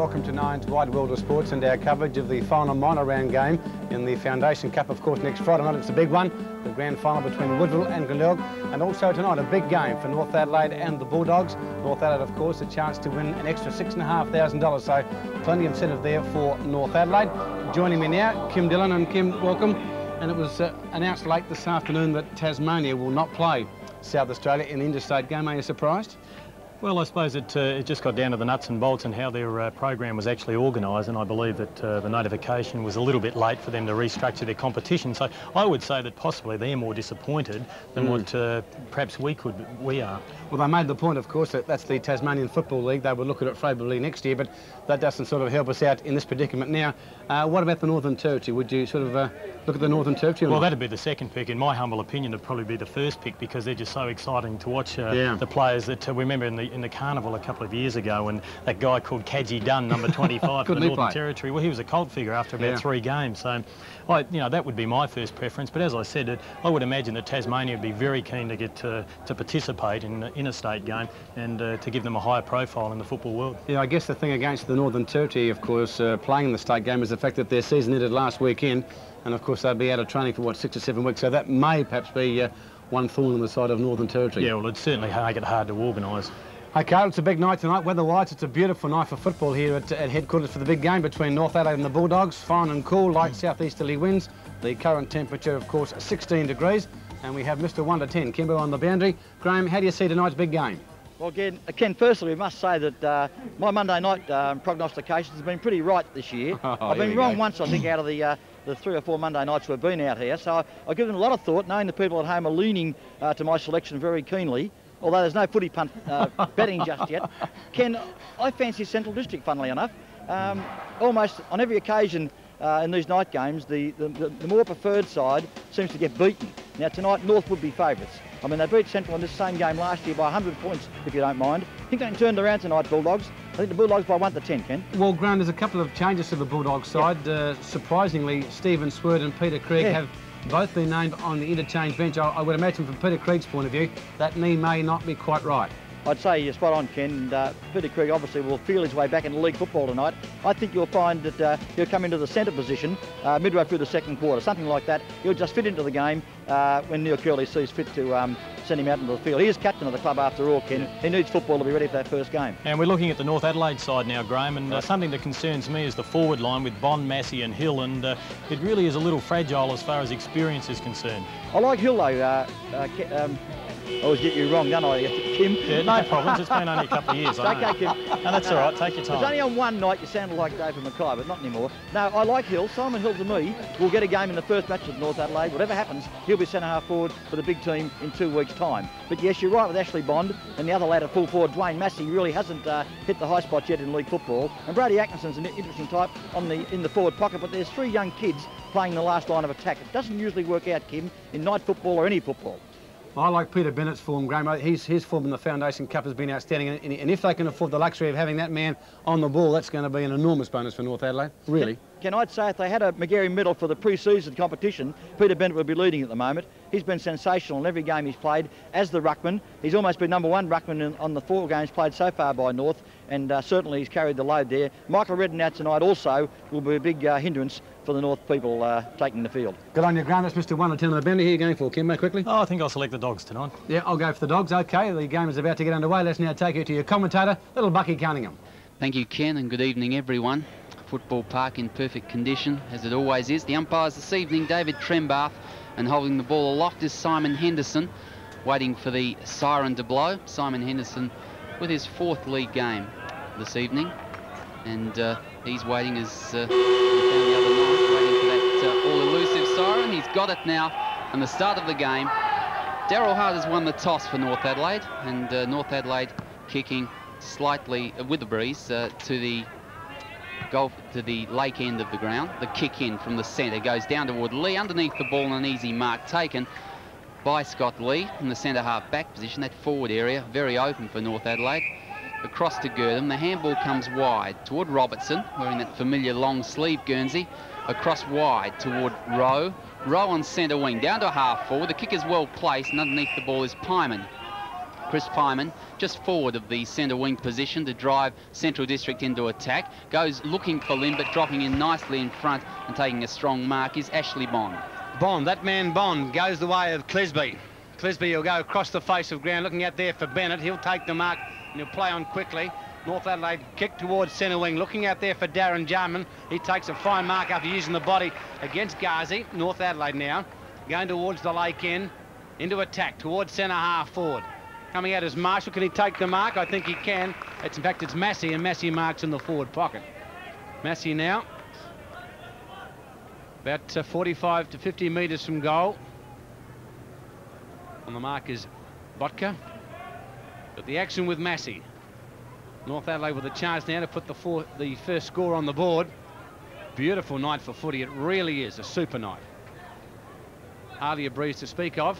welcome to Nine's Wide World of Sports and our coverage of the final minor round game in the Foundation Cup, of course, next Friday night. It's a big one, the grand final between Woodville and Glenelg, and also tonight a big game for North Adelaide and the Bulldogs. North Adelaide, of course, a chance to win an extra $6,500, so plenty of incentive there for North Adelaide. Joining me now, Kim Dillon, and Kim, welcome. And it was announced late this afternoon that Tasmania will not play South Australia in the interstate game. Are you surprised? Well, I suppose it just got down to the nuts and bolts and how their program was actually organised, and I believe that the notification was a little bit late for them to restructure their competition. So I would say that possibly they're more disappointed than what perhaps we are. Well, they made the point, of course, that that's the Tasmanian Football League. They will look at it favourably next year, but that doesn't sort of help us out in this predicament now. What about the Northern Territory? Would you sort of look at the Northern Territory? Well, that'd be the second pick. In my humble opinion, it'd probably be the first pick because they're just so exciting to watch the players that we remember in the carnival a couple of years ago, and that guy called Kadji Dunn, number 25 for the Northern Territory. Well, he was a cult figure after about 3 games. So, that would be my first preference. But as I said, I would imagine that Tasmania would be very keen to get to participate in an interstate game and to give them a higher profile in the football world. Yeah, I guess the thing against the Northern Territory, of course, playing in the state game is the fact that their season ended last weekend, and of course they'll be out of training for 6 or 7 weeks. So that may perhaps be one thorn on the side of Northern Territory. Yeah, well, it'd certainly make it hard to organise. Okay, it's a big night tonight. Weather-wise, it's a beautiful night for football here at headquarters for the big game between North Adelaide and the Bulldogs. Fine and cool, light southeasterly winds. The current temperature, of course, 16 degrees. And we have Mr. 1 to 10, Kimbo on the boundary. Graham, how do you see tonight's big game? Well, Ken, firstly, we must say that my Monday night prognostications have been pretty right this year. I've been wrong once, I think, out of the 3 or 4 Monday nights we've been out here. So I've given a lot of thought, knowing the people at home are leaning to my selection very keenly. Although there's no footy punt betting just yet. Ken, I fancy Central District, funnily enough. Almost on every occasion in these night games, the more preferred side seems to get beaten. Now tonight, North would be favourites. I mean, they beat Central in this same game last year by 100 points, if you don't mind. I think they can turn it around tonight, Bulldogs. I think the Bulldogs by 1 to 10, Ken. Well, Graham, there's a couple of changes to the Bulldogs side. Surprisingly, Stephen Swerd and Peter Craig have both been named on the interchange bench. I would imagine from Peter Craig's point of view, that knee may not be quite right. I'd say you're spot on, Ken. Peter Craig obviously will feel his way back into league football tonight. I think you'll find that he'll come into the centre position midway through the second quarter, something like that. He'll just fit into the game when Neil Curley sees fit to send him out into the field. He is captain of the club after all, Ken. He needs football to be ready for that first game. And we're looking at the North Adelaide side now, Graham, and something that concerns me is the forward line with Bond, Massey and Hill, and it really is a little fragile as far as experience is concerned. I like Hill though. I always get you wrong, don't I, Kim? Yeah, no problems. It's been only a couple of years. Okay, Kim. No, that's all right. Take your time. It was only on one night you sounded like David Mackay, but not anymore. No, I like Hill. Simon Hill, to me, will get a game in the first match with North Adelaide. Whatever happens, he'll be centre-half forward for the big team in 2 weeks' time. But yes, you're right with Ashley Bond and the other lad at full forward, Dwayne Massey, really hasn't hit the high spot yet in league football. And Brady Atkinson's an interesting type in the forward pocket, but there's 3 young kids playing the last line of attack. It doesn't usually work out, Kim, in night football or any football. I like Peter Bennett's form, Graham. His form in the Foundation Cup has been outstanding, and if they can afford the luxury of having that man on the ball, that's going to be an enormous bonus for North Adelaide, really. Can I say if they had a Magarey medal for the pre-season competition, Peter Bennett would be leading at the moment. He's been sensational in every game he's played as the ruckman. He's almost been #1 ruckman on the 4 games played so far by North, and certainly he's carried the load there. Michael Redden out tonight also will be a big hindrance for the North people taking the field. Good on you, Graham. That's Mr. 1 to 10 on the boundary. Who are you going for, Kimbo, quickly? Oh, I think I'll select the Dogs tonight. Yeah, I'll go for the Dogs. OK, the game is about to get underway. Let's now take you to your commentator, little Bucky Cunningham. Thank you, Ken, and good evening, everyone. Football park in perfect condition, as it always is. The umpires this evening, David Trembath, and holding the ball aloft is Simon Henderson, waiting for the siren to blow. Simon Henderson with his 4th league game this evening, and he's waiting as we found the other night, waiting for that all-elusive siren. He's got it now, and the start of the game. Daryl Hart has won the toss for North Adelaide, and North Adelaide kicking slightly with the breeze to the lake end of the ground. The kick in from the centre goes down toward Lee, underneath the ball, an easy mark taken by Scott Lee in the centre half back position. That forward area very open for North Adelaide. Across to Gurtham, the handball comes wide toward Robertson, wearing that familiar long sleeve Guernsey. Across wide toward Rowe. Rowe on centre wing, down to half forward. The kick is well placed, and underneath the ball is Pyman. Chris Pyman, just forward of the centre wing position to drive Central District into attack. Goes looking for Lim, but dropping in nicely in front and taking a strong mark is Ashley Bond. Bond, that man Bond, goes the way of Clisby. Clisby will go across the face of ground, looking out there for Bennett. He'll take the mark and he'll play on quickly. North Adelaide kick towards centre wing, looking out there for Darren Jarman. He takes a fine mark after using the body against Ghazi. North Adelaide now going towards the lake end, into attack towards centre half forward. Coming out as Marshall. Can he take the mark? I think he can. In fact, it's Massey, and Massey marks in the forward pocket. Massey now about 45 to 50 metres from goal. On the mark is Botka. But the action with Massey. North Adelaide with a chance now to put the first score on the board. Beautiful night for footy. It really is a super night. Hardly a breeze to speak of.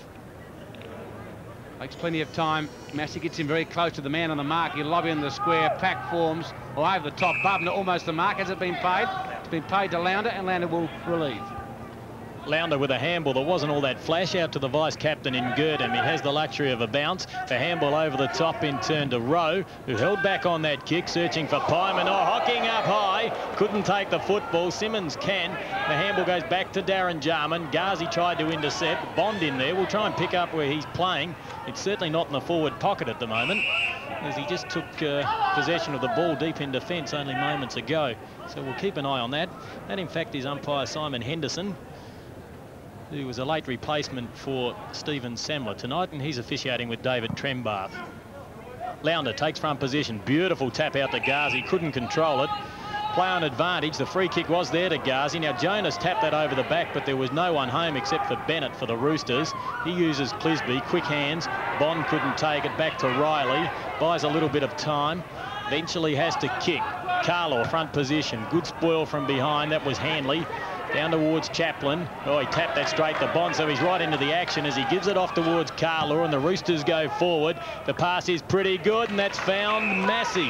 Takes plenty of time. Massey gets him very close to the man on the mark. He'll lob in the square. Pack forms. Or over the top. Bubner almost the mark. Has it been paid? It's been paid to Lounder, and Lounder will relieve. Lounder with a handball. There wasn't all that flash. Out to the vice-captain in Girdham. He has the luxury of a bounce. The handball over the top in turn to Rowe, who held back on that kick, searching for Pyman. Oh, hocking up high. Couldn't take the football. Simmons can. The handball goes back to Darren Jarman. Ghazi tried to intercept. Bond in there. We'll try and pick up where he's playing. It's certainly not in the forward pocket at the moment, as he just took possession of the ball deep in defence only moments ago. So we'll keep an eye on that. That, in fact, is umpire Simon Henderson, who was a late replacement for Stephen Samler tonight, and he's officiating with David Trembath. Lounder takes front position. Beautiful tap out to Ghazi. Couldn't control it. Play on advantage. The free kick was there to Ghazi. Now Jonas tapped that over the back, but there was no one home except for Bennett for the Roosters. He uses Clisby. Quick hands. Bond couldn't take it. Back to Riley. Buys a little bit of time. Eventually has to kick. Carlaw front position. Good spoil from behind. That was Hanley. Down towards Chaplin. Oh, he tapped that straight to Bond, so he's right into the action as he gives it off towards Carlaw, and the Roosters go forward. The pass is pretty good, and that's found Massey.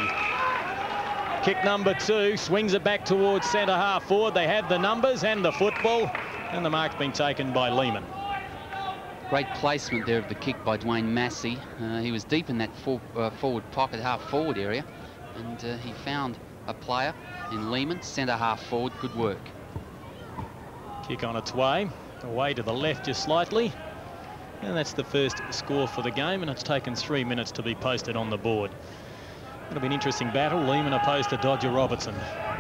Kick number 2, swings it back towards centre half forward. They have the numbers and the football, and the mark's been taken by Lehman. Great placement there of the kick by Dwayne Massey. He was deep in that forward pocket, half forward area, and he found a player in Lehman, centre half forward. Good work. Kick on its way, away to the left just slightly. And that's the first score for the game, and it's taken 3 minutes to be posted on the board. It'll be an interesting battle, Lehman opposed to Dodger Robertson.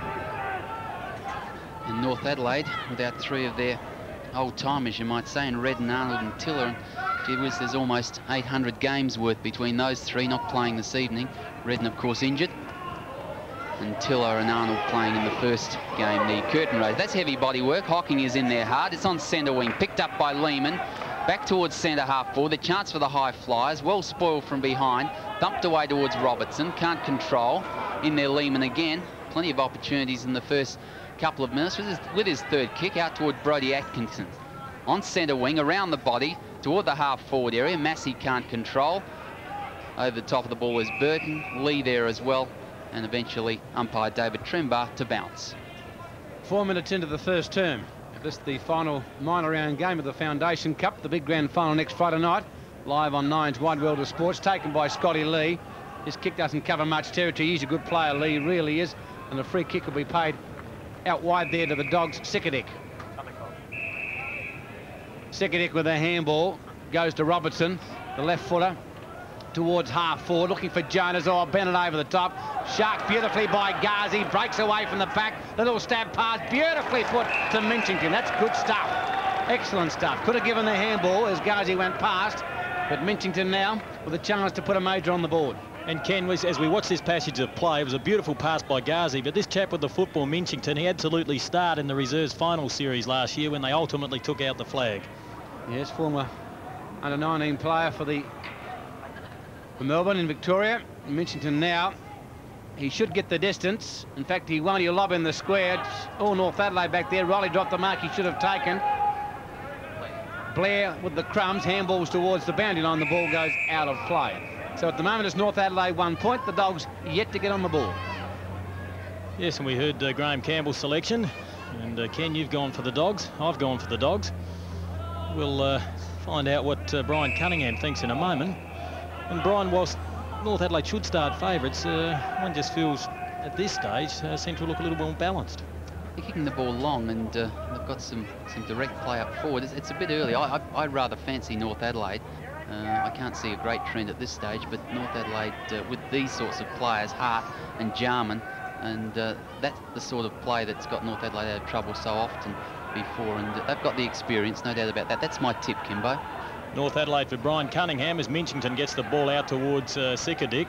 And North Adelaide, without 3 of their old-timers, you might say, in Redden, Arnold and Tiller. And gee whiz, there's almost 800 games worth between those 3 not playing this evening. Redden, of course, injured. And Tiller and Arnold playing in the first game, the curtain raise. That's heavy body work. Hocking is in there hard. It's on centre wing, picked up by Lehman. Back towards centre half forward. The chance for the high flyers. Well spoiled from behind. Dumped away towards Robertson. Can't control. In there Lehman again. Plenty of opportunities in the first couple of minutes with his third kick out toward Brodie Atkinson. On centre wing, around the body, toward the half forward area. Massey can't control. Over the top of the ball is Burton. Lee there as well. And eventually umpire David Trembath to bounce. 4 minutes into the first term. This is the final minor round game of the Foundation Cup, the big grand final next Friday night, live on Nine's Wide World of Sports, taken by Scotty Lee. His kick doesn't cover much territory. He's a good player, Lee really is, and the free kick will be paid out wide there to the Dogs. Sikadic. Sikadic with a handball, goes to Robertson, the left footer, towards half forward, looking for Jonas. Oh, Bennett over the top. Shark beautifully by Ghazi, breaks away from the pack. The little stab pass, beautifully put to Minchington. That's good stuff. Excellent stuff. Could have given the handball as Ghazi went past, but Minchington now with a chance to put a major on the board. And Ken, as we watch this passage of play, it was a beautiful pass by Ghazi, but this chap with the football, Minchington, he absolutely starred in the reserves final series last year when they ultimately took out the flag. Yes, former under-19 player for Melbourne in Victoria. Minchington now, he should get the distance. In fact, he won't. He'll lob in the square. It's all North Adelaide back there. Riley dropped the mark he should have taken. Blair with the crumbs, handballs towards the boundary line. The ball goes out of play. So at the moment it's North Adelaide 1 point. The Dogs yet to get on the ball. Yes, and we heard Graham Campbell's selection. And Ken, you've gone for the Dogs. I've gone for the Dogs. We'll find out what Brian Cunningham thinks in a moment. And Brian, whilst North Adelaide should start favourites, one just feels at this stage seem to look a little more balanced. They're kicking the ball long, and they've got some direct play up forward. It's a bit early. I'd rather fancy North Adelaide. I can't see a great trend at this stage, but North Adelaide, with these sorts of players, Hart and Jarman, and that's the sort of play that's got North Adelaide out of trouble so often before, and they've got the experience, no doubt about that. That's my tip, Kimbo. North Adelaide for Brian Cunningham as Minchington gets the ball out towards Sikadic.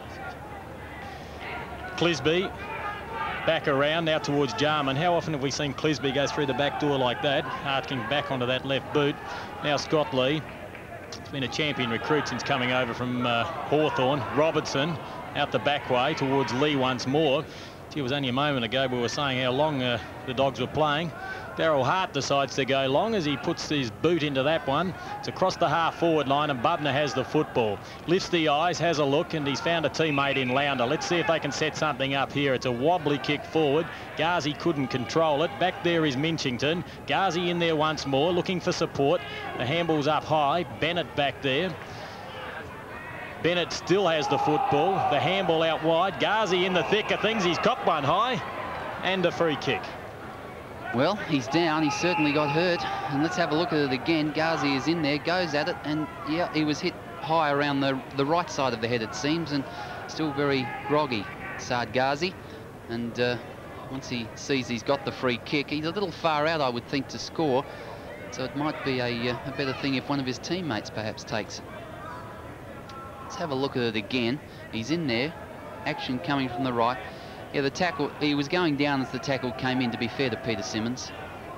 Clisby back around now towards Jarman. How often have we seen Clisby go through the back door like that? Hartking back onto that left boot. Now Scott Lee. He's been a champion recruit since coming over from Hawthorn. Robertson out the back way towards Lee once more. It was only a moment ago we were saying how long the Dogs were playing. Daryl Hart decides to go long as he puts his boot into that one. It's across the half-forward line, and Bubner has the football. Lifts the eyes, has a look, and he's found a teammate in Lounder. Let's see if they can set something up here. It's a wobbly kick forward. Ghazi couldn't control it. Back there is Minchington. Ghazi in there once more, looking for support. The handball's up high. Bennett back there. Bennett still has the football. The handball out wide. Ghazi in the thick of things. He's copped one high. And a free kick. Well, he's down. He certainly got hurt. And let's have a look at it again. Ghazi is in there, goes at it, and yeah, he was hit high around the right side of the head, it seems, and still very groggy, Saad Ghazi. And once he sees he's got the free kick, he's a little far out, I would think, to score. So it might be a better thing if one of his teammates perhaps takes it. Let's have a look at it again. He's in there. Action coming from the right. Yeah, the tackle, he was going down as the tackle came in, to be fair to Peter Simmons.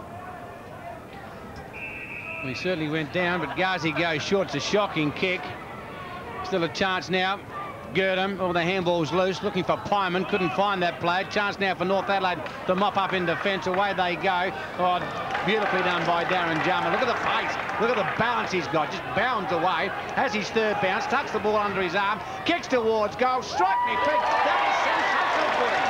Well, he certainly went down, but Ghazi goes short. It's a shocking kick. Still a chance now. Girdham, oh, the handball's loose, looking for Pyman, couldn't find that player. Chance now for North Adelaide to mop up in defence. Away they go. Oh, beautifully done by Darren Jarman. Look at the pace, look at the balance he's got. Just bounds away, has his third bounce, tucks the ball under his arm, kicks towards goal. Strike me, Pete. That is sensational footy.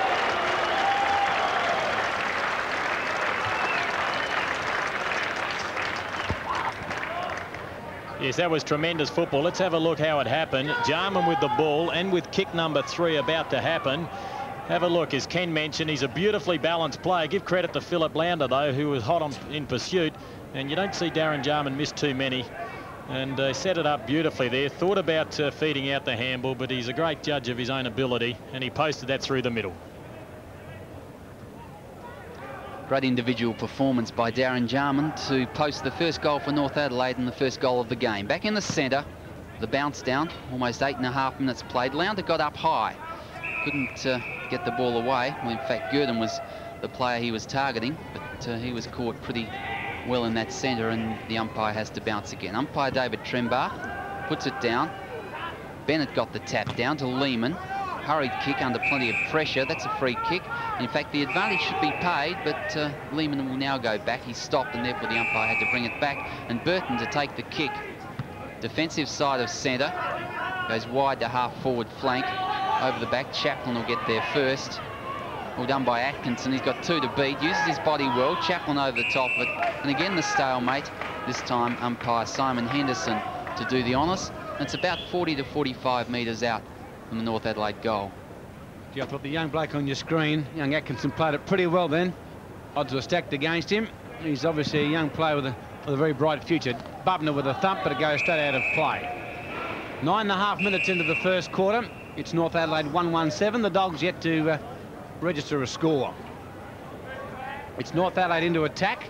Yes, that was tremendous football. Let's have a look how it happened. Jarman with the ball and with kick number 3 about to happen. Have a look. As Ken mentioned, he's a beautifully balanced player. Give credit to Philip Lounder, though, who was hot in pursuit. And you don't see Darren Jarman miss too many. And set it up beautifully there. Thought about feeding out the handball, but he's a great judge of his own ability. And he posted that through the middle. Great individual performance by Darren Jarman to post the first goal for North Adelaide and the first goal of the game. Back in the centre, the bounce down, almost 8.5 minutes played. Lounder got up high, couldn't get the ball away. Well, in fact, Girdham was the player he was targeting, but he was caught pretty well in that centre, and the umpire has to bounce again. Umpire David Trembath puts it down. Bennett got the tap down to Lehman. Hurried kick under plenty of pressure. That's a free kick. In fact, the advantage should be paid, but Lehman will now go back. He stopped, and therefore the umpire had to bring it back. And Burton to take the kick. Defensive side of centre. Goes wide to half-forward flank. Over the back, Chaplin will get there first. All done by Atkinson. He's got 2 to beat. Uses his body well. Chaplin over the top of it. And again, the stalemate. This time, umpire Simon Henderson to do the honours. And it's about 40 to 45 metres out from the North Adelaide goal. I thought the young bloke on your screen, young Atkinson, played it pretty well then. Odds were stacked against him. He's obviously a young player with a very bright future. Bubner with a thump, but it goes straight out of play. 9.5 minutes into the first quarter. It's North Adelaide 1-1-7. The Dogs yet to register a score. It's North Adelaide into attack.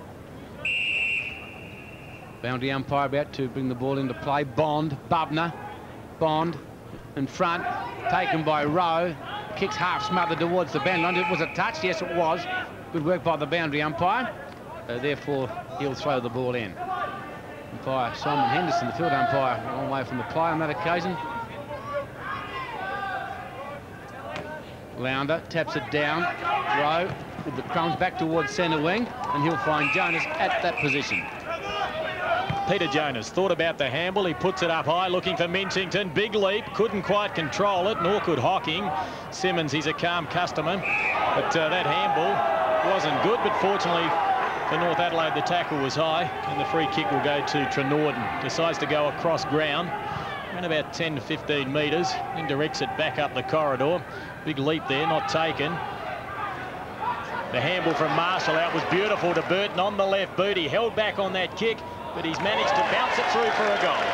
Boundary umpire about to bring the ball into play. Bond, Bubner, Bond in front, taken by Rowe, kicks half smothered towards the boundary line. It was a touch, yes it was. Good work by the boundary umpire. Therefore he'll throw the ball in. Umpire Simon Henderson, the field umpire, a long way from the play on that occasion. Lounder taps it down. Rowe with the crumbs back towards centre wing, and he'll find Jonas at that position. Peter Jonas thought about the handball. He puts it up high, looking for Minchington. Big leap, couldn't quite control it, nor could Hocking. Simmons, he's a calm customer, but that handball wasn't good. But fortunately for North Adelaide, the tackle was high, and the free kick will go to Trenorden. Decides to go across ground. Ran about 10 to 15 metres, then directs it back up the corridor. Big leap there, not taken. The handball from Marshall out was beautiful to Burton on the left boot. He held back on that kick, but he's managed to bounce it through for a goal.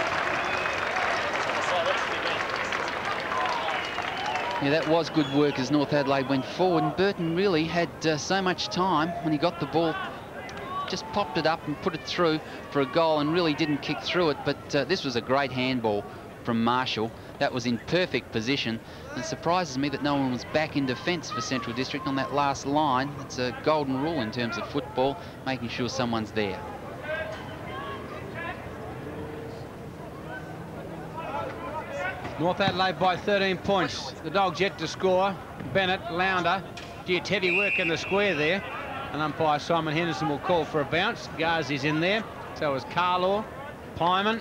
Yeah, that was good work as North Adelaide went forward, and Burton really had so much time when he got the ball. Just popped it up and put it through for a goal and really didn't kick through it, but this was a great handball from Marshall. That was in perfect position. It surprises me that no one was back in defence for Central District on that last line. It's a golden rule in terms of football, making sure someone's there. North Adelaide by 13 points. The Dogs yet to score. Bennett, Lounder. Gee, it's heavy work in the square there. And umpire Simon Henderson will call for a bounce. Ghazi's in there. So is Carlaw, Pyman,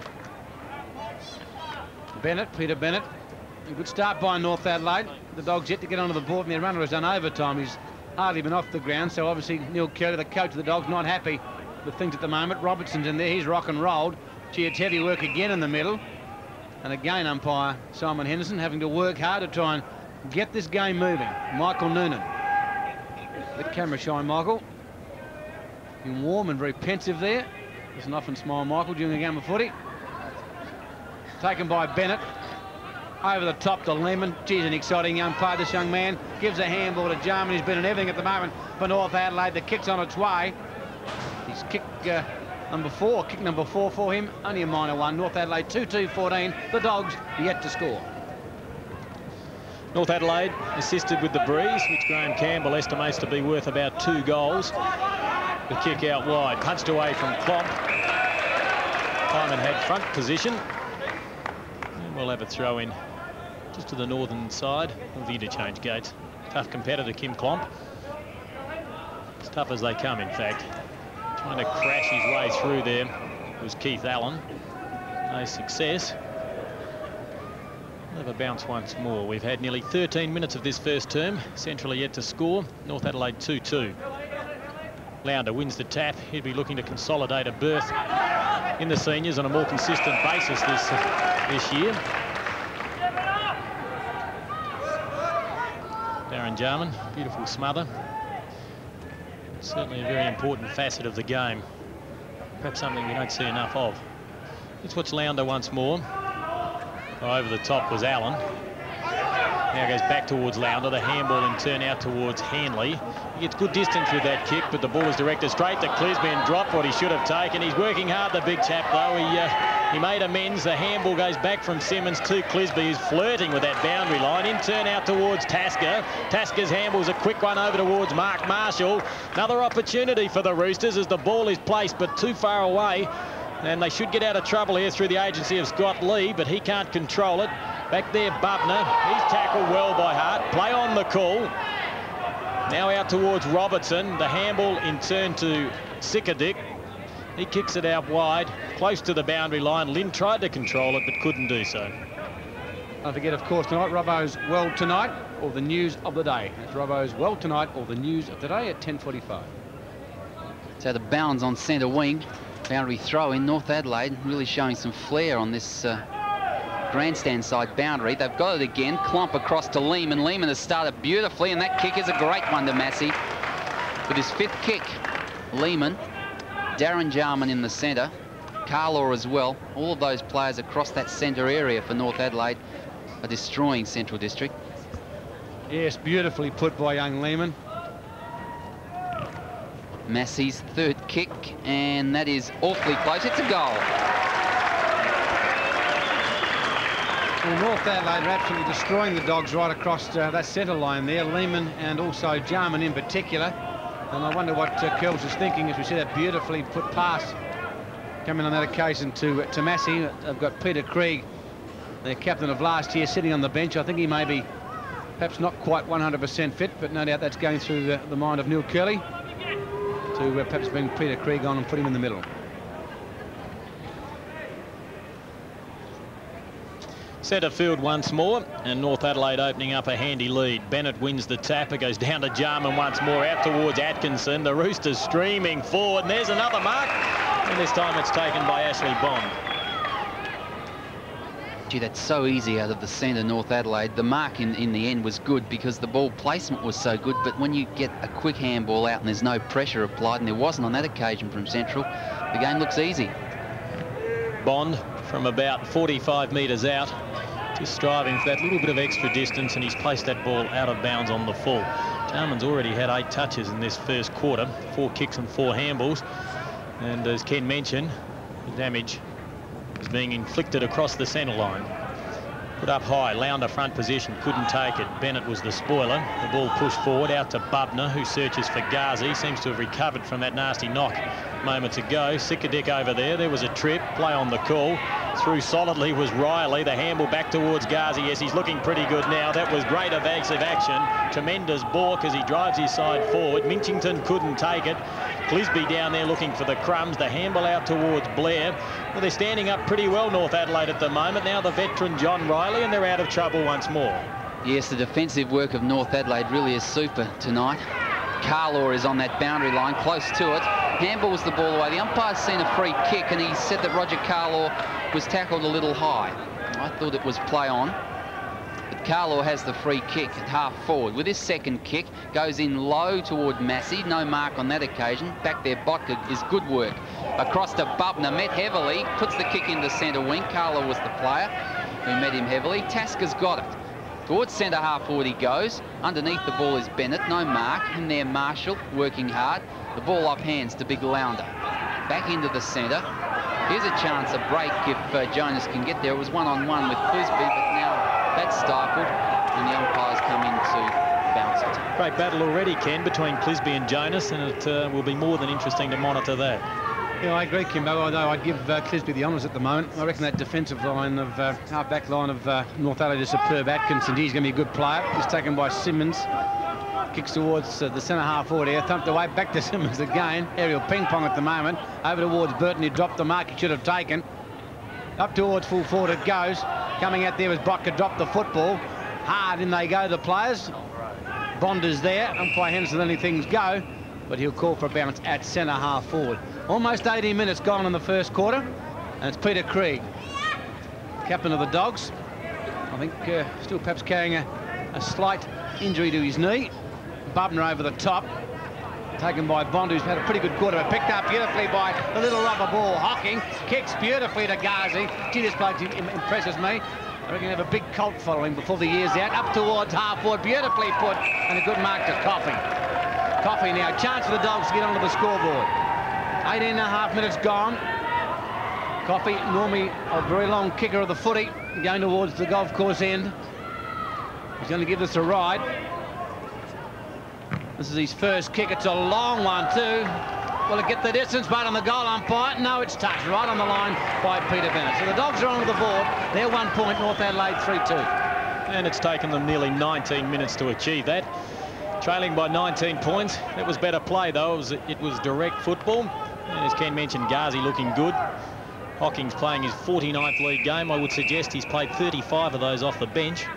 Bennett, Peter Bennett. A good start by North Adelaide. The Dogs yet to get onto the board, and their runner has done overtime. He's hardly been off the ground, so obviously Neil Kelly, the coach of the Dogs, not happy with things at the moment. Robertson's in there. He's rock and rolled. Gee, it's heavy work again in the middle. And again, umpire Simon Henderson having to work hard to try and get this game moving. Michael Noonan. Let camera shine, Michael. Been warm and very pensive there. Doesn't often smile, Michael, during a game of footy. Taken by Bennett. Over the top to Lehman. Geez, an exciting young player, this young man. Gives a handball to Jarman. He's been in everything at the moment for North Adelaide. The kick's on its way. He's kick number 4 for him. Only a minor one. North Adelaide 2-2-14. The Dogs yet to score. North Adelaide assisted with the breeze, which Graham Campbell estimates to be worth about 2 goals. The kick out wide, punched away from Klomp. Pyman had front position. And we'll have a throw in just to the northern side of the interchange gates. Tough competitor, Kim Klomp. As tough as they come, in fact. Trying to crash his way through there was Keith Allen. No success. We'll have a bounce once more. We've had nearly 13 minutes of this first term. Central are yet to score. North Adelaide 2-2. Lounder wins the tap. He'd be looking to consolidate a berth in the seniors on a more consistent basis this year. Darren Jarman, beautiful smother. Certainly a very important facet of the game. Perhaps something we don't see enough of. Let's watch Lounder once more. Over the top was Allen. Now goes back towards Lounder. The handball in turn out towards Hanley. He gets good distance with that kick, but the ball is directed straight to Clisby and dropped what he should have taken. He's working hard, the big chap, though. He made amends. The handball goes back from Simmons to Clisby, who's flirting with that boundary line. In turn out towards Tasker. Tasker's handball's a quick one over towards Mark Marshall. Another opportunity for the Roosters as the ball is placed, but too far away. And they should get out of trouble here through the agency of Scott Lee, but he can't control it. Back there, Bubner. He's tackled well by Hart. Play on the call. Now out towards Robertson. The handball in turn to Sikadic. He kicks it out wide, close to the boundary line. Lynn tried to control it, but couldn't do so. Don't forget, of course, tonight, Robbo's Well Tonight, or the news of the day. That's Robbo's Well Tonight, or the news of the day at 10:45. So the bounds on centre wing. Boundary throw in. North Adelaide really showing some flair on this grandstand side boundary. They've got it again. Klomp across to Lehman. Lehman has started beautifully, and that kick is a great one to Massey. With his 5th kick, Lehman, Darren Jarman in the centre, Carlaw as well. All of those players across that centre area for North Adelaide are destroying Central District. Yes, beautifully put by young Lehman. Massey's 3rd kick, and that is awfully close. It's a goal. Well, North Adelaide are absolutely destroying the Dogs right across that centre line there. Lehman and also Jarman in particular. And I wonder what Curls is thinking as we see that beautifully put pass coming on that occasion to Massey. I've got Peter Krieg, the captain of last year, sitting on the bench. I think he may be perhaps not quite 100% fit, but no doubt that's going through the mind of Neil Curley to perhaps bring Peter Krieg on and put him in the middle. Centre field once more, and North Adelaide opening up a handy lead. Bennett wins the tap. It goes down to Jarman once more, out towards Atkinson. The Roosters streaming forward, and there's another mark, and this time it's taken by Ashley Bond. gee, that's so easy out of the centre, North Adelaide. The mark in the end was good because the ball placement was so good, but when you get a quick handball out and there's no pressure applied, and there wasn't on that occasion from Central, the game looks easy. Bond from about 45 metres out, just striving for that little bit of extra distance, and he's placed that ball out of bounds on the full. Jarman's already had 8 touches in this first quarter, 4 kicks and 4 handballs, and as Ken mentioned, the damage is being inflicted across the centre line. Put up high, Launder front position, couldn't take it. Bennett was the spoiler. The ball pushed forward out to Bubner, who searches for Ghazi. Seems to have recovered from that nasty knock moments ago. Sikadic over there. There was a trip, play on the call. Through solidly was Riley. The handball back towards Ghazi. Yes, he's looking pretty good now. That was great evasive action. Tremendous balk as he drives his side forward. Minchington couldn't take it. Clisby down there looking for the crumbs. The handball out towards Blair. Well, they're standing up pretty well, North Adelaide, at the moment. Now the veteran John Riley, and they're out of trouble once more. Yes, the defensive work of North Adelaide really is super tonight. Carlaw is on that boundary line, close to it. Handballs the ball away. The umpire's seen a free kick, and he said that Roger Carlaw was tackled a little high. I thought it was play on. But Carlaw has the free kick at half forward. With his second kick, goes in low toward Massey. No mark on that occasion. Back there, Botka is good work. Across to Bubner, met heavily. Puts the kick into centre wing. Carlaw was the player who met him heavily. Tasker's got it. Towards centre half forward he goes. Underneath the ball is Bennett. No mark. In there, Marshall working hard. The ball off hands to Big Launder. Back into the centre. Here's a chance, a break if Jonas can get there. It was one-on-one with Clisby, but now that's stifled, and the umpires come in to bounce it. Great battle already, Ken, between Clisby and Jonas, and it will be more than interesting to monitor that. Yeah, I agree, Kimbo, although I'd give Clisby the honours at the moment. I reckon that defensive line of our back line of North Adelaide is superb. Atkinson, he's going to be a good player. He's taken by Simmons. Kicks towards the centre half forward here, thumped away, back to Simmons again. Aerial ping pong at the moment. Over towards Burton, he dropped the mark he should have taken. Up towards full forward it goes. Coming out there as Botka dropped the football. Hard in they go, the players. Bond is there. Umpire Henderson letting things go, but he'll call for a bounce at centre half forward. Almost 18 minutes gone in the first quarter, and it's Peter Krieg, captain of the Dogs. I think still perhaps carrying a slight injury to his knee. Bubner over the top, taken by Bond, who's had a pretty good quarter, but picked up beautifully by the little rubber ball. Hocking kicks beautifully to Ghazi. Gee, this bloke impresses me. I reckon he'll have a big cult following before the year's out. Up towards half forward, beautifully put, and a good mark to Coffey. Coffey now, chance for the Dogs to get onto the scoreboard. 18.5 minutes gone. Coffey, normally a very long kicker of the footy, going towards the golf course end. He's going to give this a ride. This is his first kick. It's a long one too. Will it get the distance? But on the goal umpire, no, it's touched right on the line by Peter Bennett. So the Dogs are onto the board. They're 1 point, North Adelaide 3-2. And it's taken them nearly 19 minutes to achieve that. Trailing by 19 points. That was better play though. It was direct football. And as Ken mentioned, Ghazi looking good. Hocking's playing his 49th league game. I would suggest he's played 35 of those off the bench.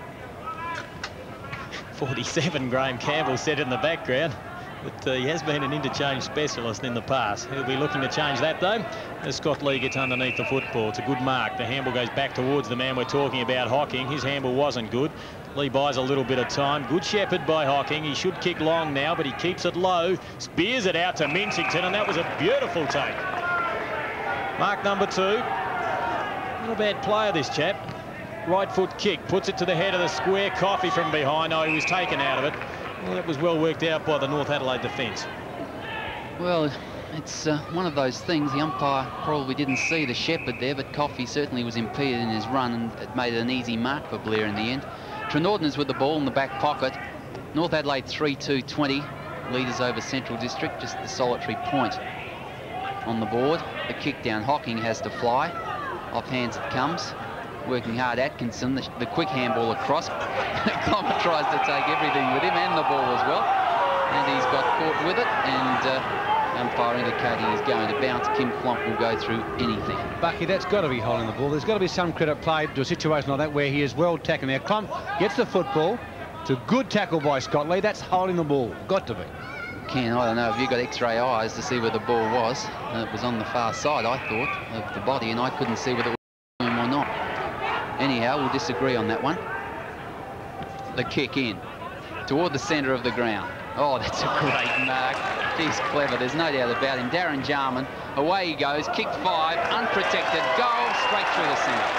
47, Graham Campbell said in the background, but he has been an interchange specialist in the past. He'll be looking to change that though as Scott Lee gets underneath the football. It's a good mark. The handball goes back towards the man we're talking about, Hocking. His handball wasn't good. Lee buys a little bit of time. Good shepherd by Hocking. He should kick long now, but he keeps it low, spears it out to Minchington, and that was a beautiful take. Mark number 2. Not a bad player, this chap. Right foot kick, puts it to the head of the square. Coffey from behind. Oh, he was taken out of it. Well, that was well worked out by the North Adelaide defence. Well, it's one of those things. The umpire probably didn't see the shepherd there, but Coffey certainly was impeded in his run, and it made it an easy mark for Blair in the end. Trenourton is with the ball in the back pocket. North Adelaide 3-2-20. Leaders over Central District, just the solitary point on the board. The kick down, Hocking has to fly. Off hands it comes. Working hard, Atkinson, the quick handball across. Clommer tries to take everything with him and the ball as well. And he's got caught with it, and umpire indicating he's going to bounce. Kim Flonk will go through anything. Bucky, that's got to be holding the ball. There's got to be some credit played to a situation like that where he is well tackling there. Klomp gets the football. It's a good tackle by Scott Lee. That's holding the ball. Got to be. Ken, I don't know if you got X-ray eyes to see where the ball was. It was on the far side, I thought, of the body, and I couldn't see whether it was him or not. Anyhow, we'll disagree on that one. The kick in toward the centre of the ground. Oh, that's a great mark. He's clever, there's no doubt about him. Darren Jarman, away he goes, kick 5, unprotected, goal, straight through the centre.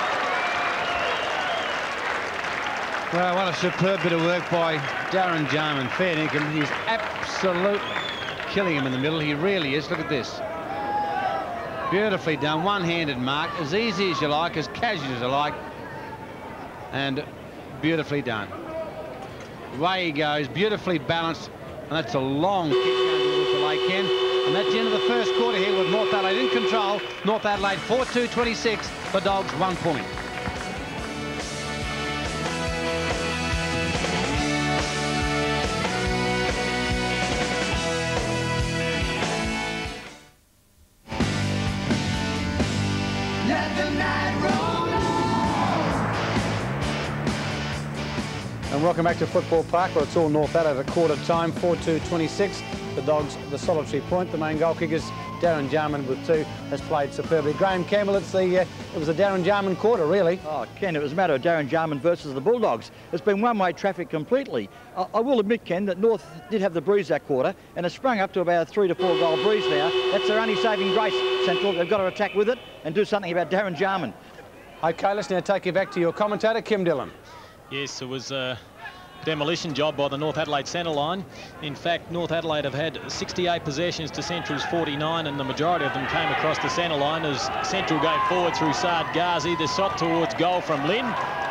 Well, what a superb bit of work by Darren Jarman. Fair dinkum. He's absolutely killing him in the middle. He really is. Look at this. Beautifully done. One-handed mark. As easy as you like, as casual as you like. And beautifully done. Away he goes. Beautifully balanced. And that's a long kick going towards the lake end. And that's the end of the first quarter here with North Adelaide in control. North Adelaide 4-2-26. The Dogs 1 point. And welcome back to Football Park, where it's all North Adelaide at quarter time, 4-2-26. The Dogs, the solitary point. The main goal kickers, Darren Jarman with 2, has played superbly. Graham Campbell, it was a Darren Jarman quarter, really. Oh, Ken, it was a matter of Darren Jarman versus the Bulldogs. It's been one-way traffic completely. I will admit, Ken, that North did have the breeze that quarter, and it's sprung up to about a 3 to 4 goal breeze now. That's their only saving grace, Central. They've got to attack with it and do something about Darren Jarman. OK, let's now take you back to your commentator, Kim Dillon. Yes, it was a demolition job by the North Adelaide centre line. In fact, North Adelaide have had 68 possessions to Central's 49, and the majority of them came across the centre line as Central go forward through Saad Ghazi. The shot towards goal from Lynn.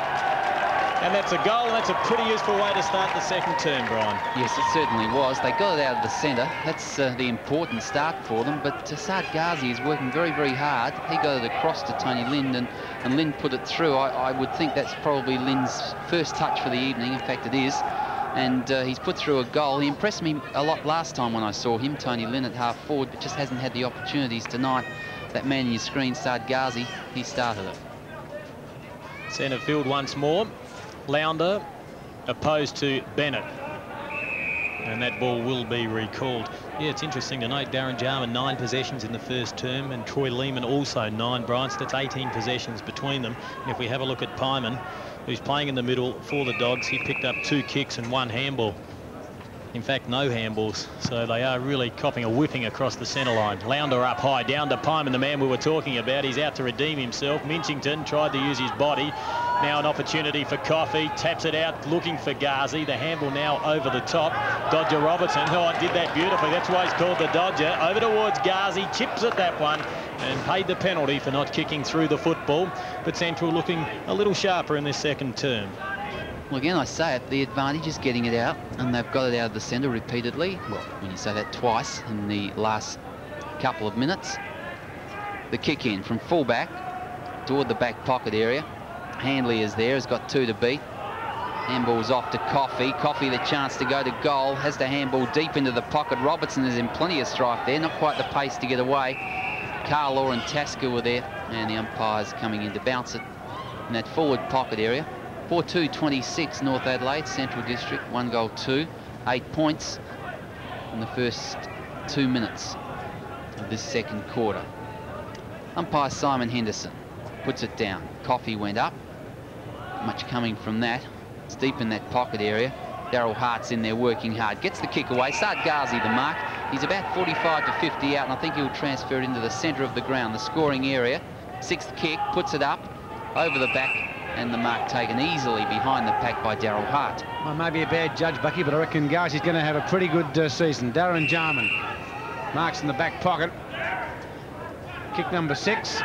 And that's a goal, and that's a pretty useful way to start the second term, Brian. Yes, it certainly was. They got it out of the centre. That's the important start for them. But Saad Ghazi is working very, very hard. He got it across to Tony Lind, and Lind put it through. I would think that's probably Lind's first touch for the evening. In fact, it is. And he's put through a goal. He impressed me a lot last time when I saw him, Tony Lind, at half forward, but just hasn't had the opportunities tonight. That man in your screen, Saad Ghazi, he started it. Centre field once more. Lounder opposed to Bennett, and that ball will be recalled. Yeah, it's interesting to note Darren Jarman 9 possessions in the first term, and Troy Lehman also 9, Brian. So that's 18 possessions between them. And if we have a look at Pyman, who's playing in the middle for the Dogs, he picked up 2 kicks and 1 handball. In fact, no handballs, so they are really copping a whipping across the centre line. Lounder up high, down to Pyman, the man we were talking about. He's out to redeem himself. Minchington tried to use his body. Now an opportunity for Coffey. Taps it out, looking for Ghazi. The handball now over the top. Dodger Robertson, oh, did that beautifully. That's why he's called the Dodger. Over towards Ghazi, chips at that one, and paid the penalty for not kicking through the football. But Central looking a little sharper in this second term. Well, again, I say it, the advantage is getting it out, and they've got it out of the centre repeatedly. Well, when you say that twice in the last couple of minutes. The kick in from fullback toward the back pocket area. Handley is there, has got 2 to beat. Handball's off to Coffey. Coffey the chance to go to goal, has the handball deep into the pocket. Robertson is in plenty of strife there, not quite the pace to get away. Carlaw and Tasker were there, and the umpires coming in to bounce it in that forward pocket area. 4-2-26 North Adelaide, Central District, 1 goal 2, 8 points in the first 2 minutes of this second quarter. Umpire Simon Henderson puts it down. Coffey went up, much coming from that. It's deep in that pocket area. Daryl Hart's in there working hard, gets the kick away. Saad Ghazi the mark. He's about 45 to 50 out, and I think he'll transfer it into the centre of the ground, the scoring area. 6th kick, puts it up over the back, and the mark taken easily behind the pack by Daryl Hart. Well, maybe a bad judge, Bucky, but I reckon Ghazi's going to have a pretty good season. Darren Jarman marks in the back pocket. Kick number 6.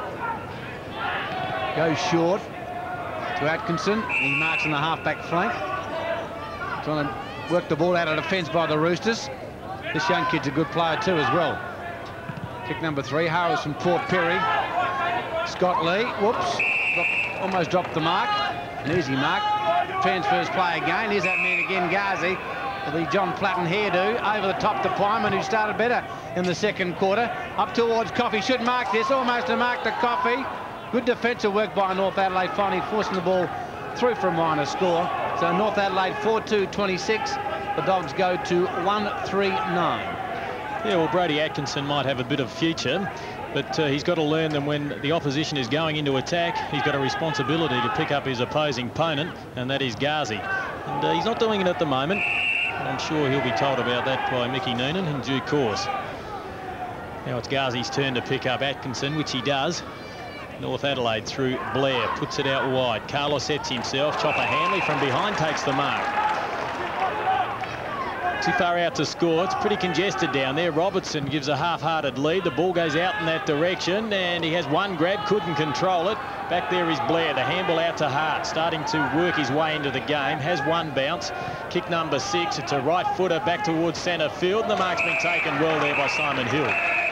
Goes short to Atkinson. He marks in the half-back flank. Trying to work the ball out of defence by the Roosters. This young kid's a good player too as well. Kick number 3. Harris from Port Perry. Scott Lee. Whoops. Almost dropped the mark. An easy mark. Transfers play again. Here's that man again, Ghazi, with the John Platten hairdo. Over the top to Pyman, who started better in the second quarter. Up towards Coffey. Should mark this. Almost a mark to Coffey. Good defensive work by North Adelaide, finally forcing the ball through for a minor score. So North Adelaide 4-2-26. The Dogs go to 1-3-9. Yeah, well, Brody Atkinson might have a bit of future. but he's got to learn that when the opposition is going into attack, he's got a responsibility to pick up his opposing opponent, and that is Ghazi. And he's not doing it at the moment. I'm sure he'll be told about that by Mickey Noonan in due course. Now it's Ghazi's turn to pick up Atkinson, which he does. North Adelaide through Blair, puts it out wide. Carlos sets himself. Chopper Hanley from behind takes the mark. Too far out to score. It's pretty congested down there. Robertson gives a half-hearted lead. The ball goes out in that direction, and he has one grab, couldn't control it. Back there is Blair. The handball out to Hart, starting to work his way into the game. Has one bounce. Kick number 6. It's a right footer back towards centre field. And the mark's been taken well there by Simon Hill.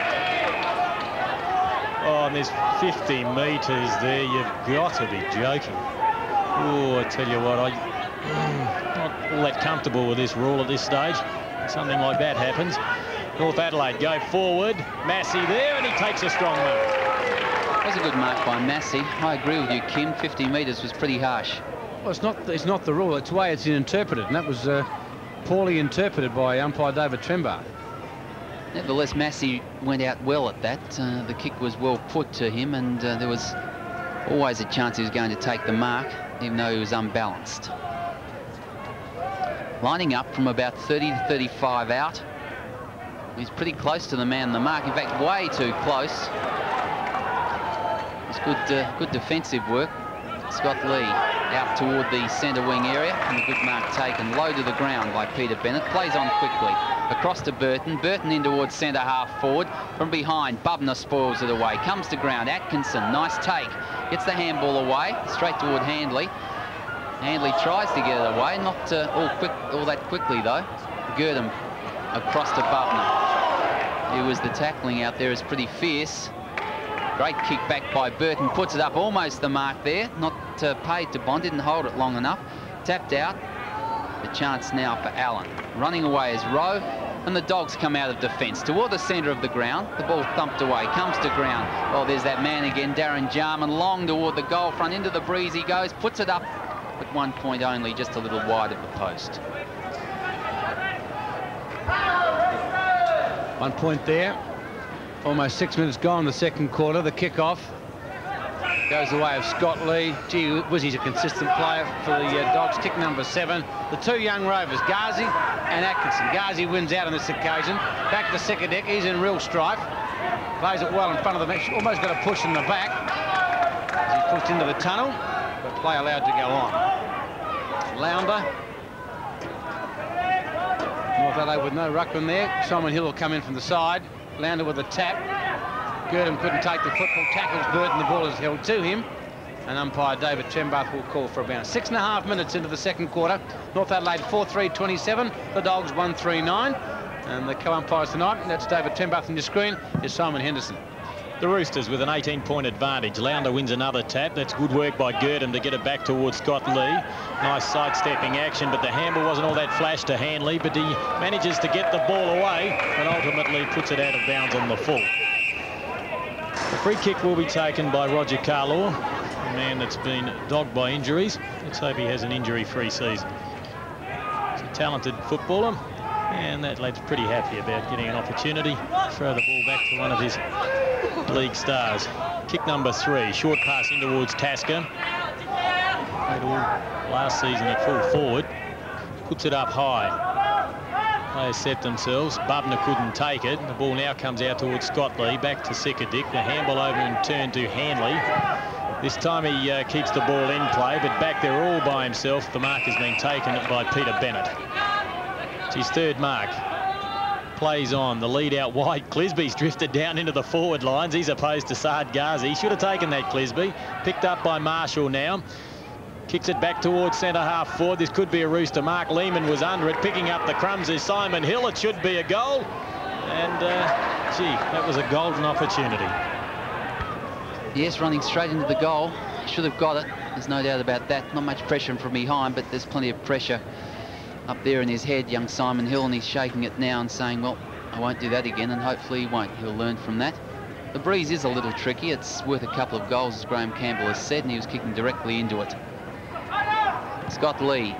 Oh, and there's 50 metres there. You've got to be joking. Oh, I tell you what, I'm not all that comfortable with this rule at this stage. Something like that happens. North Adelaide go forward. Massey there, and he takes a strong mark. That was a good mark by Massey. I agree with you, Kim. 50 metres was pretty harsh. Well, it's not the rule. It's the way it's interpreted, and that was poorly interpreted by umpire David Trembath. Nevertheless, Massey went out well at that. The kick was well put to him, and there was always a chance he was going to take the mark, even though he was unbalanced. Lining up from about 30 to 35 out. He's pretty close to the man on the mark. In fact, way too close. It's good defensive work. Scott Lee out toward the centre wing area, and a good mark taken. Low to the ground by Peter Bennett. Plays on quickly. Across to Burton. Burton in towards centre half forward. From behind, Bubner spoils it away. Comes to ground. Atkinson, nice take. Gets the handball away. Straight toward Handley. Handley tries to get it away. Not all that quickly, though. Gurdon across to Bubner. It was the tackling out there is pretty fierce. Great kick back by Burton. Puts it up almost the mark there. Not paid to Bond. Didn't hold it long enough. Tapped out. The chance now for Allen. Running away is Rowe, and the Dogs come out of defence toward the centre of the ground. The ball thumped away, comes to ground. Oh, there's that man again, Darren Jarman, long toward the goal front. Into the breeze he goes, puts it up at 1 point only, just a little wide of the post. 1 point there. Almost 6 minutes gone in the second quarter. The kick-off goes the way of Scott Lee. Gee whiz, he's a consistent player for the Dogs. Kick number 7. The two young rovers, Ghazi and Atkinson. Ghazi wins out on this occasion. Back to Sekadik. He's in real strife. Plays it well in front of the match. Almost got a push in the back as he's pushed into the tunnel, but play allowed to go on. Lounder. North Adelaide with no ruckman there. Simon Hill will come in from the side. Lounder with a tap. Gurdon couldn't take the football, tackles Burton, the ball is held to him, and umpire David Trembath will call for a bounce. 6.5 minutes into the second quarter. North Adelaide 4-3-27, the Dogs 1-3-9, and the co-umpires tonight, and that's David Trembath on your screen, is Simon Henderson. The Roosters with an 18-point advantage. Lounder wins another tap. That's good work by Gurdon to get it back towards Scott Lee. Nice sidestepping action, but the handball wasn't all that flash to Hanley, but he manages to get the ball away and ultimately puts it out of bounds on the full. The free kick will be taken by Roger Carlaw, a man that's been dogged by injuries. Let's hope he has an injury-free season. He's a talented footballer, and that lad's pretty happy about getting an opportunity to throw the ball back to one of his league stars. Kick number 3, short pass in towards Tasker. Played all last season at full forward. Puts it up high. Players set themselves. Bubner couldn't take it. The ball now comes out towards Scott Lee. Back to Sekadik. The handball over and turn to Hanley. This time he keeps the ball in play, but back there all by himself. The mark has been taken by Peter Bennett. It's his third mark. Plays on. The lead out wide. Clisby's drifted down into the forward lines. He's opposed to Saad Ghazi. He should have taken that, Clisby. Picked up by Marshall now. Kicks it back towards centre half forward. This could be a Rooster mark. Lehman was under it. Picking up the crumbs is Simon Hill. It should be a goal. And, gee, that was a golden opportunity. Yes, running straight into the goal. Should have got it. There's no doubt about that. Not much pressure from behind, but there's plenty of pressure up there in his head, young Simon Hill, and he's shaking it now and saying, well, I won't do that again, and hopefully he won't. He'll learn from that. The breeze is a little tricky. It's worth a couple of goals, as Graham Campbell has said, and he was kicking directly into it. Scott Lee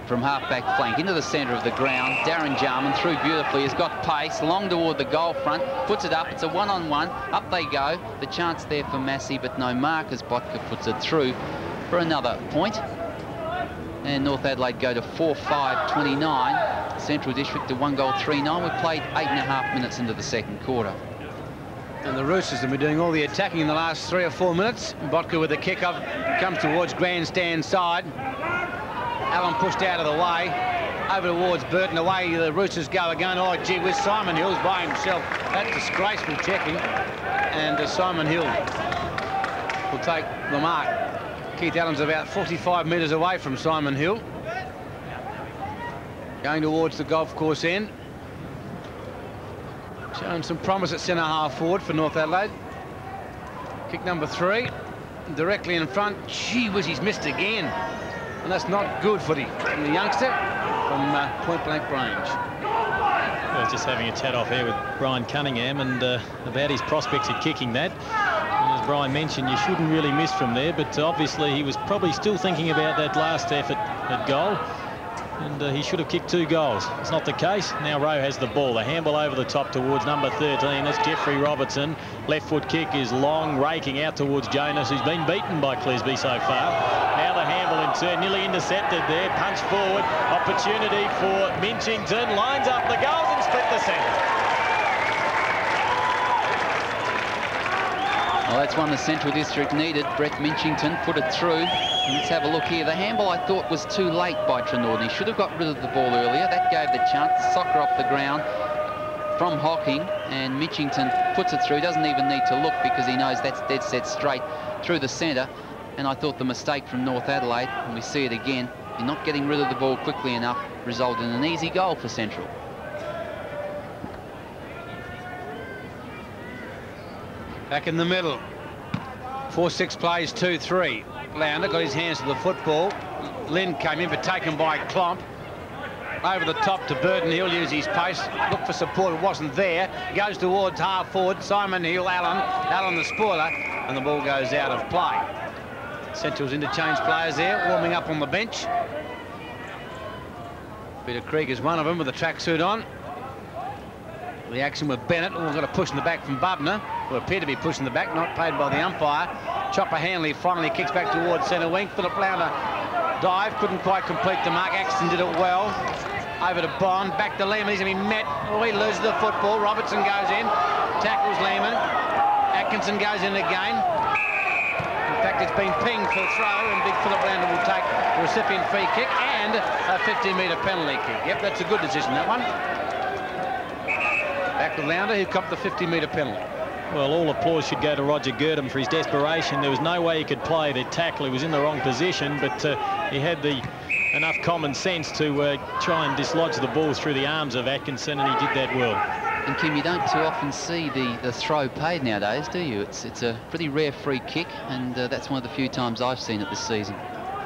from half-back flank into the centre of the ground. Darren Jarman through beautifully, has got pace, long toward the goal front, puts it up, it's a one-on-one, up they go. The chance there for Massey, but no mark as Botka puts it through for another point. And North Adelaide go to 4-5-29. Central District to 1 goal 3-9. We've played 8.5 minutes into the second quarter. And the Roosters have been doing all the attacking in the last 3 or 4 minutes. Botka with the kick-off comes towards grandstand side. Allen pushed out of the way. Over towards Burton, away the Roosters go again. Oh, gee whiz, Simon Hill's by himself. That's disgraceful checking. And Simon Hill will take the mark. Keith Allen's about 45 metres away from Simon Hill. Going towards the golf course end. Showing some promise at centre half forward for North Adelaide. Kick number 3. Directly in front. Gee whiz, he's missed again. And that's not good for the youngster from point blank range. I was just having a chat off here with Brian Cunningham and about his prospects at kicking that. And as Brian mentioned, you shouldn't really miss from there, but obviously he was probably still thinking about that last effort at goal. And he should have kicked 2 goals. It's not the case. Now Rowe has the ball. The handball over the top towards number 13. That's Jeffrey Robertson. Left foot kick is long, raking out towards Jonas, who's been beaten by Clisby so far. Now the handball in turn, nearly intercepted there. Punch forward. Opportunity for Minchington. Lines up the goals and split the centre. Well, that's one the Central District needed. Brett Minchington put it through. Let's have a look here. The handball I thought was too late by Trinorden. He should have got rid of the ball earlier. That gave the chance to soccer off the ground from Hocking, and Minchington puts it through. Doesn't even need to look because he knows that's dead set straight through the centre. And I thought the mistake from North Adelaide, and we see it again, in not getting rid of the ball quickly enough, resulted in an easy goal for Central. Back in the middle. 4-6 plays 2-3. Launder got his hands to the football. Lynn came in, but taken by Klomp. Over the top to Burton. He'll use his pace. Look for support. It wasn't there. Goes towards half forward. Simon Hill, Allen the spoiler, and the ball goes out of play. Central's interchange players there, warming up on the bench. Peter Krieg is one of them with the tracksuit on. The action with Bennett. Oh, got a push in the back from Bubner, who appeared to be pushing the back, not paid by the umpire. Chopper Hanley finally kicks back towards centre wing. Philip Launder dive, couldn't quite complete the mark. Axton did it well. Over to Bond, back to Lehman. He's going to be met. Oh, he loses the football. Robertson goes in, tackles Lehman. Atkinson goes in again. In fact, it's been pinged for the throw, and big Philip Launder will take the recipient free kick and a 50-metre penalty kick. Yep, that's a good decision, that one. Back with Launder, who copped the 50-metre penalty. Well, all applause should go to Roger Girdham for his desperation. There was no way he could play the tackle. He was in the wrong position, but he had enough common sense to try and dislodge the ball through the arms of Atkinson, and he did that well. And Kim, you don't too often see the throw paid nowadays, do you? It's a pretty rare free kick, and that's one of the few times I've seen it this season.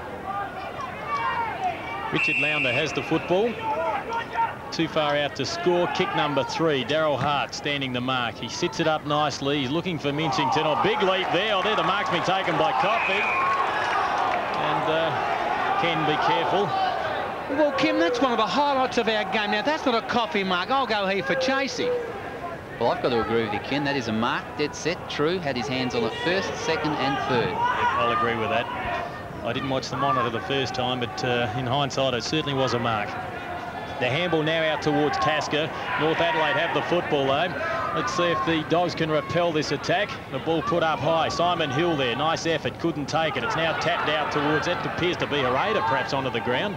Richard Launder has the football. Too far out to score. Kick number 3. Daryl Hart standing the mark. He sits it up nicely. He's looking for Minchington. Oh, big leap there. Oh, there the mark's been taken by Coffey. And Ken, be careful. Well, Kim, that's one of the highlights of our game. Now, that's not a Coffey mark. I'll go here for Chasey. Well, I've got to agree with you, Ken. That is a mark. Dead set. True. Had his hands on it first, second and third. Yeah, I'll agree with that. I didn't watch the monitor the first time, but in hindsight, it certainly was a mark. The handball now out towards Tasker. North Adelaide have the football, though. Let's see if the Dogs can repel this attack. The ball put up high. Simon Hill there. Nice effort. Couldn't take it. It's now tapped out towards, it appears to be Hereda perhaps onto the ground.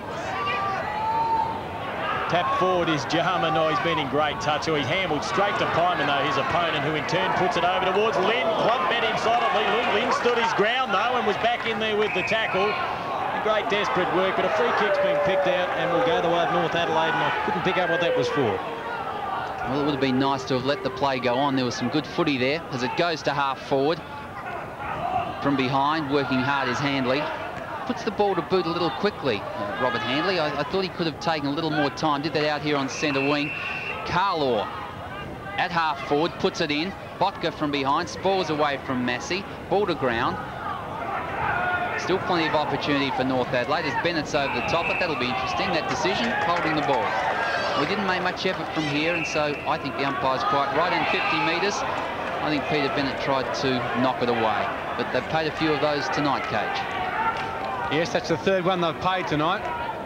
Tap forward is Jarman. Oh, he's been in great touch. Oh, he's handled straight to Pyman, though, his opponent, who in turn puts it over towards Lynn. Clump met inside of Lynn. Lynn stood his ground, though, and was back in there with the tackle. Great desperate work, but a free kick's been picked out and will go the way of North Adelaide, and I couldn't pick up what that was for. Well, it would have been nice to have let the play go on. There was some good footy there as it goes to half forward. From behind, working hard is Handley. Puts the ball to boot a little quickly, Robert Handley. I thought he could have taken a little more time. Did that out here on centre wing. Carlaw at half forward, puts it in. Botka from behind, spoils away from Massey. Ball to ground. Still plenty of opportunity for North Adelaide as Bennett's over the top, but that'll be interesting, that decision, holding the ball. We didn't make much effort from here, and so I think the umpire's quite right. And 50 metres, I think Peter Bennett tried to knock it away. But they've paid a few of those tonight, Cage. Yes, that's the third one they've paid tonight.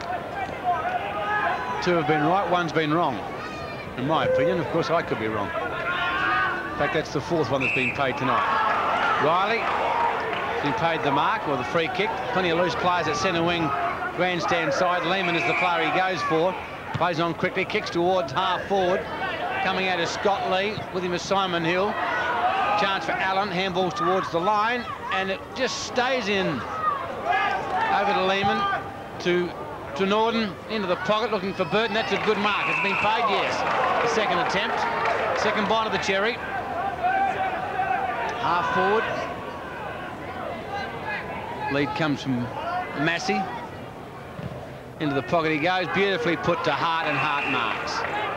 2 have been right, 1's been wrong. In my opinion, of course, I could be wrong. In fact, that's the 4th one that's been paid tonight. Riley has been paid the mark, or the free kick. Plenty of loose players at centre wing, grandstand side. Lehman is the player he goes for. Plays on quickly, kicks towards half forward. Coming out is Scott Lee, with him is Simon Hill. Chance for Allen, handballs towards the line, and it just stays in. Over to Lehman, to Norden, into the pocket, looking for Burton. That's a good mark. It's been paid, yes. The second attempt, second bite of the cherry. Half forward. Lead comes from Massey. Into the pocket he goes, beautifully put to Hart, and Hart marks.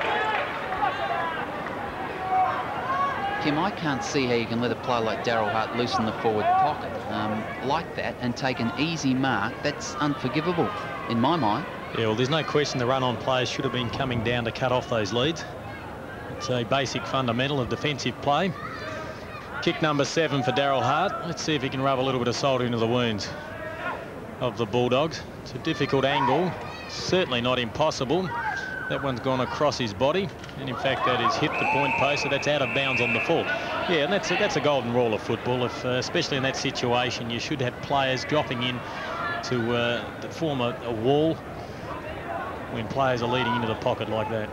Kim, I can't see how you can let a player like Daryl Hart loosen the forward pocket like that and take an easy mark. That's unforgivable, in my mind. Yeah, well, there's no question the run-on players should have been coming down to cut off those leads. It's a basic fundamental of defensive play. Kick number 7 for Daryl Hart. Let's see if he can rub a little bit of salt into the wounds of the Bulldogs. It's a difficult angle, certainly not impossible. That one's gone across his body, and in fact that is hit the point post, so that's out of bounds on the full. Yeah, and that's a golden rule of football. If especially in that situation, you should have players dropping in to form a wall when players are leading into the pocket like that.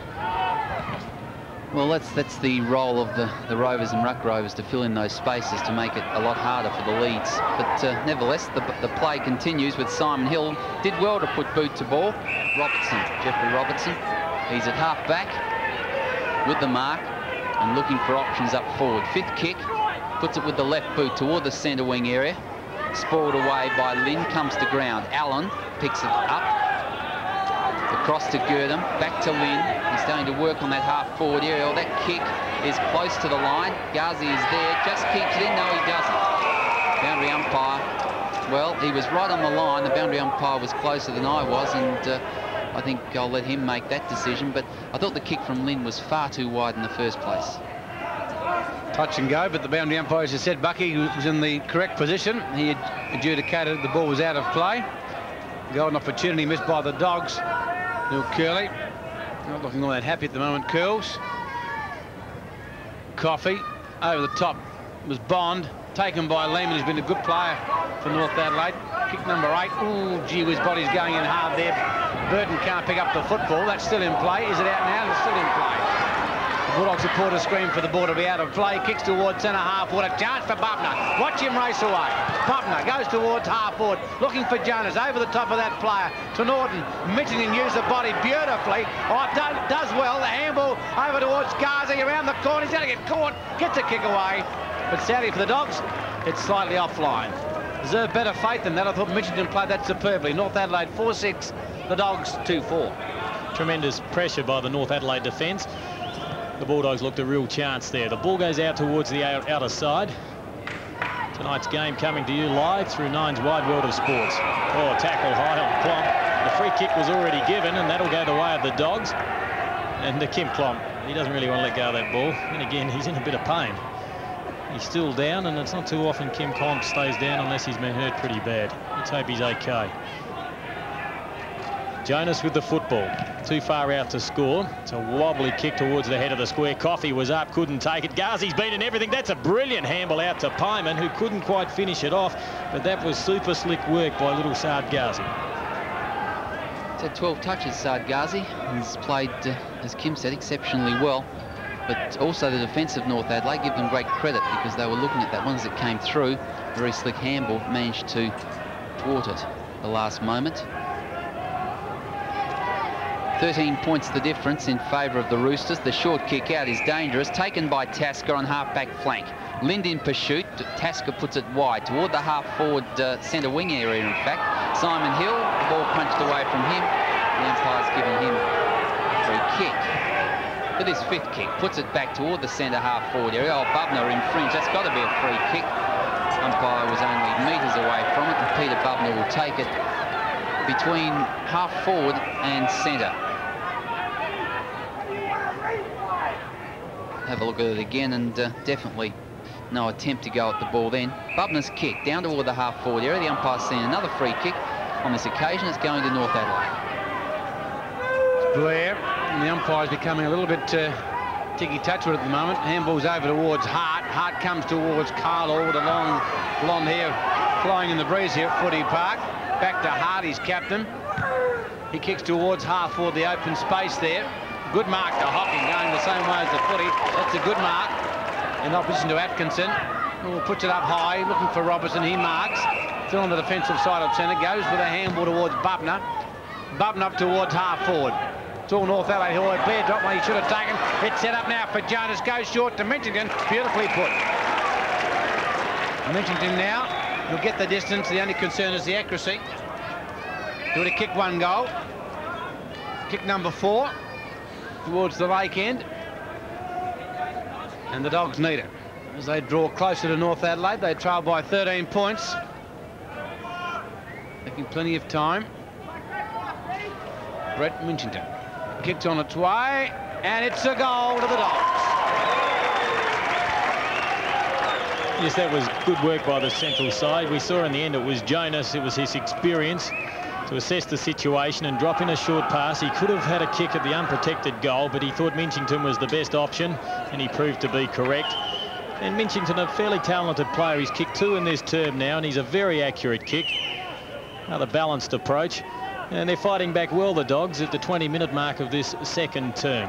Well, that's the role of the Rovers and Ruck Rovers, to fill in those spaces to make it a lot harder for the leads. But nevertheless, the play continues with Simon Hill. Did well to put boot to ball. Jeffrey Robertson. He's at half back with the mark and looking for options up forward. 5th kick, puts it with the left boot toward the centre wing area. Spoiled away by Lynn, comes to ground. Allen picks it up. Across to Girdham, back to Lynn. He's starting to work on that half-forward area. Oh, that kick is close to the line. Ghazi is there, just keeps it in. No, he doesn't. Boundary umpire, well, he was right on the line. The boundary umpire was closer than I was, and I think I'll let him make that decision. But I thought the kick from Lynn was far too wide in the first place. Touch and go, but the boundary umpire, as you said, Bucky, was in the correct position. He had adjudicated the ball was out of play. Golden opportunity missed by the Dogs. Neil Curley, not looking all that happy at the moment. Curls. Coffey, over the top was Bond, taken by Lehman, who's been a good player for North Adelaide. Kick number 8. Ooh, gee whiz, body's going in hard there. Burton can't pick up the football. That's still in play. Is it out now? It's still in play. The Bulldog supporters scream for the ball to be out of play. Kicks towards centre half. What a chance for Bubner. Watch him race away. Bubner goes towards half forward, looking for Jonas over the top of that player. To Norton. Mitchell used the body beautifully. Oh, does well. The handball over towards Ghazi around the corner. He's going to get caught. Gets a kick away. But sadly for the Dogs, it's slightly offline. Deserve better faith than that. I thought Mitchell played that superbly. North Adelaide 4-6. The Dogs 2-4. Tremendous pressure by the North Adelaide defence. The Bulldogs looked a real chance there. The ball goes out towards the outer side. Tonight's game coming to you live through Nine's Wide World of Sports. Oh, tackle high on Klomp. The free kick was already given, and that'll go the way of the Dogs. And Kim Klomp, he doesn't really want to let go of that ball. And again, he's in a bit of pain. He's still down, and it's not too often Kim Klomp stays down unless he's been hurt pretty bad. Let's hope he's okay. Jonas with the football, too far out to score. It's a wobbly kick towards the head of the square. Coffey was up, couldn't take it. Ghazi's beaten everything. That's a brilliant handball out to Pyman, who couldn't quite finish it off, but that was super slick work by little Saad Ghazi. He's had 12 touches, Saad Ghazi. He's played, as Kim said, exceptionally well. But also the defence of North Adelaide, give them great credit, because they were looking at that one as it came through. Very slick handball, managed to thwart it the last moment. 13 points the difference in favour of the Roosters. The short kick out is dangerous, taken by Tasker on half-back flank. Lind in pursuit. Tasker puts it wide toward the half-forward centre wing area, in fact. Simon Hill, the ball punched away from him. The umpire's given him a free kick. For this 5th kick, puts it back toward the centre half-forward area. Oh, Bubner infringed. That's got to be a free kick. Umpire was only metres away from it, and Peter Bubner will take it between half forward and centre. Have a look at it again, and definitely no attempt to go at the ball then. Bubner's kick down toward the half forward area. The umpire's seen another free kick on this occasion. It's going to North Adelaide. Blair, and the umpire's becoming a little bit ticky-touch with it at the moment. Handball's over towards Hart. Hart comes towards Carlo with a long blonde hair flying in the breeze here at Footy Park. Back to Hart, his captain. He kicks towards half forward, the open space there. Good mark to Hocking, going the same way as the footy. That's a good mark in opposition to Atkinson, who puts it up high, looking for Robertson. He marks. Still on the defensive side of centre. Goes with a handball towards Bubner. Bubner up towards half forward. It's all North Adelaide. Oh, a bear drop one he should have taken. It's set up now for Jonas. Goes short to Minchington. Beautifully put. Minchington now will get the distance. The only concern is the accuracy. Going to kick one goal. Kick number 4 towards the lake end. And the Dogs need it. As they draw closer to North Adelaide, they trail by 13 points. Taking plenty of time. Brett Minchington. Kicked on its way, and it's a goal to the Dogs. Yes, that was good work by the central side. We saw in the end it was Jonas. It was his experience to assess the situation and drop in a short pass. He could have had a kick at the unprotected goal, but he thought Minchington was the best option, and he proved to be correct. And Minchington, a fairly talented player. He's kicked 2 in this term now, and he's a very accurate kick. Another balanced approach. And they're fighting back well, the Dogs, at the 20-minute mark of this second term.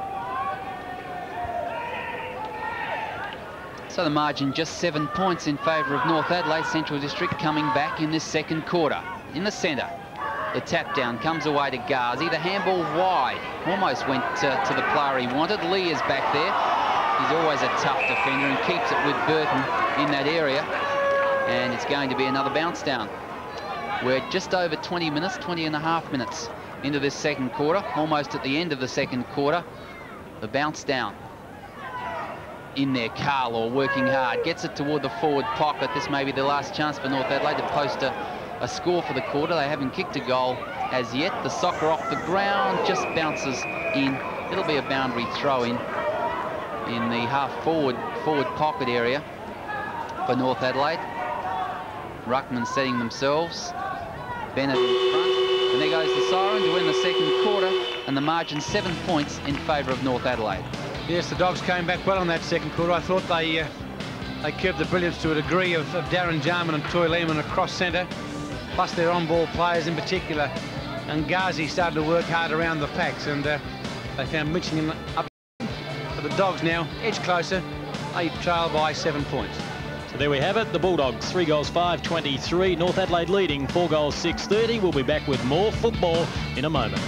So the margin just 7 points in favour of North Adelaide Central District, coming back in this second quarter. In the centre, the tap down comes away to Ghazi. The handball wide, almost went to the player he wanted. Lee is back there. He's always a tough defender and keeps it with Burton in that area. And it's going to be another bounce down. We're just over 20 minutes, 20 and a half minutes into this second quarter, almost at the end of the second quarter. The bounce down. In there, Carlaw working hard, gets it toward the forward pocket. This may be the last chance for North Adelaide to post a score for the quarter. They haven't kicked a goal as yet. The soccer off the ground just bounces in. It'll be a boundary throw in the half forward pocket area for North Adelaide. Ruckman setting themselves. Bennett in front, and there goes the siren to win the second quarter, and the margin 7 points in favour of North Adelaide. Yes, the Dogs came back well in that second quarter. I thought they curbed the brilliance to a degree of Darren Jarman and Troy Lehman across centre, plus their on-ball players in particular. And Ghazi started to work hard around the packs, and they found Mitchell up. But the Dogs now edge closer. They trail by 7 points. So there we have it. The Bulldogs 3 goals 5-23. North Adelaide leading 4 goals 6-30. We'll be back with more football in a moment.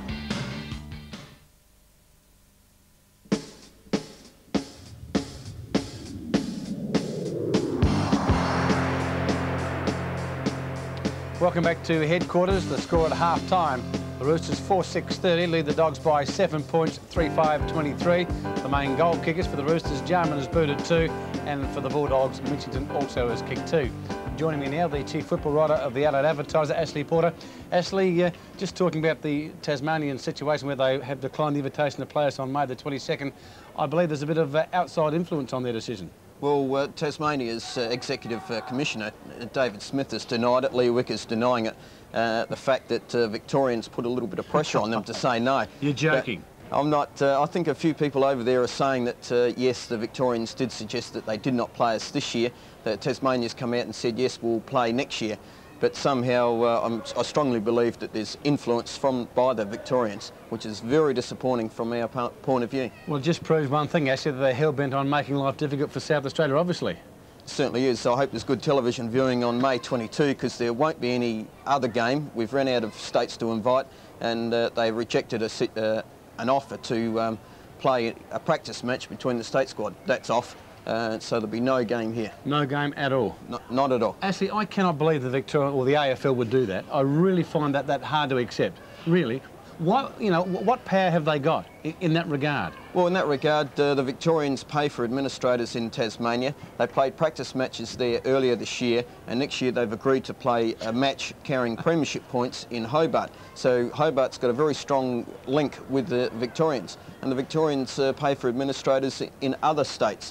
Welcome back to headquarters. The score at half-time. The Roosters 4-6-30 lead the Dogs by 7 points, 3-5-23. The main goal kickers for the Roosters, Jarman has booted 2, and for the Bulldogs, Mitchington also has kicked 2. Joining me now, the chief football writer of the Adelaide Advertiser, Ashley Porter. Ashley, just talking about the Tasmanian situation where they have declined the invitation to play us on May the 22nd. I believe there's a bit of outside influence on their decision. Well, Tasmania's Executive Commissioner, David Smith, has denied it. Lee Wicker's denying it. The fact that Victorians put a little bit of pressure on them to say no. You're joking. But I'm not. I think a few people over there are saying that, yes, the Victorians did suggest that they did not play us this year. That Tasmania's come out and said, yes, we'll play next year. But somehow I strongly believe that there's influence by the Victorians, which is very disappointing from our point of view. Well, it just proves one thing, Ashley, that they're hell-bent on making life difficult for South Australia, obviously. It certainly is. So I hope there's good television viewing on May 22, because there won't be any other game. We've run out of states to invite, and they rejected an offer to play a practice match between the state squad. That's off. So there'll be no game here. No game at all? Not at all. Ashley, I cannot believe the Victoria or the AFL would do that. I really find that hard to accept. Really? What power have they got in that regard? Well, in that regard, the Victorians pay for administrators in Tasmania. They played practice matches there earlier this year, and next year they've agreed to play a match carrying premiership points in Hobart. So Hobart's got a very strong link with the Victorians, and the Victorians pay for administrators in other states.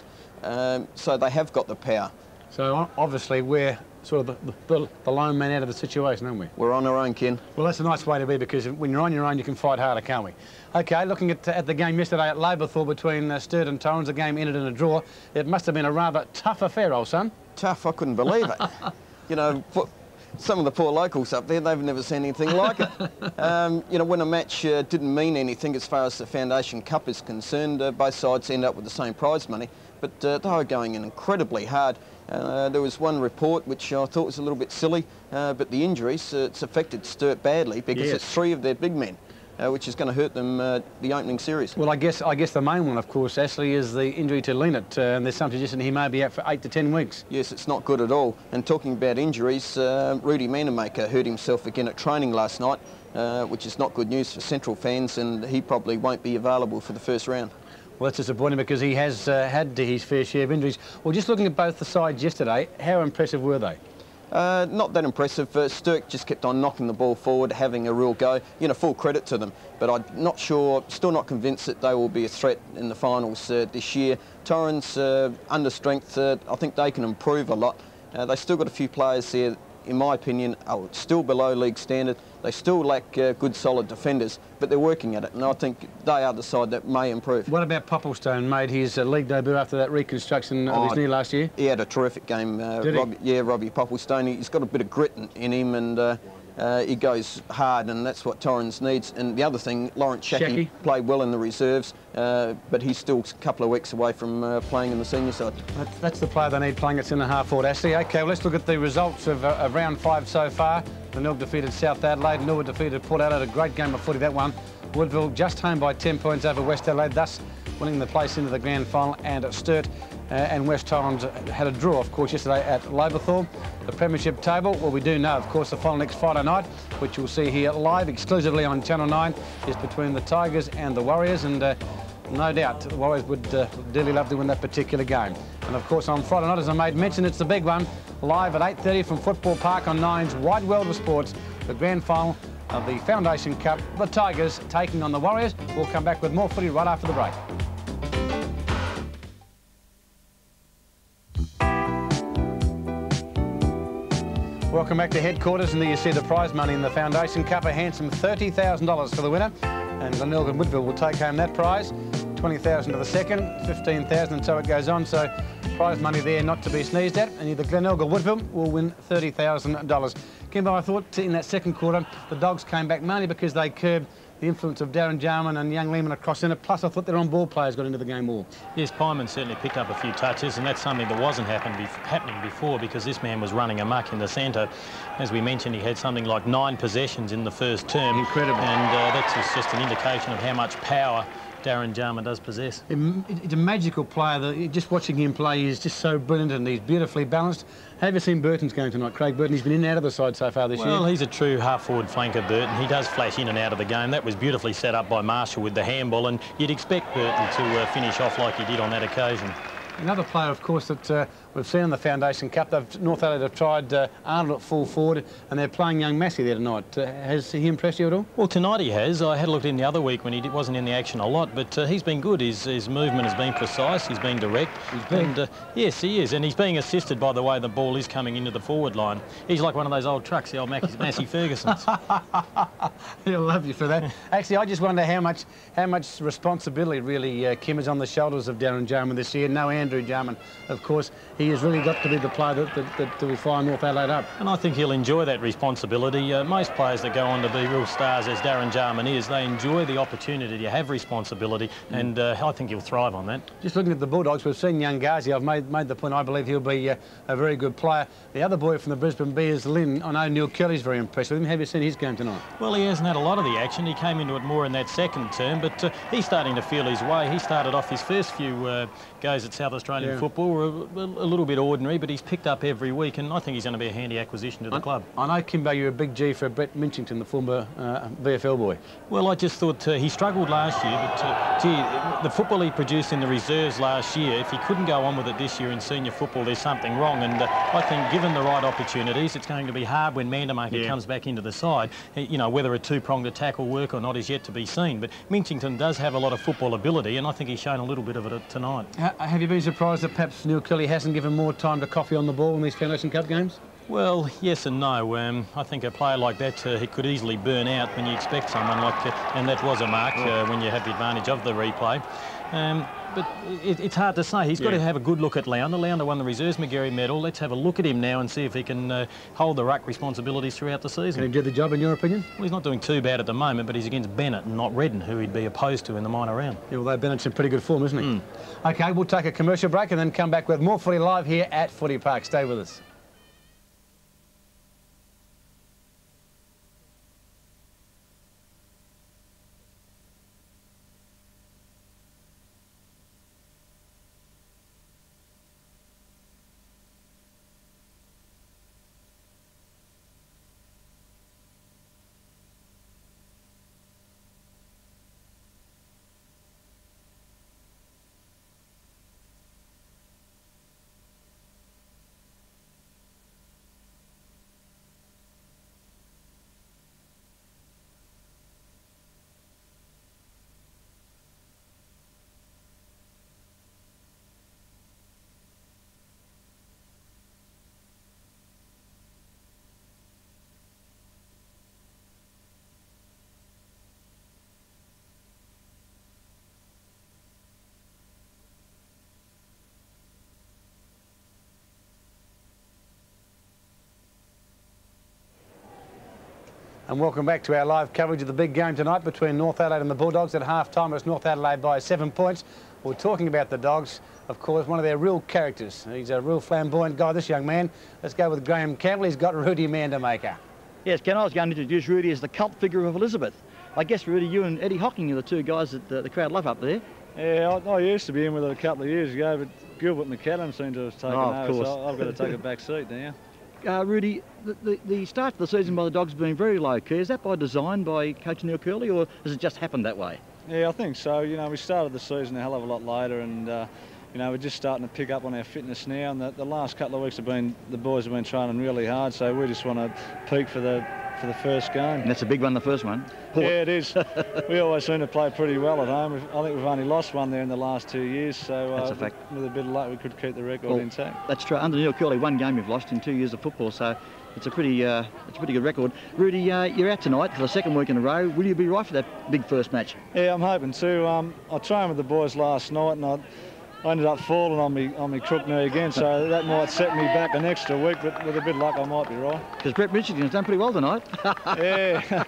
So they have got the power. So obviously we're sort of the lone man out of the situation, aren't we? We're on our own, Ken. Well, that's a nice way to be, because when you're on your own, you can fight harder, can't we? OK, looking at the game yesterday at Labourthorpe between Sturt and Torrens, the game ended in a draw. It must have been a rather tough affair, old son. Tough, I couldn't believe it. You know, some of the poor locals up there, they've never seen anything like it. You know, when a match didn't mean anything as far as the Foundation Cup is concerned, both sides end up with the same prize money, but they were going in incredibly hard. There was one report which I thought was a little bit silly, but the injuries, it's affected Sturt badly, because it's 3 of their big men, which is going to hurt them the opening series. Well, I guess the main one, of course, Ashley, is the injury to Leonard, and there's some suggestion he may be out for 8 to 10 weeks. Yes, it's not good at all. And talking about injuries, Rudy Manamaker hurt himself again at training last night, which is not good news for Central fans, and he probably won't be available for the first round. Well, that's disappointing, because he has had his fair share of injuries. Well, just looking at both the sides yesterday, how impressive were they? Not that impressive. Sturk just kept on knocking the ball forward, having a real go. You know, full credit to them. But I'm not sure, still not convinced that they will be a threat in the finals this year. Torrens, under strength, I think they can improve a lot. They've still got a few players there, in my opinion, are still below league standard. They still lack good, solid defenders, but they're working at it, and I think they are the side that may improve. What about Popplestone? Made his league debut after that reconstruction of his knee last year? He had a terrific game, Robbie Popplestone. He's got a bit of grit in him, and he goes hard, and that's what Torrens needs. And the other thing, Lawrence Shackey played well in the reserves, but he's still a couple of weeks away from playing in the senior side. That's the player they need playing at centre-half forward, Ashley. OK, well, let's look at the results of round 5 so far. Glenelg defeated South Adelaide. Norwood defeated Port Adelaide. A great game of footy, that one. Woodville just home by 10 points over West Adelaide, thus winning the place into the grand final. And at Sturt and West Torrens had a draw, of course, yesterday at Labourthorpe. The premiership table, well, we do know, of course, the final next Friday night, which you'll see here live exclusively on Channel 9, is between the Tigers and the Warriors. And no doubt the Warriors would dearly love to win that particular game. And of course on Friday night, as I made mention, it's the big one, live at 8:30 from Football Park on Nine's Wide World of Sports, the grand final of the Foundation Cup, the Tigers taking on the Warriors. We'll come back with more footy right after the break. Welcome back to headquarters, and there you see the prize money in the Foundation Cup, a handsome $30,000 for the winner. And Glenelg and Woodville will take home that prize. 20,000 to the second, 15,000, and so it goes on. So prize money there not to be sneezed at, and either Glenelg or Woodville will win $30,000. Kimbo, I thought in that second quarter the Dogs came back mainly because they curbed the influence of Darren Jarman and young Lehman across centre, plus I thought their on-ball players got into the game more. Yes, Pyman certainly picked up a few touches, and that's something that wasn't happening before, because this man was running amok in the centre. As we mentioned, he had something like 9 possessions in the first term. Incredible. And that's just an indication of how much power Darren Jarman does possess. It's a magical player. Just watching him play, he's just so brilliant, and he's beautifully balanced. Have you seen Burton's game tonight, Craig Burton? He's been in and out of the side so far this year. Well, he's a true half-forward flanker, Burton. He does flash in and out of the game. That was beautifully set up by Marshall with the handball, and you'd expect Burton to finish off like he did on that occasion. Another player, of course, that we've seen in the Foundation Cup, North Adelaide have tried Arnold at full forward, and they're playing young Massey there tonight. Has he impressed you at all? Well, tonight he has. I had a look at him the other week when he wasn't in the action a lot, but he's been good. His movement has been precise, he's been direct. Yes, he is, and he's being assisted by the way the ball is coming into the forward line. He's like one of those old trucks, the old Massey Fergusons. He'll love you for that. Actually, I just wonder how much responsibility really Kim is on the shoulders of Darren Jarman this year. No Andrew Jarman, of course. He has really got to be the player that will fire North Adelaide up. And I think he'll enjoy that responsibility. Most players that go on to be real stars, as Darren Jarman is, they enjoy the opportunity to have responsibility, and I think he'll thrive on that. Just looking at the Bulldogs, we've seen young Ghazi. I've made the point, I believe he'll be a very good player. The other boy from the Brisbane Bears, Lynn, I know Neil Kelly's very impressed with him. Have you seen his game tonight? Well, he hasn't had a lot of the action. He came into it more in that second term, but he's starting to feel his way. He started off his first few goes at South Australian football were a little bit ordinary, but he's picked up every week, and I think he's going to be a handy acquisition to the club. I know, Kimbo, you're a big G for Brett Minchington, the former VFL boy. Well, I just thought he struggled last year, but gee, the football he produced in the reserves last year, if he couldn't go on with it this year in senior football, there's something wrong. And I think given the right opportunities, it's going to be hard when Mandamaker comes back into the side. You know, whether a two-pronged attack will work or not is yet to be seen. But Minchington does have a lot of football ability, and I think he's shown a little bit of it tonight. Have you been surprised that perhaps Neil Kelly hasn't given more time to Coffey on the ball in these Foundation Cup games? Well, yes and no. I think a player like that, he could easily burn out when you expect someone like, and that was a mark when you have the advantage of the replay. But it's hard to say. He's got to have a good look at Lounder. Lounder won the Reserves Magarey medal. Let's have a look at him now and see if he can hold the ruck responsibilities throughout the season. Can he do the job, in your opinion? Well, he's not doing too bad at the moment, but he's against Bennett and not Redden, who he'd be opposed to in the minor round. Yeah, although Bennett's in pretty good form, isn't he? OK, we'll take a commercial break and then come back with more footy live here at Footy Park. Stay with us. And welcome back to our live coverage of the big game tonight between North Adelaide and the Bulldogs. At half-time, it's North Adelaide by 7 points. We're talking about the Dogs, of course, one of their real characters. He's a real flamboyant guy, this young man. Let's go with Graham Campbell. He's got Rudy Mandamaker. Yes, Ken, I was going to introduce Rudy as the cult figure of Elizabeth. I guess, Rudy, you and Eddie Hocking are the two guys that the crowd love up there. Yeah, I used to be in with it a couple of years ago, but Gilbert McCallum seemed to have taken over, so I've got to take a back seat now. Rudy, the start of the season by the Dogs has been very low-key. Is that by design by Coach Neil Curley, or has it just happened that way? Yeah, I think so. You know, we started the season a hell of a lot later, and you know, we're just starting to pick up on our fitness now. And the last couple of weeks the boys have been training really hard, so we just want to peak for the first game. And that's a big one, the first one. Yeah, it is. We always seem to play pretty well at home. I think we've only lost one there in the last 2 years, so that's a fact. With a bit of luck, we could keep the record intact. That's true. Under Neil Curley, one game you've lost in 2 years of football, so it's a pretty good record. Rudy, you're out tonight for the second week in a row. Will you be right for that big first match? Yeah, I'm hoping to. I trained with the boys last night, and I ended up falling on me crook knee again, so that might set me back an extra week, but with a bit of luck I might be right. Because Brett Minchington's done pretty well tonight. Yeah,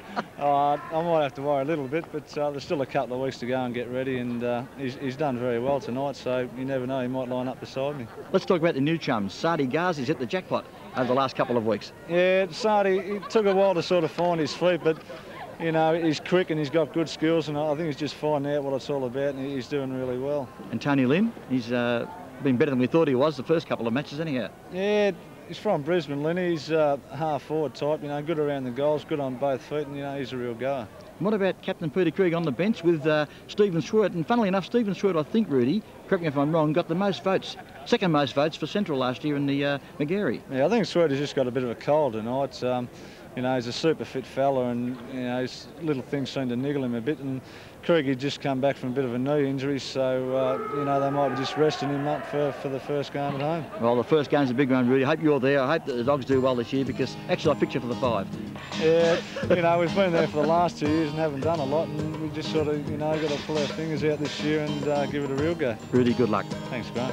I might have to worry a little bit, but there's still a couple of weeks to go and get ready, and he's done very well tonight, so you never know, he might line up beside me. Let's talk about the new chums. Sadi Ghazi's hit the jackpot over the last couple of weeks. Yeah, Sadi, it took a while to sort of find his feet, but you know, he's quick and he's got good skills, and I think he's just finding out what it's all about, and he's doing really well. And Tony Lynn, he's been better than we thought he was the first couple of matches, anyhow. Yeah, he's from Brisbane, Lynn. He's half-forward type, you know, good around the goals, good on both feet, and, you know, he's a real goer. What about Captain Peter Krieg on the bench with Stephen Swert? And funnily enough, Stephen Swert, I think, Rudy, correct me if I'm wrong, got the most votes, second most votes for Central last year in the Magarey. Yeah, I think Swert has just got a bit of a cold tonight. You know, he's a super fit fella, and you know, his little things seem to niggle him a bit. And Krieg had just come back from a bit of a knee injury, so you know, they might be just resting him up for the first game at home. Well, the first game's a big one, Rudy. I hope you're there. I hope that the Dogs do well this year, because actually I picture for the 5. Yeah, you know, we've been there for the last 2 years and haven't done a lot, and we just sort of, you know, got to pull our fingers out this year and give it a real go. Rudy, good luck. Thanks, Grant.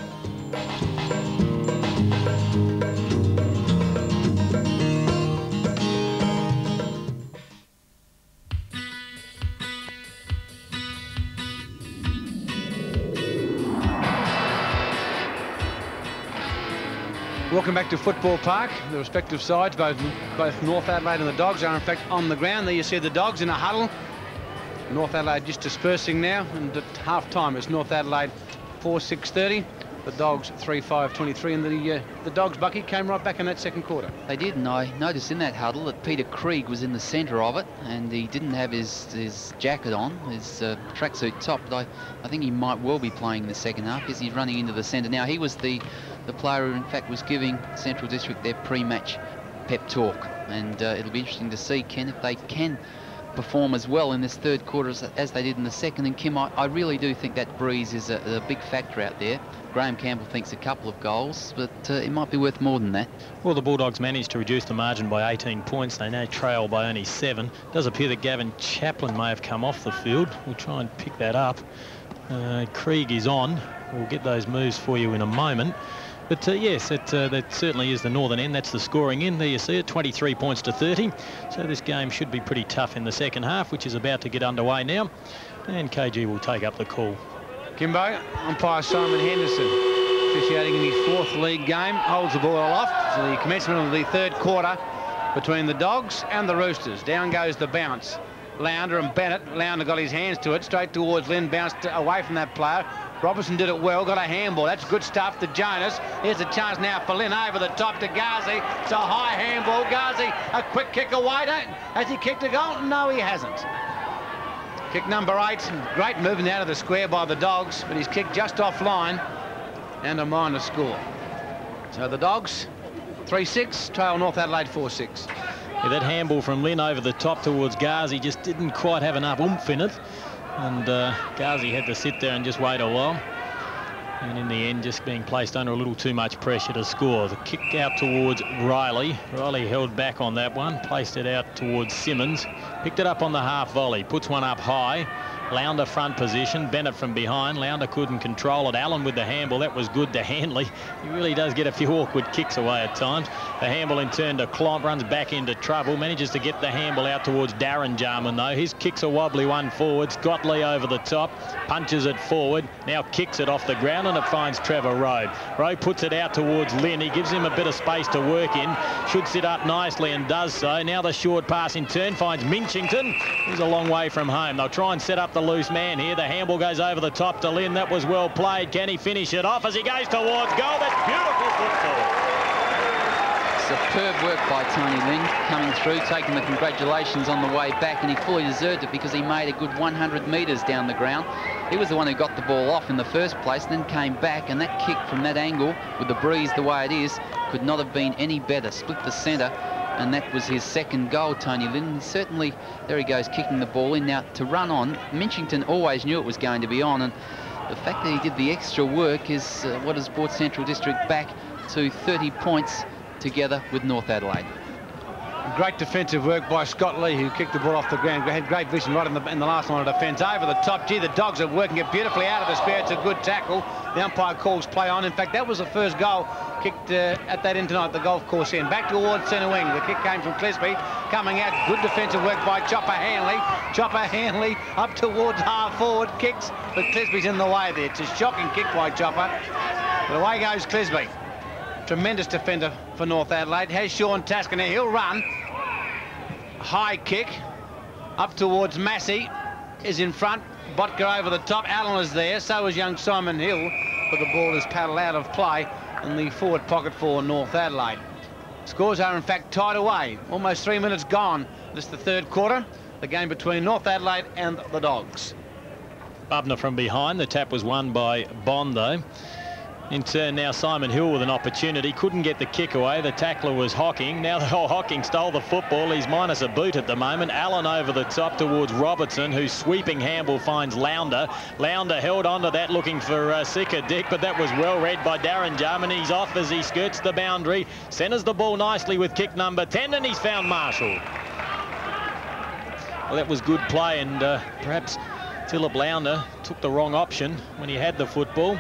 Welcome back to Football Park. The respective sides, both North Adelaide and the Dogs, are in fact on the ground. There you see the Dogs in a huddle. North Adelaide just dispersing now, and at half-time it's North Adelaide 4-6-30. The Dogs 3-5-23, and the Dogs, Bucky, came right back in that second quarter. They did, and I noticed in that huddle that Peter Krieg was in the centre of it, and he didn't have his jacket on, his tracksuit top, but I think he might well be playing in the second half because he's running into the centre. Now, he was the player who, in fact, was giving Central District their pre-match pep talk, and it'll be interesting to see, Ken, if they can perform as well in this third quarter as they did in the second. And Kim, I really do think that breeze is a big factor out there. Graham Campbell thinks a couple of goals, but it might be worth more than that. Well, the Bulldogs managed to reduce the margin by 18 points. They now trail by only 7. It does appear that Gavin Chaplin may have come off the field. We'll try and pick that up. Krieg is on. We'll get those moves for you in a moment. But yes, that certainly is the northern end. That's the scoring end. There you see it, 23 points to 30. So this game should be pretty tough in the second half, which is about to get underway now. And KG will take up the call. Kimbo, umpire Simon Henderson, officiating in his 4th league game, holds the ball aloft to the commencement of the third quarter between the Dogs and the Roosters. Down goes the bounce. Lounder and Bennett. Lounder got his hands to it, straight towards Lynn, bounced away from that player. Robertson did it well, got a handball. That's good stuff to Jonas. Here's a chance now for Lynn, over the top to Ghazi. It's a high handball. Ghazi, a quick kick away. Has he kicked a goal? No, he hasn't. Kick number 8. Great movement out of the square by the Dogs, but he's kicked just offline, and a minor score. So the Dogs 3-6, trail North Adelaide 4-6. Yeah, that handball from Lynn over the top towards Ghazi just didn't quite have enough oomph in it. And Ghazi had to sit there and just wait a while. And in the end, just being placed under a little too much pressure to score. The kick out towards Riley. Riley held back on that one, placed it out towards Simmons. Picked it up on the half volley, puts one up high. Lounder front position, Bennett from behind. Lounder couldn't control it. Allen with the handball, that was good to Handley. He really does get a few awkward kicks away at times. The handball in turn to Klomp, runs back into trouble, manages to get the handball out towards Darren Jarman though. His kick's a wobbly one forward. Scottley over the top, punches it forward, now kicks it off the ground and it finds Trevor Rowe. Rowe puts it out towards Lynn. He gives him a bit of space to work in. Should sit up nicely and does so. Now the short pass in turn finds Minchington. He's a long way from home. They'll try and set up the loose man here. The handball goes over the top to Lynn. That was well played. Can he finish it off as he goes towards goal? That's beautiful football. Superb work by Tony Lynn, coming through, taking the congratulations on the way back, and he fully deserved it because he made a good 100 metres down the ground. He was the one who got the ball off in the first place, then came back, and that kick from that angle, with the breeze the way it is, could not have been any better. Split the centre, and that was his second goal, Tony Lynn. Certainly, there he goes, kicking the ball in. Now, to run on, Minchington always knew it was going to be on, and the fact that he did the extra work is what has brought Central District back to 30 points together with North Adelaide. Great defensive work by Scott Lee, who kicked the ball off the ground. Had great vision right in the last line of defence. Over the top, gee, the Dogs are working it beautifully out of the square. It's a good tackle. The umpire calls play on. In fact, that was the first goal kicked at that end tonight, the golf course end. Back towards centre wing. The kick came from Clisby. Coming out, good defensive work by Chopper Hanley. Chopper Hanley up towards half forward. Kicks, but Clisby's in the way there. It's a shocking kick by Chopper. But away goes Clisby. Tremendous defender for North Adelaide. Has Sean Tasker now. He'll run. High kick up towards Massey. Is in front. Botka over the top. Allen is there. So is young Simon Hill. But the ball is paddled out of play in the forward pocket for North Adelaide. Scores are in fact tied away. Almost 3 minutes gone. This is the third quarter. The game between North Adelaide and the Dogs. Bubner from behind. The tap was won by Bond though. In turn now Simon Hill with an opportunity, couldn't get the kick away. The tackler was Hocking. Now Hocking stole the football. He's minus a boot at the moment. Allen over the top towards Robertson, whose sweeping handball finds Lounder. Lounder held on to that looking for Sika Dick, but that was well read by Darren Jarman. He's off as he skirts the boundary, centres the ball nicely with kick number 10, and he's found Marshall. Well, that was good play, and perhaps Philip Lounder took the wrong option when he had the football.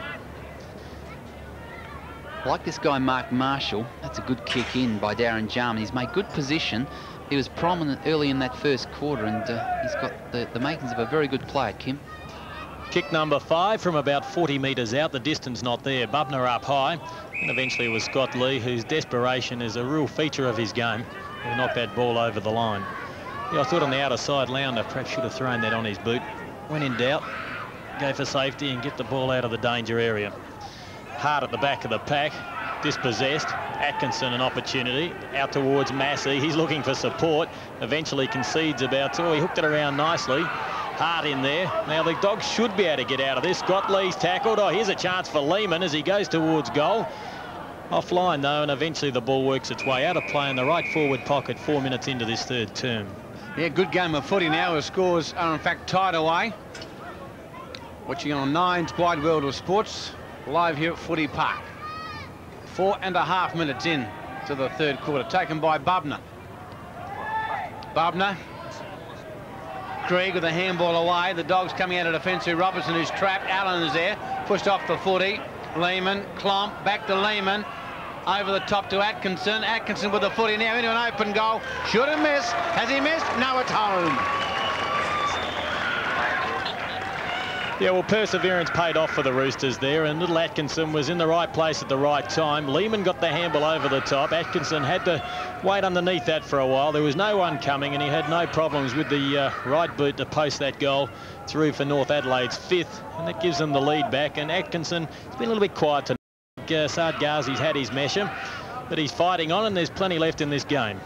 I like this guy, Mark Marshall. That's a good kick in by Darren Jarman. He's made good position. He was prominent early in that first quarter, and he's got the makings of a very good player, Kim. Kick number 5 from about 40 metres out. The distance not there. Bubner up high. And eventually it was Scott Lee, whose desperation is a real feature of his game. He knocked that ball over the line. Yeah, I thought on the outer side, Lounder perhaps should have thrown that on his boot. When in doubt, go for safety and get the ball out of the danger area. Hard at the back of the pack, dispossessed. Atkinson an opportunity, out towards Massey. He's looking for support, eventually concedes about, he hooked it around nicely. Hard in there. Now the Dogs should be able to get out of this. Scott Lee's tackled. Here's a chance for Lehman as he goes towards goal. Offline though, and eventually the ball works its way out of play in the right forward pocket 4 minutes into this third term. Yeah, good game of footy now. The scores are in fact tied away. Watching on Nine's Wide World of Sports, live here at Footy Park. 4.5 minutes in to the third quarter, taken by Bubner. Bubner. Krieg with a handball away. The Dogs coming out of defensive. Robertson who's trapped. Allen is there. Pushed off the footy. Lehman, Klomp, back to Lehman. Over the top to Atkinson. Atkinson with the footy now into an open goal. Should have missed. Has he missed? No, it's home. Yeah, well, perseverance paid off for the Roosters there, and little Atkinson was in the right place at the right time. Lehman got the handball over the top. Atkinson had to wait underneath that for a while. There was no one coming, and he had no problems with the right boot to post that goal through for North Adelaide's 5th, and that gives them the lead back. And Atkinson has been a little bit quiet tonight. Saad Ghazi's had his measure, but he's fighting on, and there's plenty left in this game.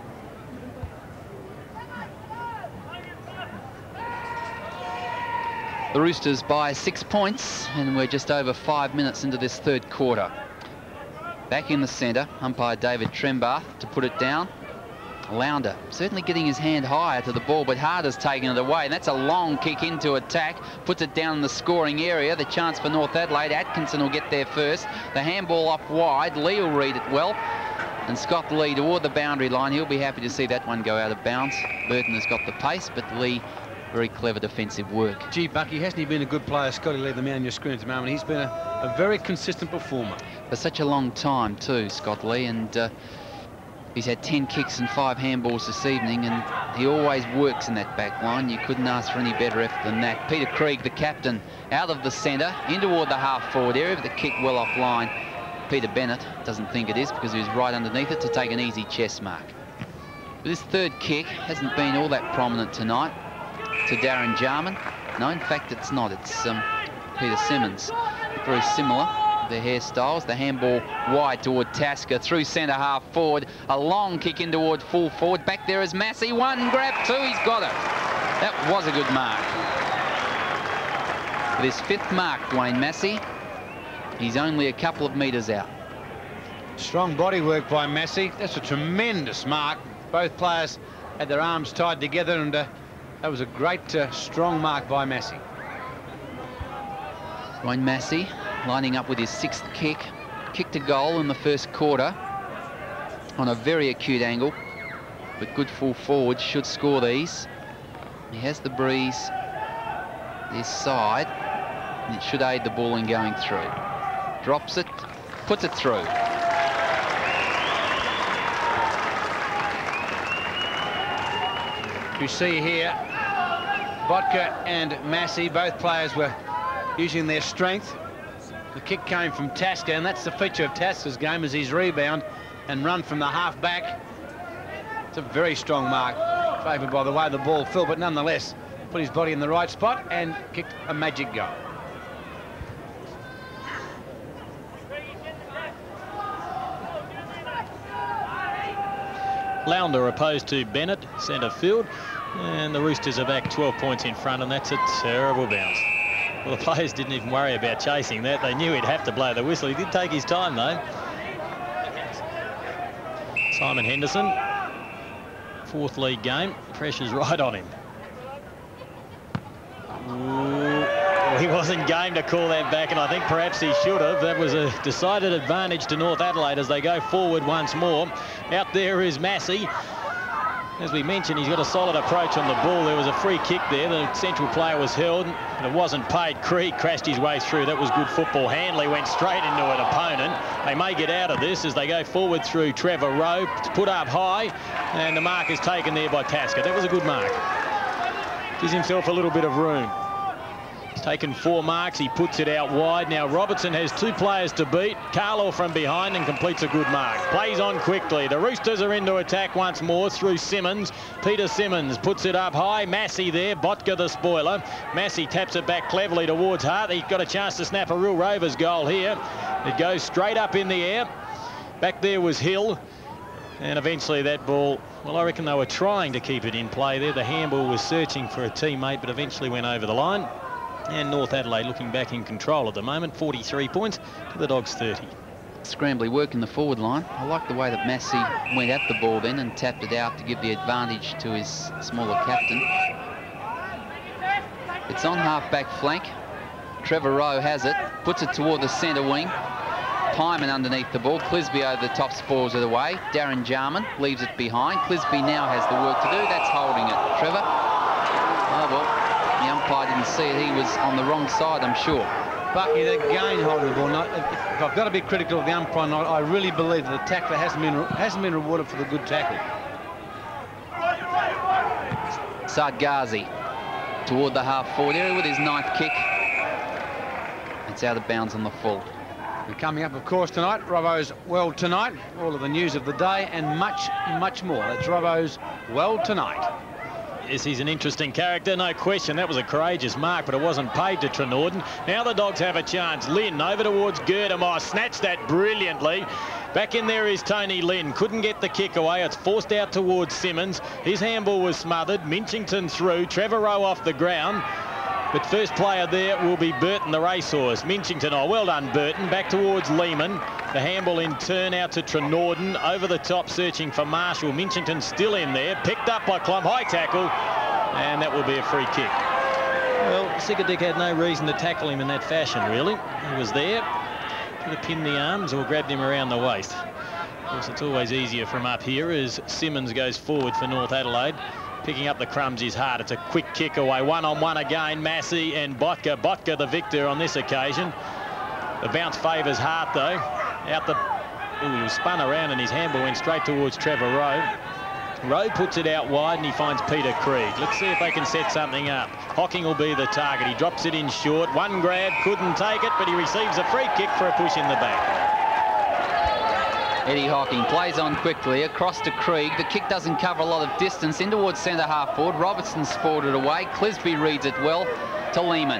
The Roosters by 6 points, and we're just over 5 minutes into this third quarter. Back in the centre, umpire David Trembath to put it down. Lounder certainly getting his hand higher to the ball, but Harder's taking it away, and that's a long kick into attack. Puts it down in the scoring area. The chance for North Adelaide. Atkinson will get there first. The handball off wide. Lee will read it well. And Scott Lee toward the boundary line. He'll be happy to see that one go out of bounds. Burton has got the pace, but Lee, very clever defensive work. Gee, Bucky, hasn't he been a good player? Scotty Lee, the man on your screen at the moment. He's been a very consistent performer. For such a long time too, Scott Lee, and he's had 10 kicks and 5 handballs this evening, and he always works in that back line. You couldn't ask for any better effort than that. Peter Krieg, the captain, out of the centre, in toward the half-forward area, but the kick well offline. Peter Bennett doesn't think it is because he was right underneath it to take an easy chest mark. But this third kick hasn't been all that prominent tonight. To Darren Jarman. No, in fact, it's not. It's Peter Simmons. Very similar, their hairstyles. The handball wide toward Tasker, through centre half forward. A long kick in toward full forward. Back there is Massey. 1 grab, 2. He's got it. That was a good mark. With his 5th mark, Dwayne Massey. He's only a couple of metres out. Strong body work by Massey. That's a tremendous mark. Both players had their arms tied together, and that was a great, strong mark by Massey. Dwayne Massey lining up with his 6th kick. Kicked a goal in the first quarter on a very acute angle, but good full forward should score these. He has the breeze this side, and it should aid the ball in going through. Drops it, puts it through. You see here, Botka and Massey, both players were using their strength. The kick came from Tasker, and that's the feature of Tasker's game, is his rebound and run from the half-back. It's a very strong mark, favoured by the way the ball fell, but nonetheless put his body in the right spot and kicked a magic goal. Lounder opposed to Bennett, centre field, and the Roosters are back 12 points in front, and that's a terrible bounce. Well, the players didn't even worry about chasing that. They knew he'd have to blow the whistle. He did take his time, though. Simon Henderson, 4th league game. Pressure's right on him. Ooh, he wasn't game to call that back, and I think perhaps he should have. That was a decided advantage to North Adelaide as they go forward once more. Out there is Massey. As we mentioned, he's got a solid approach on the ball. There was a free kick there. The central player was held, and it wasn't paid. Krieg crashed his way through. That was good football. Hanley went straight into an opponent. They may get out of this as they go forward through Trevor Rowe. Put up high, and the mark is taken there by Tasker. That was a good mark. Gives himself a little bit of room. He's taken 4 marks. He puts it out wide. Now Robertson has 2 players to beat. Carlo from behind and completes a good mark. Plays on quickly. The Roosters are into attack once more through Simmons. Peter Simmons puts it up high. Massey there. Botka the spoiler. Massey taps it back cleverly towards Hart. He's got a chance to snap a real Rovers goal here. It goes straight up in the air. Back there was Hill. And eventually that ball, well, I reckon they were trying to keep it in play there. The handball was searching for a teammate, but eventually went over the line. And North Adelaide looking back in control at the moment. 43 points to the Dogs 30. Scrambly work in the forward line. I like the way that Massey went at the ball then and tapped it out to give the advantage to his smaller captain. It's on half-back flank. Trevor Rowe has it, puts it toward the centre wing. Pyman underneath the ball. Clisby over the top, spoils it away. Darren Jarman leaves it behind. Clisby now has the work to do. That's holding it. Trevor. Oh, well, the umpire didn't see it. He was on the wrong side, I'm sure. Bucky again holding the ball. If I've got to be critical of the umpire, I really believe that the tackler hasn't been rewarded for the good tackle. Saad Ghazi toward the half-forward area with his 9th kick. It's out of bounds on the full. And coming up, of course, tonight, Robbo's World Tonight. All of the news of the day and much, much more. That's Robbo's World Tonight. Yes, he's an interesting character, no question. That was a courageous mark, but it wasn't paid to Trenorden. Now the Dogs have a chance. Lynn over towards Gerdemar, snatched that brilliantly. Back in there is Tony Lynn. Couldn't get the kick away. It's forced out towards Simmons. His handball was smothered. Minchington through. Trevor Rowe off the ground. But first player there will be Burton, the racehorse. Minchington, oh, well done, Burton. Back towards Lehman. The handball in turn out to Trenorden. Over the top, searching for Marshall. Minchington still in there. Picked up by Klum. High tackle. And that will be a free kick. Well, Sigurdick had no reason to tackle him in that fashion, really. He was there. Could have pinned the arms or grabbed him around the waist. Of course, it's always easier from up here as Simmons goes forward for North Adelaide. Picking up the crumbs is hard. It's a quick kick away. 1-on-1 again. Massey and Botka. Botka the victor on this occasion. The bounce favours Hart, though. He was spun around and his handball went straight towards Trevor Rowe. Rowe puts it out wide and he finds Peter Krieg. Let's see if they can set something up. Hocking will be the target. He drops it in short. One grab, couldn't take it, but he receives a free kick for a push in the back. Eddie Hocking plays on quickly across to Krieg. The kick doesn't cover a lot of distance in towards centre half forward. Robertson spoiled it away. Clisby reads it well to Lehman.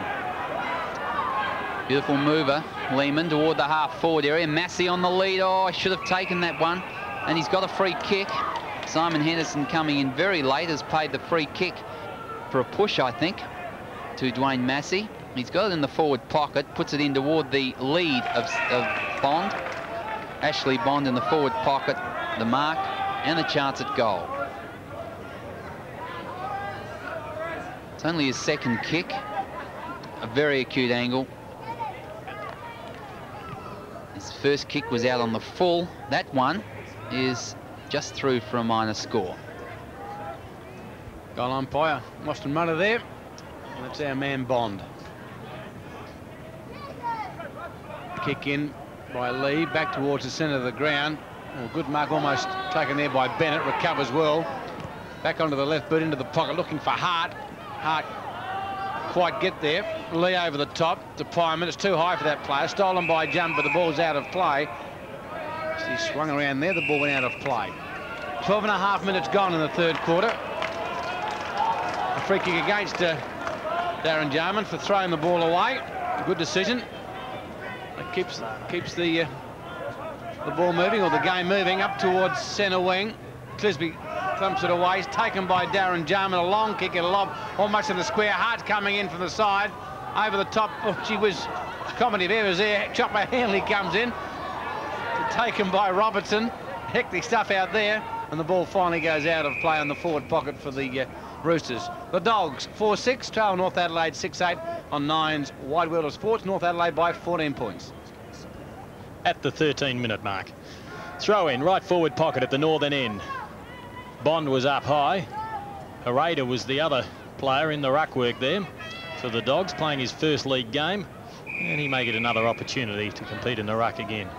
Beautiful mover, Lehman toward the half forward area. Massey on the lead. Oh, I should have taken that one. And he's got a free kick. Simon Henderson coming in very late has paid the free kick for a push, I think, to Dwayne Massey. He's got it in the forward pocket, puts it in toward the lead of Bond. Ashley Bond in the forward pocket, the mark and the chance at goal. It's only his 2nd kick, a very acute angle. His first kick was out on the full. That one is just through for a minor score. Goal umpire, Mostyn Muller there. And that's our man Bond. Kick in by Lee, back towards the centre of the ground. Oh, good mark, almost taken there by Bennett, recovers well. Back onto the left boot, into the pocket, looking for Hart. Hart quite get there. Lee over the top to Pyman. It's too high for that player. Stolen by Jumper, the ball's out of play. He swung around there, the ball went out of play. 12.5 minutes gone in the 3rd quarter. A free kick against Darren Jarman for throwing the ball away. A good decision. It keeps the ball moving, or the game moving, up towards centre wing. Clisby thumps it away. It's taken by Darren Jarman. A long kick and a lob, almost in the square. Hart coming in from the side. Over the top. Oh, gee whiz. Comedy of errors there. Chopper Hanley comes in. Taken by Robertson. Hectic stuff out there. And the ball finally goes out of play on the forward pocket for the Roosters. The Dogs 4-6, trail North Adelaide 6-8 on Nine's Wide World of Sports. North Adelaide by 14 points. At the 13-minute mark. Throw in, right forward pocket at the northern end. Bond was up high. Hereda was the other player in the ruck work there for the Dogs, playing his first league game. And he may get another opportunity to compete in the ruck again.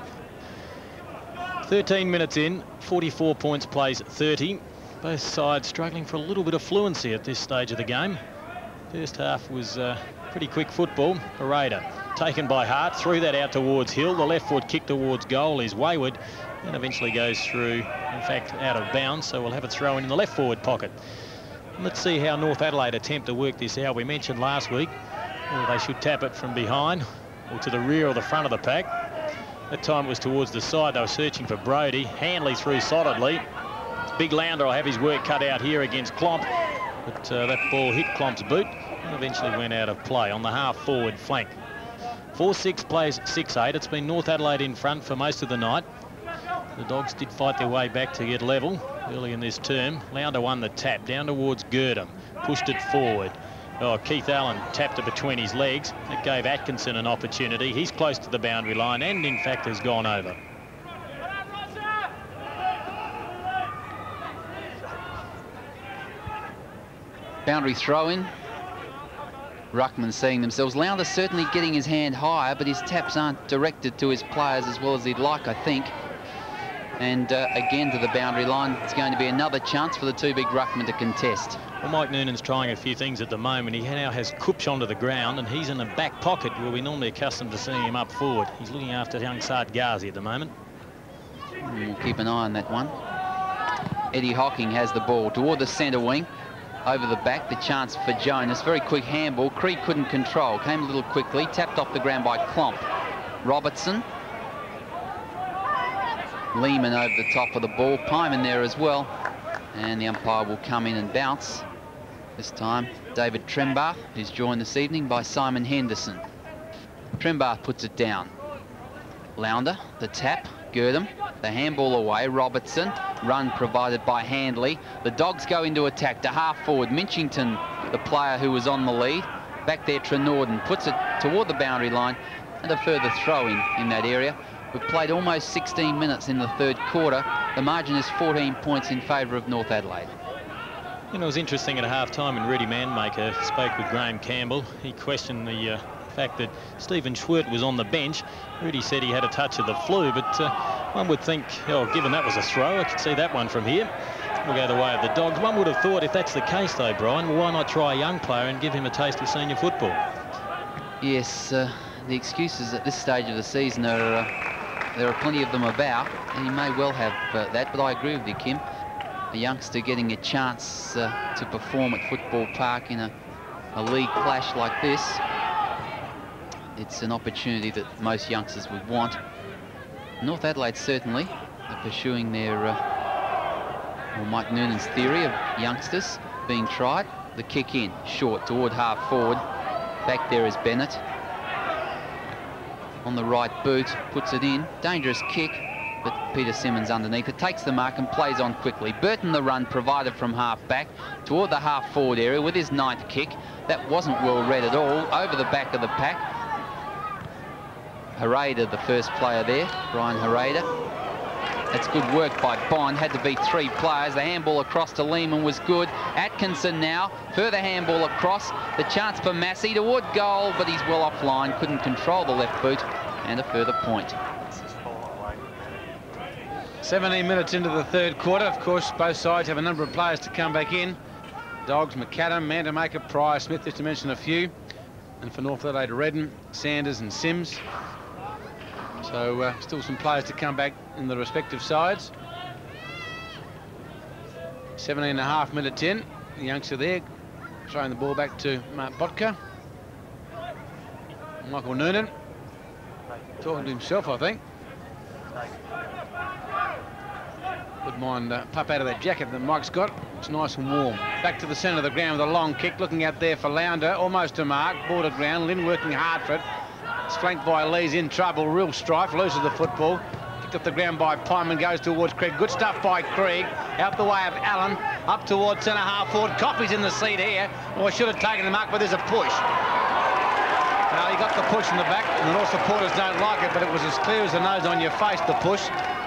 13 minutes in, 44 points, plays 30. Both sides struggling for a little bit of fluency at this stage of the game. First half was Pretty quick football. Hereda taken by Hart, threw that out towards Hill. The left foot kick towards goal is wayward and eventually goes through, in fact, out of bounds. So we'll have it thrown in the left forward pocket. Let's see how North Adelaide attempt to work this out. We mentioned last week they should tap it from behind or to the rear or the front of the pack. That time it was towards the side. They were searching for Brody. Handley through solidly. Big Lounder will have his work cut out here against Klomp. But that ball hit Klomp's boot and eventually went out of play on the half-forward flank. 4-6 plays 6-8. It's been North Adelaide in front for most of the night. The Dogs did fight their way back to get level early in this term. Lounder won the tap down towards Girdham, pushed it forward. Oh, Keith Allen tapped it between his legs. It gave Atkinson an opportunity. He's close to the boundary line and, in fact, has gone over. Boundary throw-in. Ruckman seeing themselves. Lounder certainly getting his hand higher, but his taps aren't directed to his players as well as he'd like, I think. And again to the boundary line. It's going to be another chance for the two big ruckmen to contest. Well, Mike Noonan's trying a few things at the moment. He now has Coops onto the ground, and he's in the back pocket where we're normally accustomed to seeing him up forward. He's looking after young Saad Ghazi at the moment. We'll keep an eye on that one. Eddie Hocking has the ball toward the centre wing. Over the back, the chance for Jonas. Very quick handball. Krieg couldn't control. Came a little quickly. Tapped off the ground by Klomp. Robertson. Lehman over the top of the ball. Pyman there as well. And the umpire will come in and bounce. This time, David Trembath, who's joined this evening by Simon Henderson. Trembath puts it down. Lounder, the tap. Girdham, the handball away. Robertson, run provided by Handley. The Dogs go into attack to half forward. Minchington, the player who was on the lead. Back there, Trenorden puts it toward the boundary line and a further throw in that area. We've played almost 16 minutes in the third quarter. The margin is 14 points in favour of North Adelaide. You know, it was interesting at half-time when Rudy Manmaker spoke with Graham Campbell. He questioned the fact that Stephen Schwert was on the bench. Rudy said he had a touch of the flu, but one would think, oh, given that was a throw, I could see that one from here. We'll go the way of the Dogs. One would have thought if that's the case, though, Brian, well, why not try a young player and give him a taste of senior football? Yes, the excuses at this stage of the season are, there are plenty of them about, and he may well have that, but I agree with you, Kim. A youngster getting a chance to perform at Football Park in a league clash like this, it's an opportunity that most youngsters would want. North Adelaide certainly are pursuing their, Mike Noonan's theory of youngsters being tried. The kick in, short toward half forward. Back there is Bennett. On the right boot, puts it in. Dangerous kick, but Peter Simmons underneath it. Takes the mark and plays on quickly. Burton the run provided from half back toward the half forward area with his ninth kick. That wasn't well read at all. Over the back of the pack. Hereda, the first player there, Brian Hereda. That's good work by Bond. Had to beat three players. The handball across to Lehman was good. Atkinson now, further handball across. The chance for Massey toward goal, but he's well offline. Couldn't control the left boot, and a further point. 17 minutes into the third quarter. Of course, both sides have a number of players to come back in. Dogs, McAdam, Mandamaker, Pryor, Smith, just to mention a few. And for North Adelaide, Redden, Sanders and Sims. So still some players to come back in the respective sides. 17.5 minutes in. The youngster there throwing the ball back to Mark Botka. Michael Noonan talking to himself, I think. Wouldn't mind pup out of that jacket that Mike's got. It's nice and warm. Back to the centre of the ground with a long kick. Looking out there for Lounder. Almost to mark. Border ground. Lynn working hard for it. It's flanked by Lee's in trouble. Real strife. Loses the football. Kicked up the ground by Pyman. Goes towards Krieg. Good stuff by Krieg. Out the way of Allen. Up towards centre half forward. Coffey's in the seat here. Well, should have taken the mark, but there's a push. Now, he got the push in the back. And the North supporters don't like it, but it was as clear as the nose on your face, the push.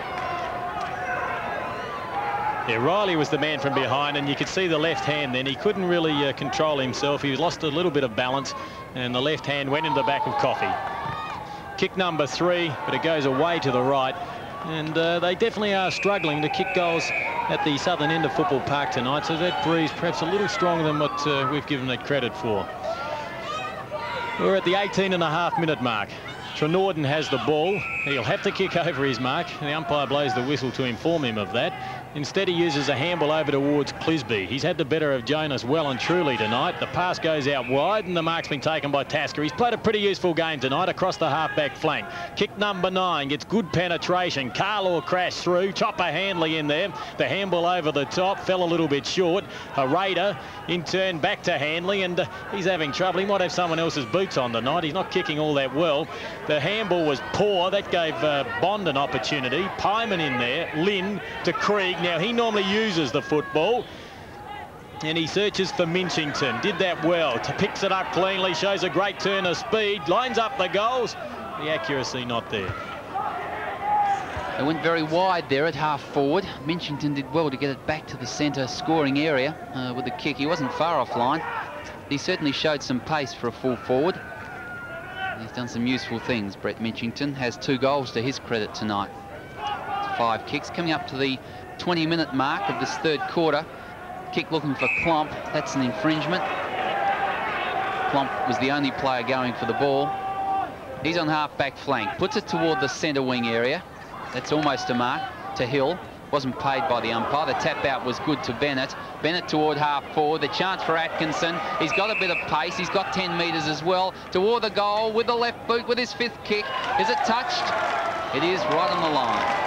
Yeah, Riley was the man from behind, and you could see the left hand then. He couldn't really control himself. He lost a little bit of balance, and the left hand went in the back of Coffey. Kick number 3, but it goes away to the right. And they definitely are struggling to kick goals at the southern end of Football Park tonight, so that breeze perhaps a little stronger than what we've given it credit for. We're at the 18.5-minute mark. Trenorden has the ball. He'll have to kick over his mark. The umpire blows the whistle to inform him of that. Instead, he uses a handball over towards Clisby. He's had the better of Jonas well and truly tonight. The pass goes out wide, and the mark's been taken by Tasker. He's played a pretty useful game tonight across the half-back flank. Kick number 9 gets good penetration. Carlaw crashed through. Chopper Handley in there. The handball over the top fell a little bit short. A Raider in turn back to Handley, and he's having trouble. He might have someone else's boots on tonight. He's not kicking all that well. The handball was poor. That gave Bond an opportunity. Pyman in there. Lynn to Krieg. Now, he normally uses the football, and he searches for Minchington. Did that well. Picks it up cleanly, shows a great turn of speed, lines up the goals. The accuracy not there. They went very wide there at half forward. Minchington did well to get it back to the centre scoring area with the kick. He wasn't far offline. He certainly showed some pace for a full forward. He's done some useful things. Brett Minchington has 2 goals to his credit tonight. 5 kicks coming up to the 20-minute mark of this third quarter. Kick looking for Klomp. That's an infringement. Klomp was the only player going for the ball. He's on half-back flank. Puts it toward the centre wing area. That's almost a mark to Hill. Wasn't paid by the umpire. The tap out was good to Bennett. Bennett toward half forward. The chance for Atkinson. He's got a bit of pace. He's got 10 metres as well. Toward the goal with the left boot with his 5th kick. Is it touched? It is right on the line.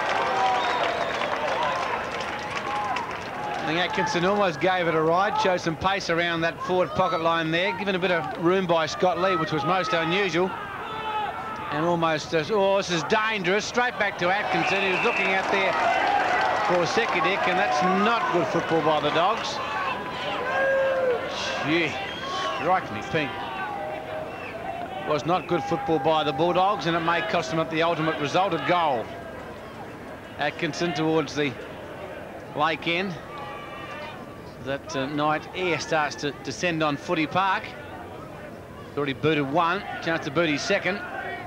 I think Atkinson almost gave it a ride, showed some pace around that forward pocket line there, given a bit of room by Scott Lee, which was most unusual. And almost, oh, this is dangerous. Straight back to Atkinson. He was looking out there for Sekudic, and that's not good football by the Dogs. Gee, strike me pink. Was not good football by the Bulldogs, and it may cost them at the ultimate result, a goal. Atkinson towards the lake end. That night air starts to descend on Footy Park. Already booted 1, chance to boot his 2nd.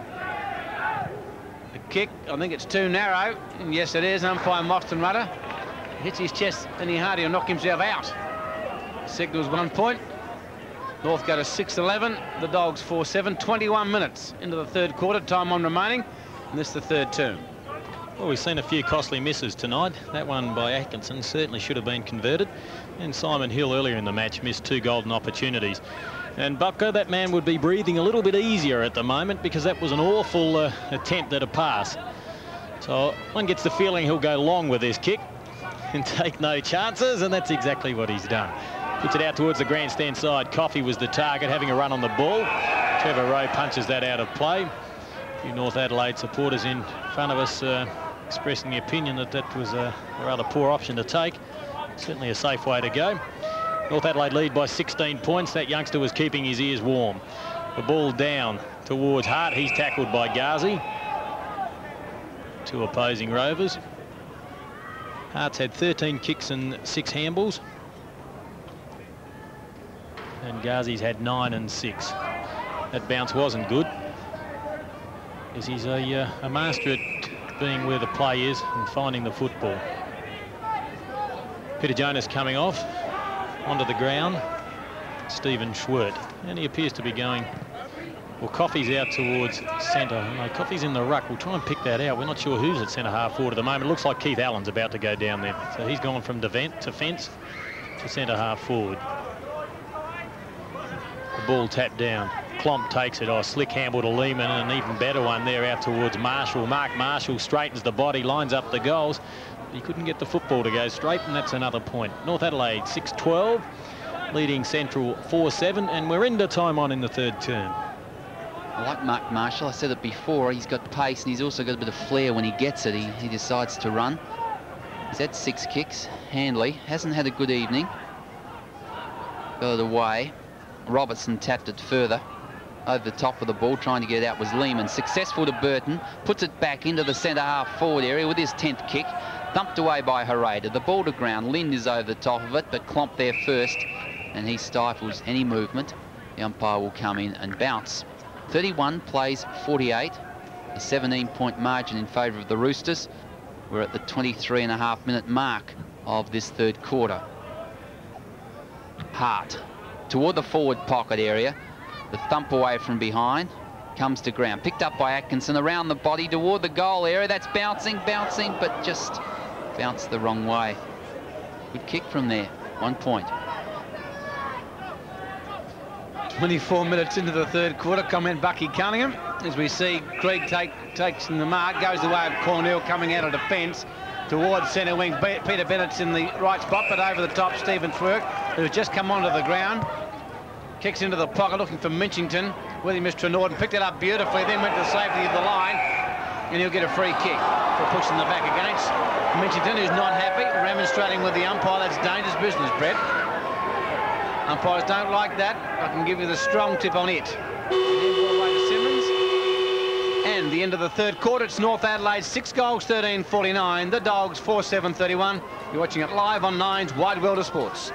The kick, I think it's too narrow. And yes, it is. Umpire Moxton Rudder hits his chest any harder, he'll knock himself out. Signals 1 point. North go to 6-11. The Dogs 4-7. 21 minutes into the third quarter. Time on remaining. And this is the third term. Well, we've seen a few costly misses tonight. That one by Atkinson certainly should have been converted. And Simon Hill earlier in the match missed 2 golden opportunities. And Butker, that man would be breathing a little bit easier at the moment because that was an awful attempt at a pass. So one gets the feeling he'll go long with this kick and take no chances, and that's exactly what he's done. Puts it out towards the grandstand side. Coffey was the target, having a run on the ball. Trevor Rowe punches that out of play. A few North Adelaide supporters in front of us expressing the opinion that that was a rather poor option to take. Certainly a safe way to go. North Adelaide lead by 16 points. That youngster was keeping his ears warm. The ball down towards Hart. He's tackled by Ghazi. 2 opposing Rovers. Hart's had 13 kicks and 6 handballs. And Ghazi's had 9 and 6. That bounce wasn't good, as he's a master at being where the play is and finding the football. Peter Jonas coming off onto the ground. Stephen Schwert, and he appears to be going. Well, Coffey's out towards centre. No, Coffey's in the ruck. We'll try and pick that out. We're not sure who's at centre half forward at the moment. It looks like Keith Allen's about to go down there. So he's gone from defence to centre half forward. The ball tapped down. Klomp takes it. Oh, slick handball to Lehman, and an even better one there out towards Marshall. Mark Marshall straightens the body, lines up the goals. He couldn't get the football to go straight, and that's another point. North Adelaide 6-12, leading Central 4-7, and we're into time on in the third term. I like Mark Marshall. I said it before. He's got pace, and he's also got a bit of flair when he gets it. He decides to run. He's had 6 kicks. Handley hasn't had a good evening. Got it away. Robertson tapped it further. Over the top of the ball, trying to get it out was Lehman. Successful to Burton. Puts it back into the centre half forward area with his 10th kick. Thumped away by Harada. The ball to ground. Lind is over the top of it, but Klomp there first, and he stifles any movement. The umpire will come in and bounce. 31 plays 48. A 17-point margin in favour of the Roosters. We're at the 23.5-minute mark of this third quarter. Hart toward the forward pocket area. The thump away from behind. Comes to ground. Picked up by Atkinson around the body toward the goal area. That's bouncing, but just bounced the wrong way. Good kick from there. 1 point. 24 minutes into the third quarter. Comment Bucky Cunningham. As we see Krieg takes in the mark. Goes the way of Cornell coming out of defence towards centre wing. Peter Bennett's in the right spot, but over the top Stephen Twerk, who's just come onto the ground. Kicks into the pocket looking for Minchington. With him is Trenorden. Picked it up beautifully, then went to the safety of the line. And he'll get a free kick for pushing the back against Minchington, who's not happy, remonstrating with the umpire. That's dangerous business, Brett. Umpires don't like that. I can give you the strong tip on it. And then ball away to Simmons. And the end of the third quarter, it's North Adelaide 6 goals, 13-49. The Dogs 4-7-31. You're watching it live on Nine's Wide World of Sports.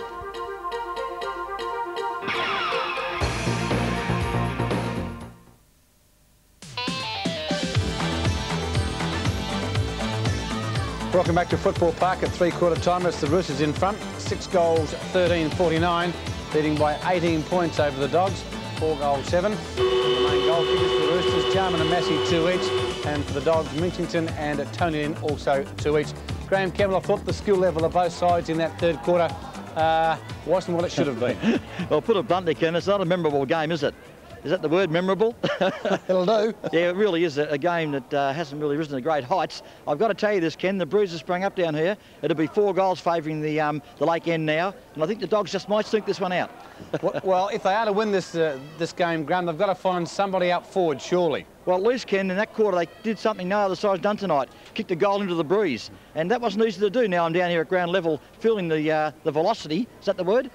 Welcome back to Football Park at three-quarter time. It's the Roosters in front. 6 goals, 13-49, leading by 18 points over the Dogs. 4 goals, 7. The main goal kickers for the Roosters, Jarman and Massey 2 each. And for the Dogs, Minchington and Tony Lynn also 2 each. Graham Campbell, I thought the skill level of both sides in that third quarter wasn't what it should have been. Well, put it bluntly, Ken, it's not a memorable game, is it? Is that the word, memorable? It'll do. Yeah, it really is a game that hasn't really risen to great heights. I've got to tell you this, Ken, the Bruisers sprung up down here. It'll be 4 goals favouring the Lake End now, and I think the Dogs just might sneak this one out. Well, if they are to win this game, Graham, they've got to find somebody up forward, surely. Well, at least, Ken, in that quarter, they did something no other side's done tonight. Kicked a goal into the breeze. And that wasn't easy to do. Now I'm down here at ground level, feeling the velocity, is that the word?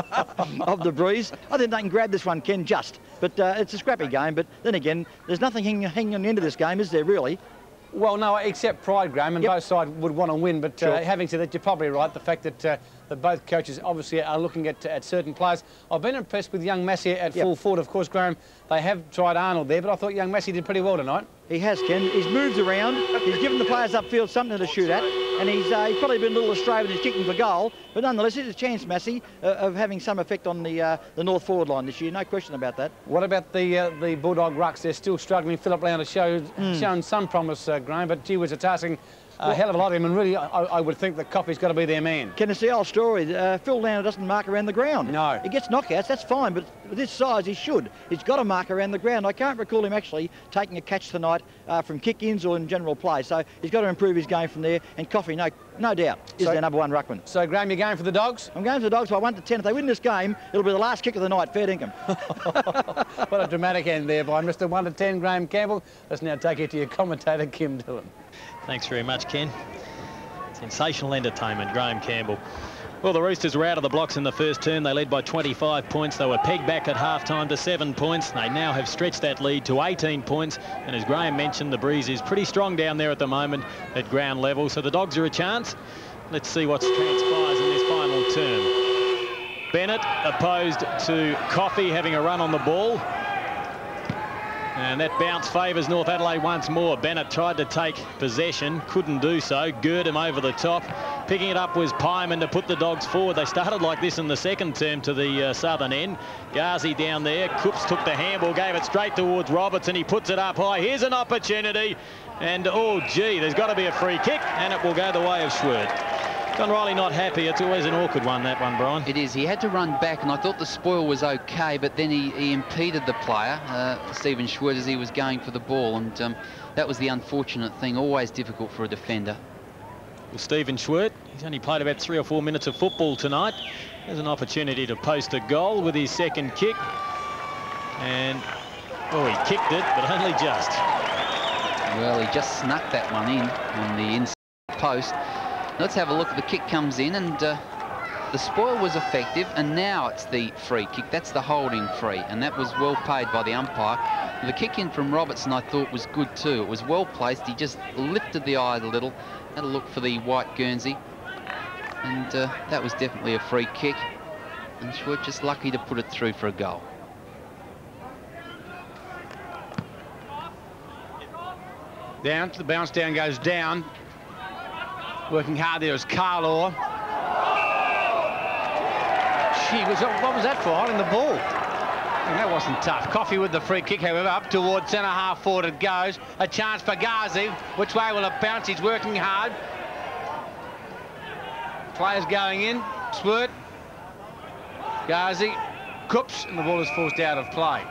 of the breeze. I think they can grab this one, Ken, just. But it's a scrappy game. But then again, there's nothing hanging on the end of this game, is there, really? Well, no, except pride, Graham, and both sides would want to win. But Sure. Having said that, you're probably right. The fact that both coaches obviously are looking at certain players. I've been impressed with young Massey at full forward. Of course, Graham, they have tried Arnold there, but I thought young Massey did pretty well tonight. He has, Ken. He's moved around. He's given the players upfield something to shoot at. And he's probably been a little astray with his kicking for goal. But nonetheless, it's a chance, Massey, of having some effect on the north forward line this year. No question about that. What about the Bulldog Rucks? They're still struggling. Philip Lown has shown some promise, Graham, but gee whiz, it's asking a hell of a lot of him, and really I would think that Coffey's got to be their man. Ken, it's the old story. Phil Launer doesn't mark around the ground. No. He gets knockouts, that's fine, but with this size, he should. He's got to mark around the ground. I can't recall him actually taking a catch tonight from kick-ins or in general play, so he's got to improve his game from there, and Coffey, no doubt, is their number 1 ruckman. So, Graham, you're going for the Dogs? I'm going for the Dogs by 1-10. If they win this game, it'll be the last kick of the night, fair dinkum. What a dramatic end there by Mr. 1-10, Graham Campbell. Let's now take it to your commentator, Kim Dillon. Thanks very much, Ken. Sensational entertainment, Graham Campbell. Well, the Roosters were out of the blocks in the first term. They led by 25 points. They were pegged back at half-time to 7 points. They now have stretched that lead to 18 points. And as Graham mentioned, the breeze is pretty strong down there at the moment at ground level. So the Dogs are a chance. Let's see what transpires in this final term. Bennett opposed to Coffey having a run on the ball. And that bounce favours North Adelaide once more. Bennett tried to take possession, couldn't do so. Gurdon over the top. Picking it up was Pyman to put the Dogs forward. They started like this in the second term to the southern end. Ghazi down there. Coops took the handball, gave it straight towards Robertson. He puts it up high. Here's an opportunity. And, oh, gee, there's got to be a free kick. And it will go the way of Schwert. John Riley not happy. It's always an awkward one, that one, Brian. It is. He had to run back, and I thought the spoil was okay, but then he impeded the player, Stephen Schwert, as he was going for the ball, and that was the unfortunate thing. Always difficult for a defender. Well, Stephen Schwert, he's only played about 3 or 4 minutes of football tonight. There's an opportunity to post a goal with his second kick. And, oh, he kicked it, but only just. Well, he just snuck that one in on the inside post. Let's have a look. The kick comes in, and the spoil was effective, and now it's the free kick. That's the holding free, and that was well paid by the umpire. The kick in from Robertson I thought was good too. It was well placed. He just lifted the eye a little, had a look for the white Guernsey, and that was definitely a free kick, and Schwert just lucky to put it through for a goal. Down, the bounce down goes down. Working hard there is Carlaw. Gee, what was that for? Holding the ball. And that wasn't tough. Coffey with the free kick, however, up towards centre half forward it goes. A chance for Ghazi. Which way will it bounce? He's working hard. Players going in. Swirt. Ghazi. Coops, and the ball is forced out of play.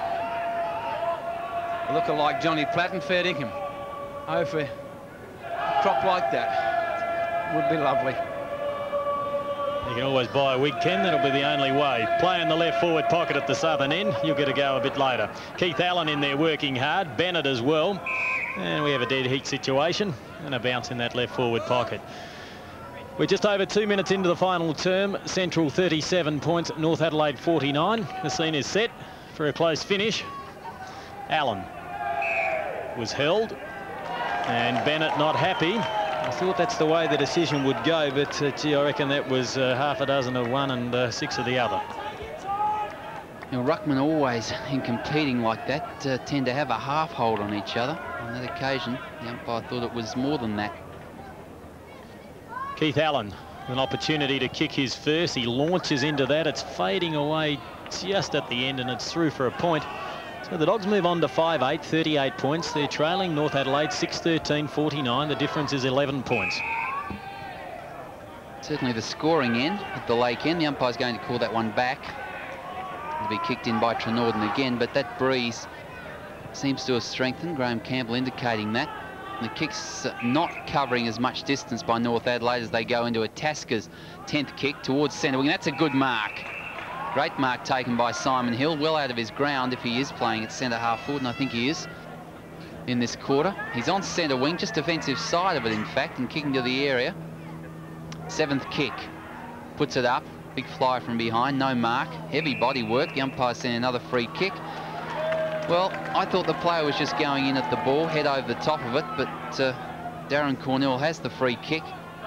A lookalike Johnny Platt and fair dinkum. Oh, for a crop like that would be lovely. You can always buy a wig, Ken. That'll be the only way. Play in the left forward pocket at the southern end. You'll get a go a bit later. Keith Allen in there working hard. Bennett as well. And we have a dead heat situation and a bounce in that left forward pocket. We're just over 2 minutes into the final term. Central 37 points, North Adelaide 49. The scene is set for a close finish. Allen was held and Bennett not happy. I thought that's the way the decision would go, but gee, I reckon that was half a dozen of one and 6 of the other. You know, ruckmen always, in competing like that, tend to have a half hold on each other. On that occasion, the umpire thought it was more than that. Keith Allen, an opportunity to kick his first. He launches into that. It's fading away just at the end, and it's through for a point. So the Dogs move on to 5-8, 38 points. They're trailing North Adelaide 6-13, 49. The difference is 11 points. Certainly the scoring end at the Lake end. The umpire's going to call that one back. It'll be kicked in by Trenorden again, but that breeze seems to have strengthened. Graham Campbell indicating that. And the kick's not covering as much distance by North Adelaide as they go into a Taska's 10th kick towards centre wing. That's a good mark. Great mark taken by Simon Hill, well out of his ground if he is playing at centre half forward, and I think he is in this quarter. He's on centre wing, just defensive side of it in fact, and kicking to the area. 7th kick, puts it up, big fly from behind, no mark, heavy body work. The umpire sent another free kick. Well, I thought the player was just going in at the ball, head over the top of it, but Darren Cornell has the free kick.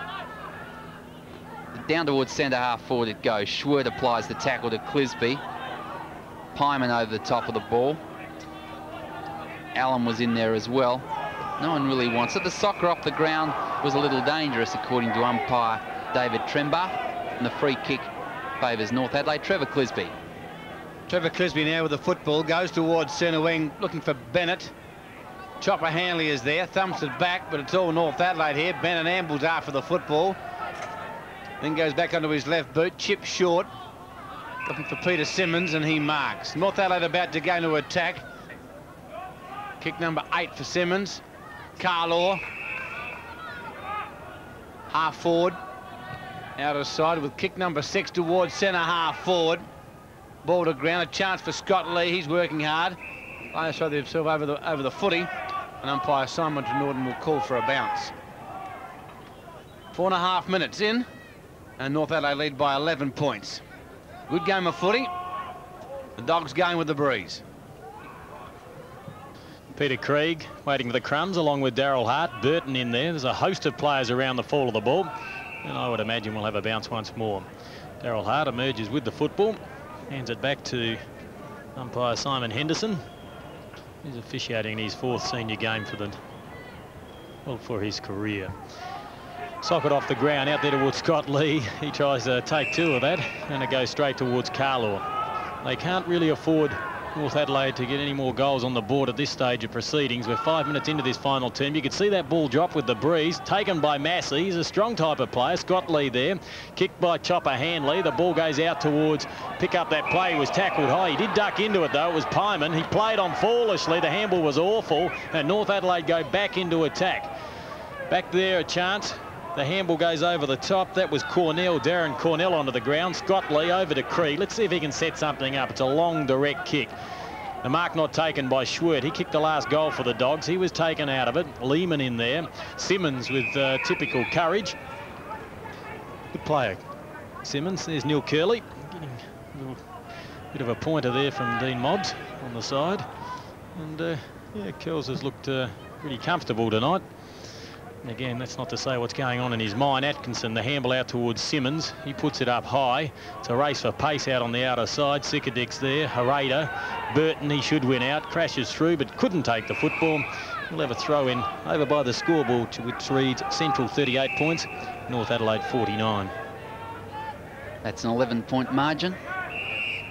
Down towards centre half forward it goes. Schwert applies the tackle to Clisby. Pyman over the top of the ball. Allen was in there as well. No one really wants it. The soccer off the ground was a little dangerous according to umpire David Trembath, and the free kick favours North Adelaide. Trevor Clisby. Trevor Clisby now with the football, goes towards centre wing, looking for Bennett. Chopper Hanley is there, thumps it back, but it's all North Adelaide here. Bennett ambles after the football. Then goes back onto his left boot, chip short, looking for Peter Simmons, and he marks. North Adelaide about to go into attack. Kick number 8 for Simmons. Carlaw, half forward, out of side with kick number 6 towards centre half forward. Ball to ground, a chance for Scott Lee. He's working hard. Players throw themselves over the footy, and umpire Simon Trenorden will call for a bounce. 4.5 minutes in. And North Adelaide lead by 11 points. Good game of footy. The Dogs going with the breeze. Peter Krieg waiting for the crumbs along with Daryl Hart. Burton in there. There's a host of players around the fall of the ball. And I would imagine we'll have a bounce once more. Daryl Hart emerges with the football. Hands it back to umpire Simon Henderson. He's officiating his 4th senior game for his career. Socket off the ground, out there towards Scott Lee. He tries to take 2 of that, and it goes straight towards Carlaw. They can't really afford North Adelaide to get any more goals on the board at this stage of proceedings. We're 5 minutes into this final term. You can see that ball drop with the breeze, taken by Massey. He's a strong type of player. Scott Lee there, kicked by Chopper Hanley. The ball goes out towards, pick up that play. He was tackled high. He did duck into it though. It was Pyman. He played on foolishly. The handball was awful, and North Adelaide go back into attack. Back there, a chance. The handball goes over the top. That was Cornell, Darren Cornell onto the ground. Scott Lee over to Krieg. Let's see if he can set something up. It's a long, direct kick. The mark not taken by Schwert. He kicked the last goal for the Dogs. He was taken out of it. Lehman in there. Simmons with typical courage. Good player, Simmons. There's Neil Curley. Getting a little bit of a pointer there from Dean Mobbs on the side. And, yeah, Curls has looked pretty comfortable tonight. Again, that's not to say what's going on in his mind. Atkinson, the handball out towards Simmons. He puts it up high. It's a race for pace out on the outer side. Sikadek's there. Harada. Burton, he should win out. Crashes through, but couldn't take the football. We'll have a throw in over by the scoreboard, which reads Central 38 points, North Adelaide 49. That's an 11-point margin.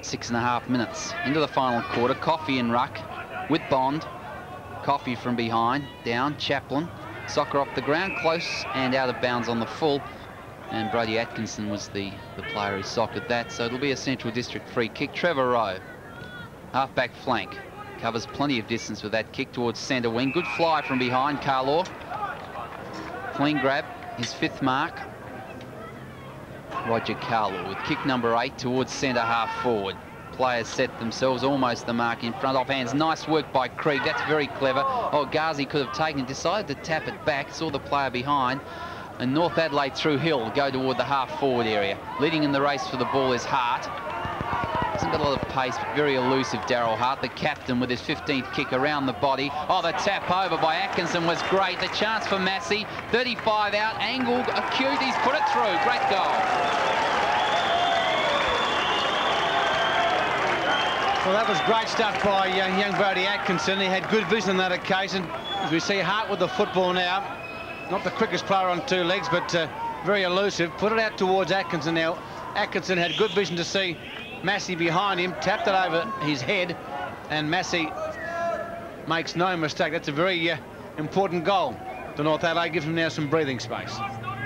6.5 minutes into the final quarter. Coffey in ruck with Bond. Coffey from behind, down, Chaplin. Soccer off the ground, close and out of bounds on the full. And Brody Atkinson was the player who sockered that. So it'll be a Central District free kick. Trevor Rowe, half-back flank. Covers plenty of distance with that kick towards centre wing. Good fly from behind, Carlaw. Clean grab, his 5th mark. Roger Carlaw with kick number 8 towards centre half forward. Players set themselves almost the mark in front of hands. Nice work by Krieg. That's very clever. Oh, Ghazi could have taken it, decided to tap it back, saw the player behind. And North Adelaide through Hill go toward the half forward area. Leading in the race for the ball is Hart. Hasn't got a lot of pace, but very elusive, Daryl Hart, the captain, with his 15th kick around the body. Oh, the tap over by Atkinson was great. The chance for Massey. 35 out, angled, acute. He's put it through. Great goal. Well, that was great stuff by young Brody Atkinson. He had good vision on that occasion. As we see Hart with the football now. Not the quickest player on 2 legs, but very elusive. Put it out towards Atkinson now. Atkinson had good vision to see Massey behind him, tapped it over his head, and Massey makes no mistake. That's a very important goal to North Adelaide. Gives him now some breathing space.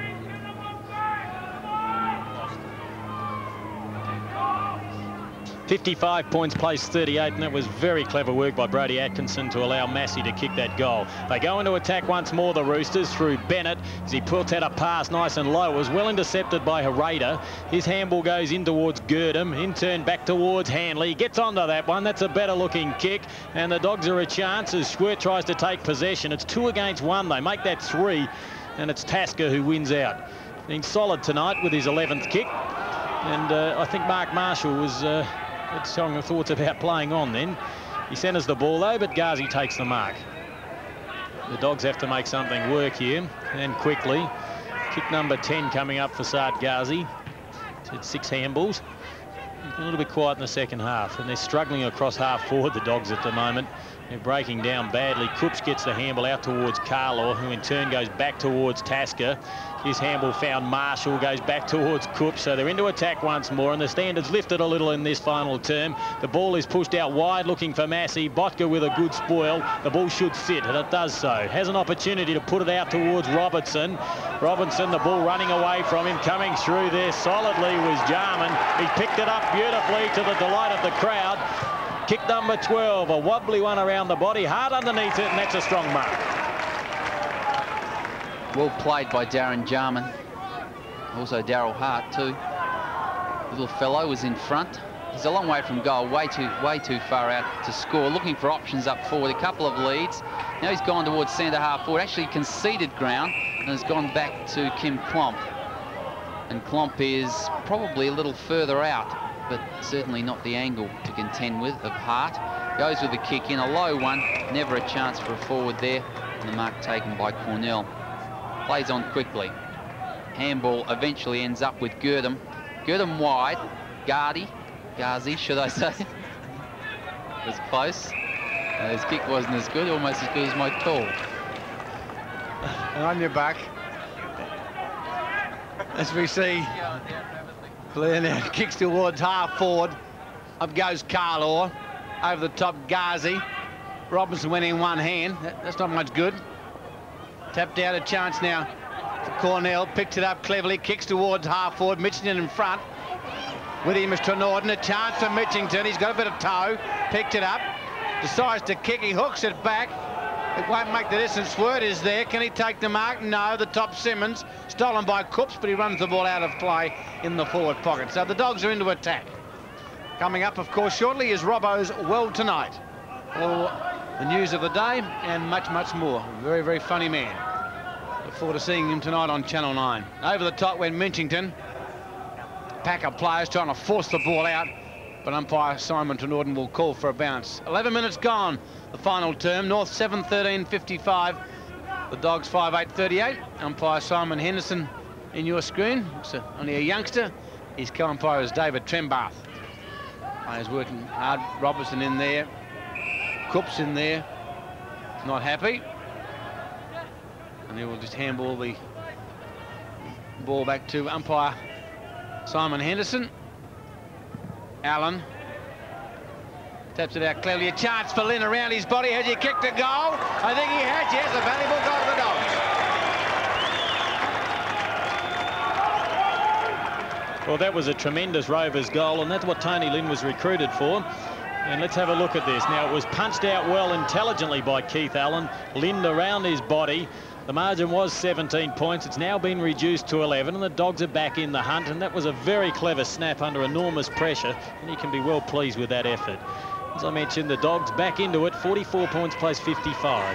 55 points, placed 38, and that was very clever work by Brody Atkinson to allow Massey to kick that goal. They go into attack once more, the Roosters, through Bennett, as he puts out a pass nice and low. It was well intercepted by Hereda. His handball goes in towards Girdham, in turn back towards Hanley. Gets onto that one. That's a better looking kick, and the Dogs are a chance as Schwert tries to take possession. It's 2 against 1. They make that 3, and it's Tasker who wins out. Been solid tonight with his 11th kick, and I think Mark Marshall was had strong thoughts about playing on then. He centres the ball though, but Ghazi takes the mark. The Dogs have to make something work here, and quickly. Kick number 10 coming up for Saad Ghazi. It's 6 handballs. A little bit quiet in the second half, and they're struggling across half forward, the Dogs, at the moment. They're breaking down badly. Coops gets the handball out towards Carlaw, who in turn goes back towards Tasker. His handball found Marshall, goes back towards Coops. So they're into attack once more, and the standards lifted a little in this final term. The ball is pushed out wide, looking for Massey. Botka with a good spoil. The ball should sit, and it does so. Has an opportunity to put it out towards Robertson. Robinson, the ball running away from him. Coming through there solidly was Jarman. He picked it up beautifully to the delight of the crowd. Kick number 12, a wobbly one around the body, hard underneath it, and that's a strong mark. Well played by Darren Jarman. Also Daryl Hart too. Little fellow was in front. He's a long way from goal, way too far out to score. Looking for options up forward, a couple of leads. Now he's gone towards centre half forward, actually conceded ground, and has gone back to Kim Klomp. And Klomp is probably a little further out, but certainly not the angle to contend with of Hart. Goes with the kick in, a low one, never a chance for a forward there, and the mark taken by Cornell. Plays on quickly. Handball eventually ends up with Girdham. Girdham wide, Ghazi, should I say. Was close. His kick wasn't as good, almost as good as my call. And on your back, as we see, Blair now kicks towards half forward. Up goes Carlaw. Over the top, Ghazi. Robinson went in one hand. That's not much good. Tapped out, a chance now for Cornell. Picks it up cleverly, kicks towards half forward. Mitchington in front. With him is Trenorden. A chance for Mitchington. He's got a bit of toe. Picked it up. Decides to kick. He hooks it back. It won't make the distance. Schwert is there. Can he take the mark? No. The top Simmons. Stolen by Coops, but he runs the ball out of play in the forward pocket. So the Dogs are into attack. Coming up, of course, shortly is Robbo's World Tonight. All the news of the day and much, much more. Very, very funny man. Look forward to seeing him tonight on Channel 9. Over the top went Minchington. Pack of players trying to force the ball out, but umpire Simon Trenorden will call for a bounce. 11 minutes gone, the final term. North 7-13-55. The Dogs 5-8-38. Umpire Simon Henderson in your screen. So only a youngster. His co-umpire is David Trembath. Players working hard. Robertson in there. Coops in there. Not happy. And he will just handball the ball back to umpire Simon Henderson. Allen Taps it out cleverly. A chance for Lynn around his body. Has he kicked a goal? I think he has. Yes, a valuable goal for the Dogs. Well, that was a tremendous Rovers goal, and that's what Tony Lynn was recruited for. And let's have a look at this. Now, it was punched out well intelligently by Keith Allen. Lynn around his body. The margin was 17 points. It's now been reduced to 11, and the Dogs are back in the hunt. And that was a very clever snap under enormous pressure, and he can be well pleased with that effort. As I mentioned, the Dogs back into it. 44 points plays 55.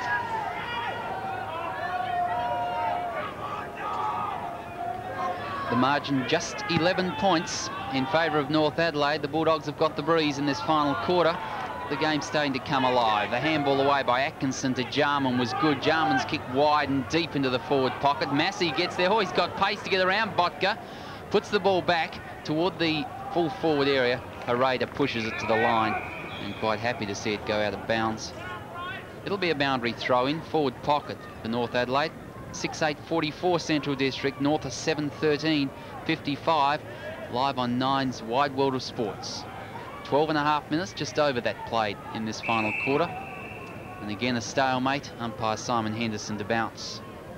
The margin just 11 points in favour of North Adelaide. The Bulldogs have got the breeze in this final quarter. The game's starting to come alive. The handball away by Atkinson to Jarman was good. Jarman's kicked wide and deep into the forward pocket. Massey gets there. Oh, he's got pace to get around. Botka puts the ball back toward the full forward area. Hereda pushes it to the line, and quite happy to see it go out of bounds. It'll be a boundary throw-in, forward pocket for North Adelaide. 6:8:44 Central District. North are 7:13:55. Live on Nine's Wide World of Sports. 12.5 minutes, just over that, played in this final quarter. And again, a stalemate. Umpire Simon Henderson to bounce.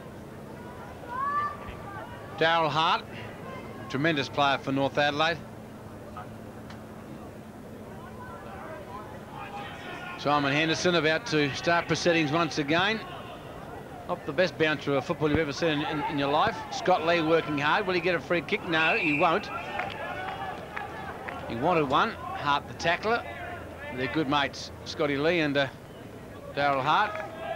Daryl Hart, tremendous player for North Adelaide. Simon Henderson about to start proceedings once again. Not the best bouncer of football you've ever seen in your life. Scott Lee working hard. Will he get a free kick? No, he won't. He wanted one. Hart the tackler. They're good mates, Scotty Lee and Daryl Hart.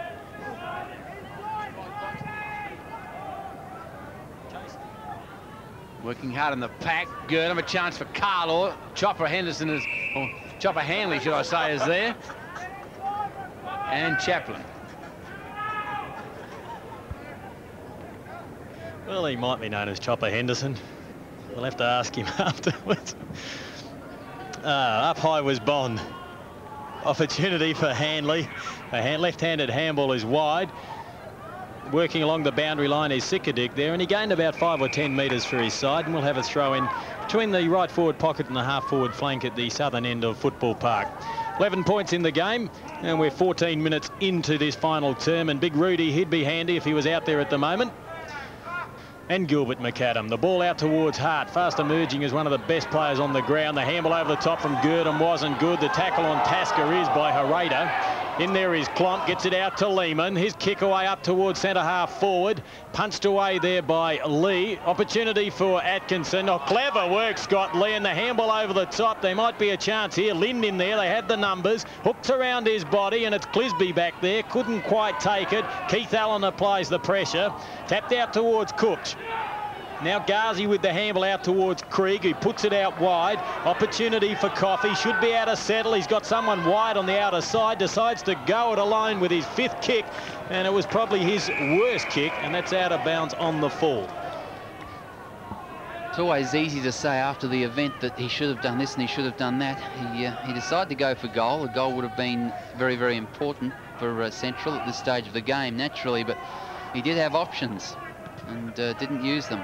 Working hard in the pack. Gurdon, a chance for Carlaw. Chopper Henderson is, or Chopper Hanley, should I say, is there. And Chaplin. Well, he might be known as Chopper Henderson. We'll have to ask him afterwards. Up high was Bond. Opportunity for Hanley. A left-handed handball is wide. Working along the boundary line is Sikadik there, and he gained about 5 or 10 metres for his side, and we'll have a throw in between the right forward pocket and the half forward flank at the southern end of Football Park. 11 points in the game, and we're 14 minutes into this final term, and Big Rudy, he'd be handy if he was out there at the moment. And Gilbert McAdam. The ball out towards Hart, fast emerging as one of the best players on the ground. The handball over the top from Gurdon wasn't good. The tackle on Tasker is by Hereda. In there is Klomp, gets it out to Lehman. His kick away up towards centre half forward. Punched away there by Lee. Opportunity for Atkinson. Oh, clever work, Scott Lee, and the handball over the top. There might be a chance here. Lind in there, they had the numbers. Hooks around his body, and it's Clisby back there. Couldn't quite take it. Keith Allen applies the pressure. Tapped out towards Cooch. Now Ghazi with the handball out towards Krieg, who puts it out wide. Opportunity for Coffey. Should be able to settle. He's got someone wide on the outer side. Decides to go it alone with his 5th kick. And it was probably his worst kick. And that's out of bounds on the full. It's always easy to say after the event that he should have done this and he should have done that. He decided to go for goal. The goal would have been very, very important for Central at this stage of the game, naturally. But he did have options and didn't use them.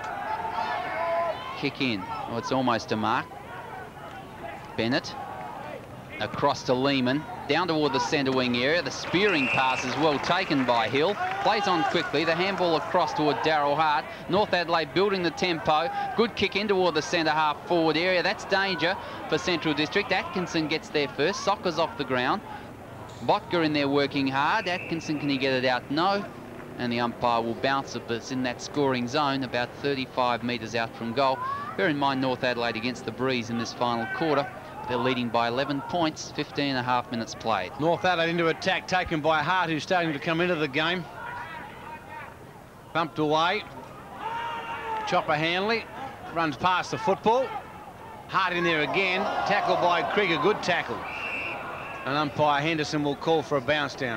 Kick in. Oh, it's almost a mark. Bennett across to Lehman, down toward the centre wing area. The spearing pass is well taken by Hill. Plays on quickly. The handball across toward Daryl Hart. North Adelaide building the tempo. Good kick in toward the centre half forward area. That's danger for Central District. Atkinson gets there first. Soccer's off the ground. Botka in there working hard. Atkinson, can he get it out? No. And the umpire will bounce it, but it's in that scoring zone, about 35 metres out from goal. Bear in mind, North Adelaide against the breeze in this final quarter. They're leading by 11 points, 15.5 minutes played. North Adelaide into attack, taken by Hart, who's starting to come into the game. Bumped away. Chopper Hanley runs past the football. Hart in there again. Tackled by Krieger, good tackle. And umpire Henderson will call for a bounce down.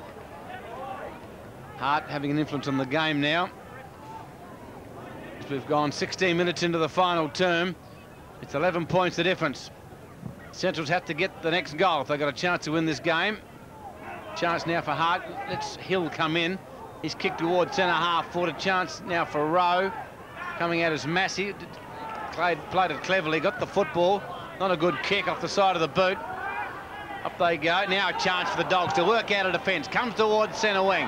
Hart having an influence on the game now. As we've gone 16 minutes into the final term, it's 11 points the difference. Centrals have to get the next goal if they've got a chance to win this game. Chance now for Hart. Let's Hill come in. He's kicked towards centre half forward. A chance now for Rowe. Coming out as Massey. Played it cleverly, got the football. Not a good kick off the side of the boot. Up they go. Now a chance for the Dogs to work out a defence. Comes towards centre wing.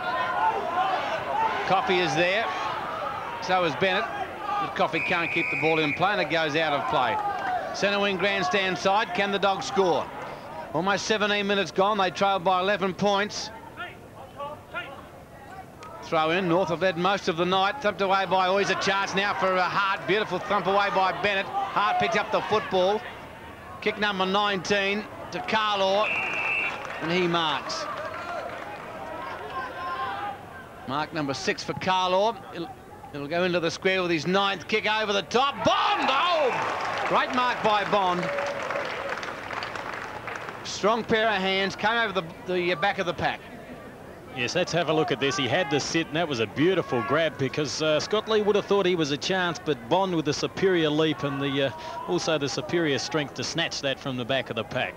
Coffey is there. So is Bennett. But Coffey can't keep the ball in play and it goes out of play. Centre wing grandstand side. Can the Dogs score? Almost 17 minutes gone. They trail by 11 points. Throw in. North have led most of the night. Thumped away by Oys. A chance now for Hart. Beautiful thump away by Bennett. Hart picks up the football. Kick number 19 to Carlaw. And he marks. Mark number 6 for Carlaw. It'll go into the square with his 9th kick over the top. Bond! Oh! Great mark by Bond. Strong pair of hands. Came over the back of the pack. Yes, let's have a look at this. He had the sit, and that was a beautiful grab because Scott Lee would have thought he was a chance, but Bond with the superior leap and also the superior strength to snatch that from the back of the pack.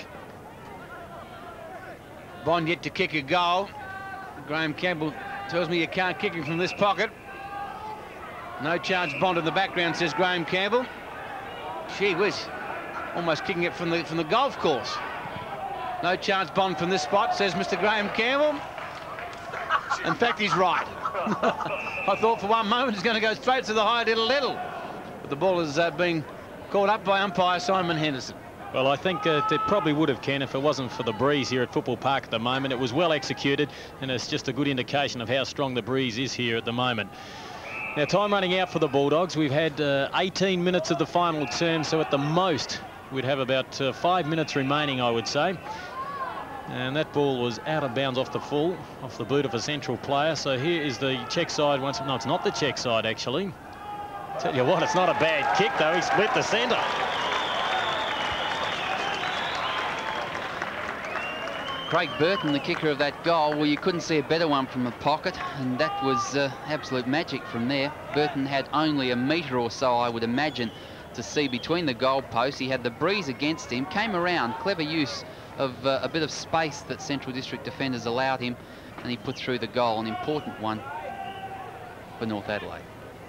Bond yet to kick a goal. Graham Campbell tells me you can't kick him from this pocket. No chance. Bond in the background, says Graham Campbell. Gee whiz, almost kicking it from the golf course. No chance. Bond from this spot, says Mr. Graham Campbell. In fact, he's right. I thought for one moment he's going to go straight to the high diddle-diddle. But the ball has been caught up by umpire Simon Henderson. Well, I think it probably would have, Ken, if it wasn't for the breeze here at Football Park at the moment. It was well executed, and it's just a good indication of how strong the breeze is here at the moment. Now, time running out for the Bulldogs. We've had 18 minutes of the final term, so at the most we'd have about 5 minutes remaining, I would say. And that ball was out of bounds off the full, off the boot of a central player. So here is the check side. No, it's not the check side, actually. Tell you what, it's not a bad kick, though. He split the centre. Craig Burton, the kicker of that goal, well, you couldn't see a better one from the pocket, and that was absolute magic from there. Burton had only a metre or so, I would imagine, to see between the goal posts. He had the breeze against him, came around, clever use of a bit of space that Central District defenders allowed him, and he put through the goal, an important one for North Adelaide.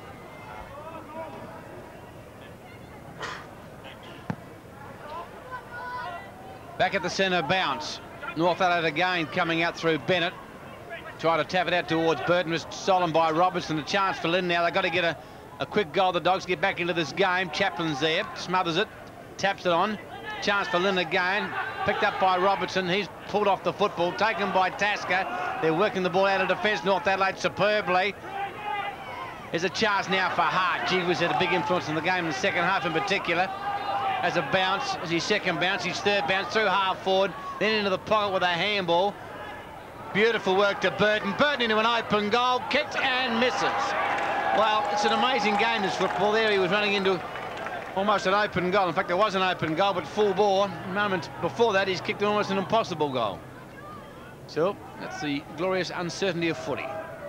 Back at the centre, bounce. North Adelaide again coming out through Bennett. Try to tap it out towards Burton, was stolen by Robertson. A chance for Lynn now. They've got to get a quick goal. The Dogs get back into this game. Chaplin's there, smothers it, taps it on. Chance for Lynn again, picked up by Robertson. He's pulled off the football, taken by Tasker. They're working the ball out of defence, North Adelaide, superbly. There's a chance now for Hart. Gee, was had a big influence in the game in the second half in particular. As a bounce, as his second bounce, his third bounce through half forward, then into the pocket with a handball. Beautiful work to Burton. Burton into an open goal, kicked and misses. Well, it's an amazing game, this football. There he was running into almost an open goal. In fact, there was an open goal, but full bore. A moment before that, he's kicked almost an impossible goal. So that's the glorious uncertainty of footy.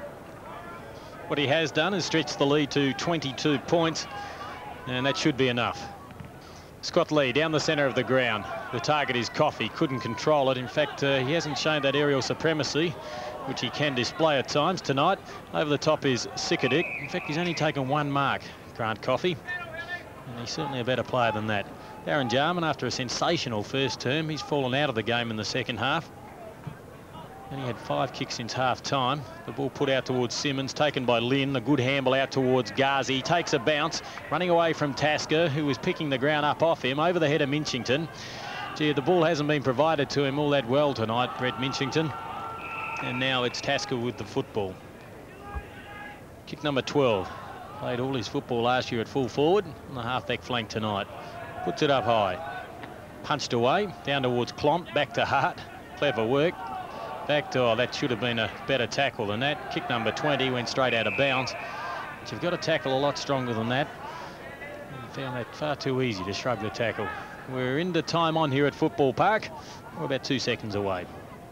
What he has done is stretch the lead to 22 points, and that should be enough. Scott Lee down the centre of the ground. The target is Coffey. Couldn't control it. In fact, he hasn't shown that aerial supremacy, which he can display at times tonight. Over the top is Sikadic. In fact, he's only taken one mark, Grant Coffey. And he's certainly a better player than that. Darren Jarman, after a sensational first term, he's fallen out of the game in the second half. And he had 5 kicks since half-time. The ball put out towards Simmons, taken by Lynn. A good handball out towards Ghazi. He takes a bounce, running away from Tasker, who was picking the ground up off him, over the head of Minchington. Gee, the ball hasn't been provided to him all that well tonight, Brett Minchington. And now it's Tasker with the football. Kick number 12. Played all his football last year at full forward on the half-back flank tonight. Puts it up high. Punched away, down towards Klomp, back to Hart. Clever work. Back to, that should have been a better tackle than that. Kick number 20 went straight out of bounds. But you've got to tackle a lot stronger than that. You found that far too easy to shrug the tackle. We're into time on here at Football Park. We're about 2 seconds away.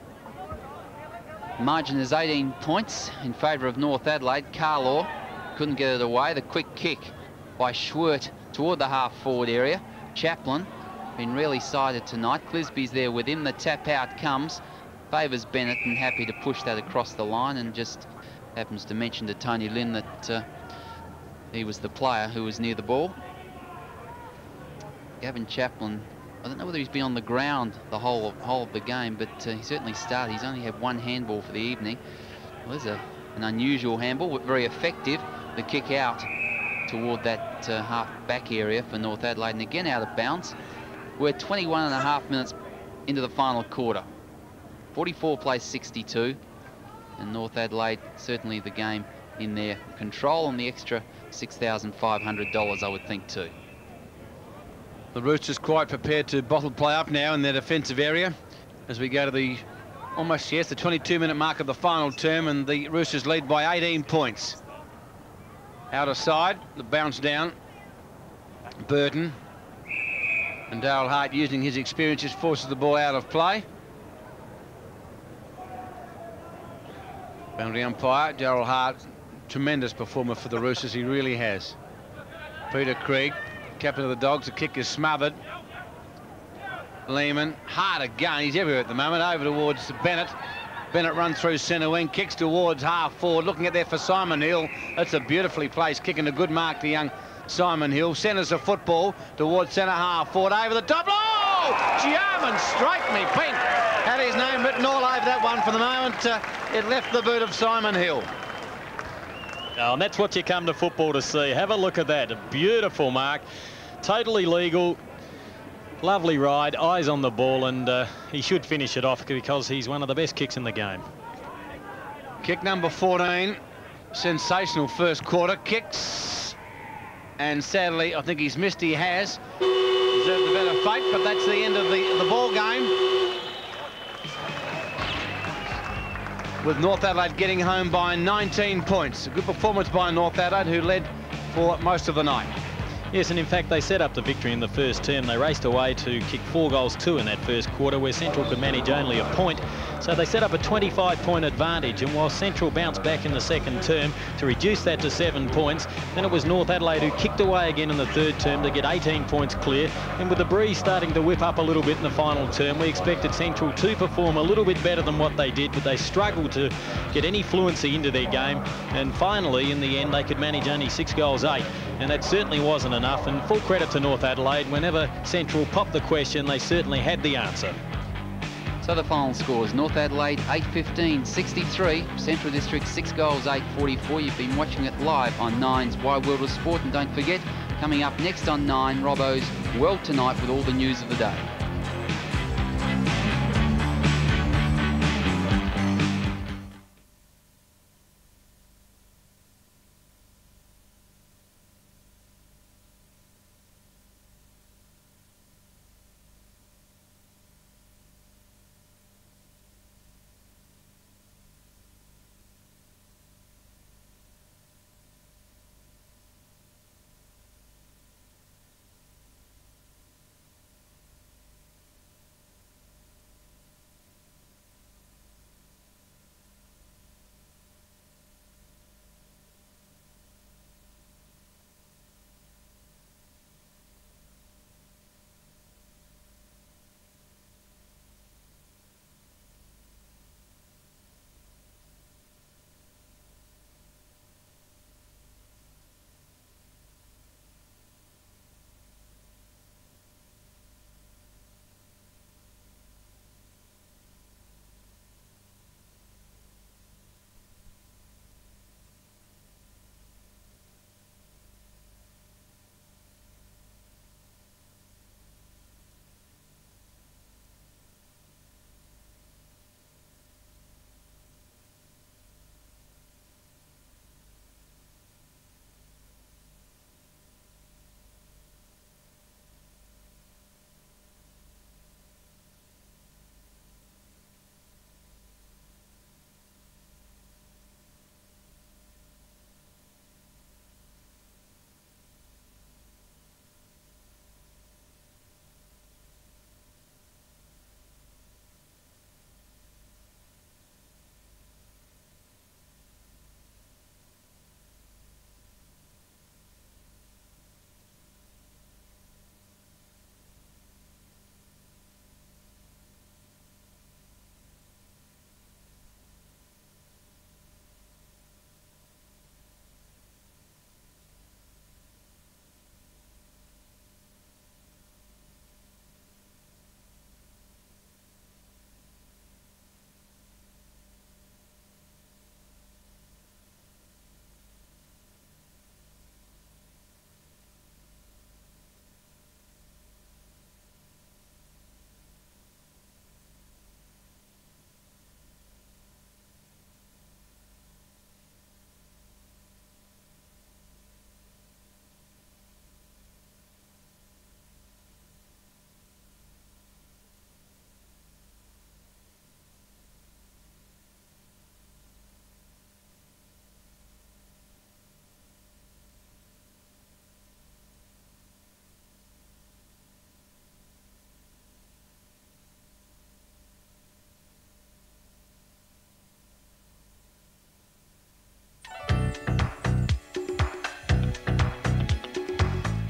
Margin is 18 points in favour of North Adelaide. Carlaw couldn't get it away. The quick kick by Schwert toward the half-forward area. Chaplin been really sided tonight. Clisby's there with him. The tap out comes. Favours Bennett and happy to push that across the line, and just happens to mention to Tony Lynn that he was the player who was near the ball. Gavin Chaplin I don't know whether he's been on the ground the whole of the game, but he certainly started. He's only had one handball for the evening. Well, there's an unusual handball, but very effective. The kick out toward that half-back area for North Adelaide, and again out of bounds. We're 21.5 minutes into the final quarter. 44 plays 62, and North Adelaide certainly the game in their control, and the extra $6,500 I would think too. The Roosters quite prepared to bottle play up now in their defensive area as we go to the the 22-minute mark of the final term, and the Roosters lead by 18 points. Outer side, the bounce down. Burton. And Daryl Hart, using his experience, just forces the ball out of play. Boundary umpire, Daryl Hart, tremendous performer for the Roosters, he really has. Peter Krieg, captain of the Dogs, the kick is smothered. Lehman, Hart again, he's everywhere at the moment, over towards Bennett. Bennett runs through centre wing, kicks towards half forward, looking at there for Simon Hill. That's a beautifully placed kick and a good mark to young Simon Hill. Centres the football towards centre half forward, over the top. Oh! German straight me pink. Had his name written all over that one for the moment. It left the boot of Simon Hill. Oh, and that's what you come to football to see. Have a look at that. A beautiful mark. Totally legal. Lovely ride. Eyes on the ball, and he should finish it off because he's one of the best kicks in the game. Kick number 14. Sensational first quarter. Kicks. And sadly, I think he's missed. He has. Deserved a better fate, but that's the end of the ball game. With North Adelaide getting home by 19 points. A good performance by North Adelaide, who led for most of the night. Yes, and in fact they set up the victory in the first term. They raced away to kick 4 goals 2 in that first quarter, where Central could manage only a point. So they set up a 25-point advantage, and while Central bounced back in the second term to reduce that to 7 points, then it was North Adelaide who kicked away again in the third term to get 18 points clear. And with the breeze starting to whip up a little bit in the final term, we expected Central to perform a little bit better than what they did, but they struggled to get any fluency into their game. And finally, in the end, they could manage only 6 goals 8, and that certainly wasn't enough. And full credit to North Adelaide. Whenever Central popped the question, they certainly had the answer. So the final scores: North Adelaide 8-15-63, Central District 6 goals 8-44. You've been watching it live on Nine's Wide World of Sport, and don't forget, coming up next on Nine, Robbo's World Tonight with all the news of the day.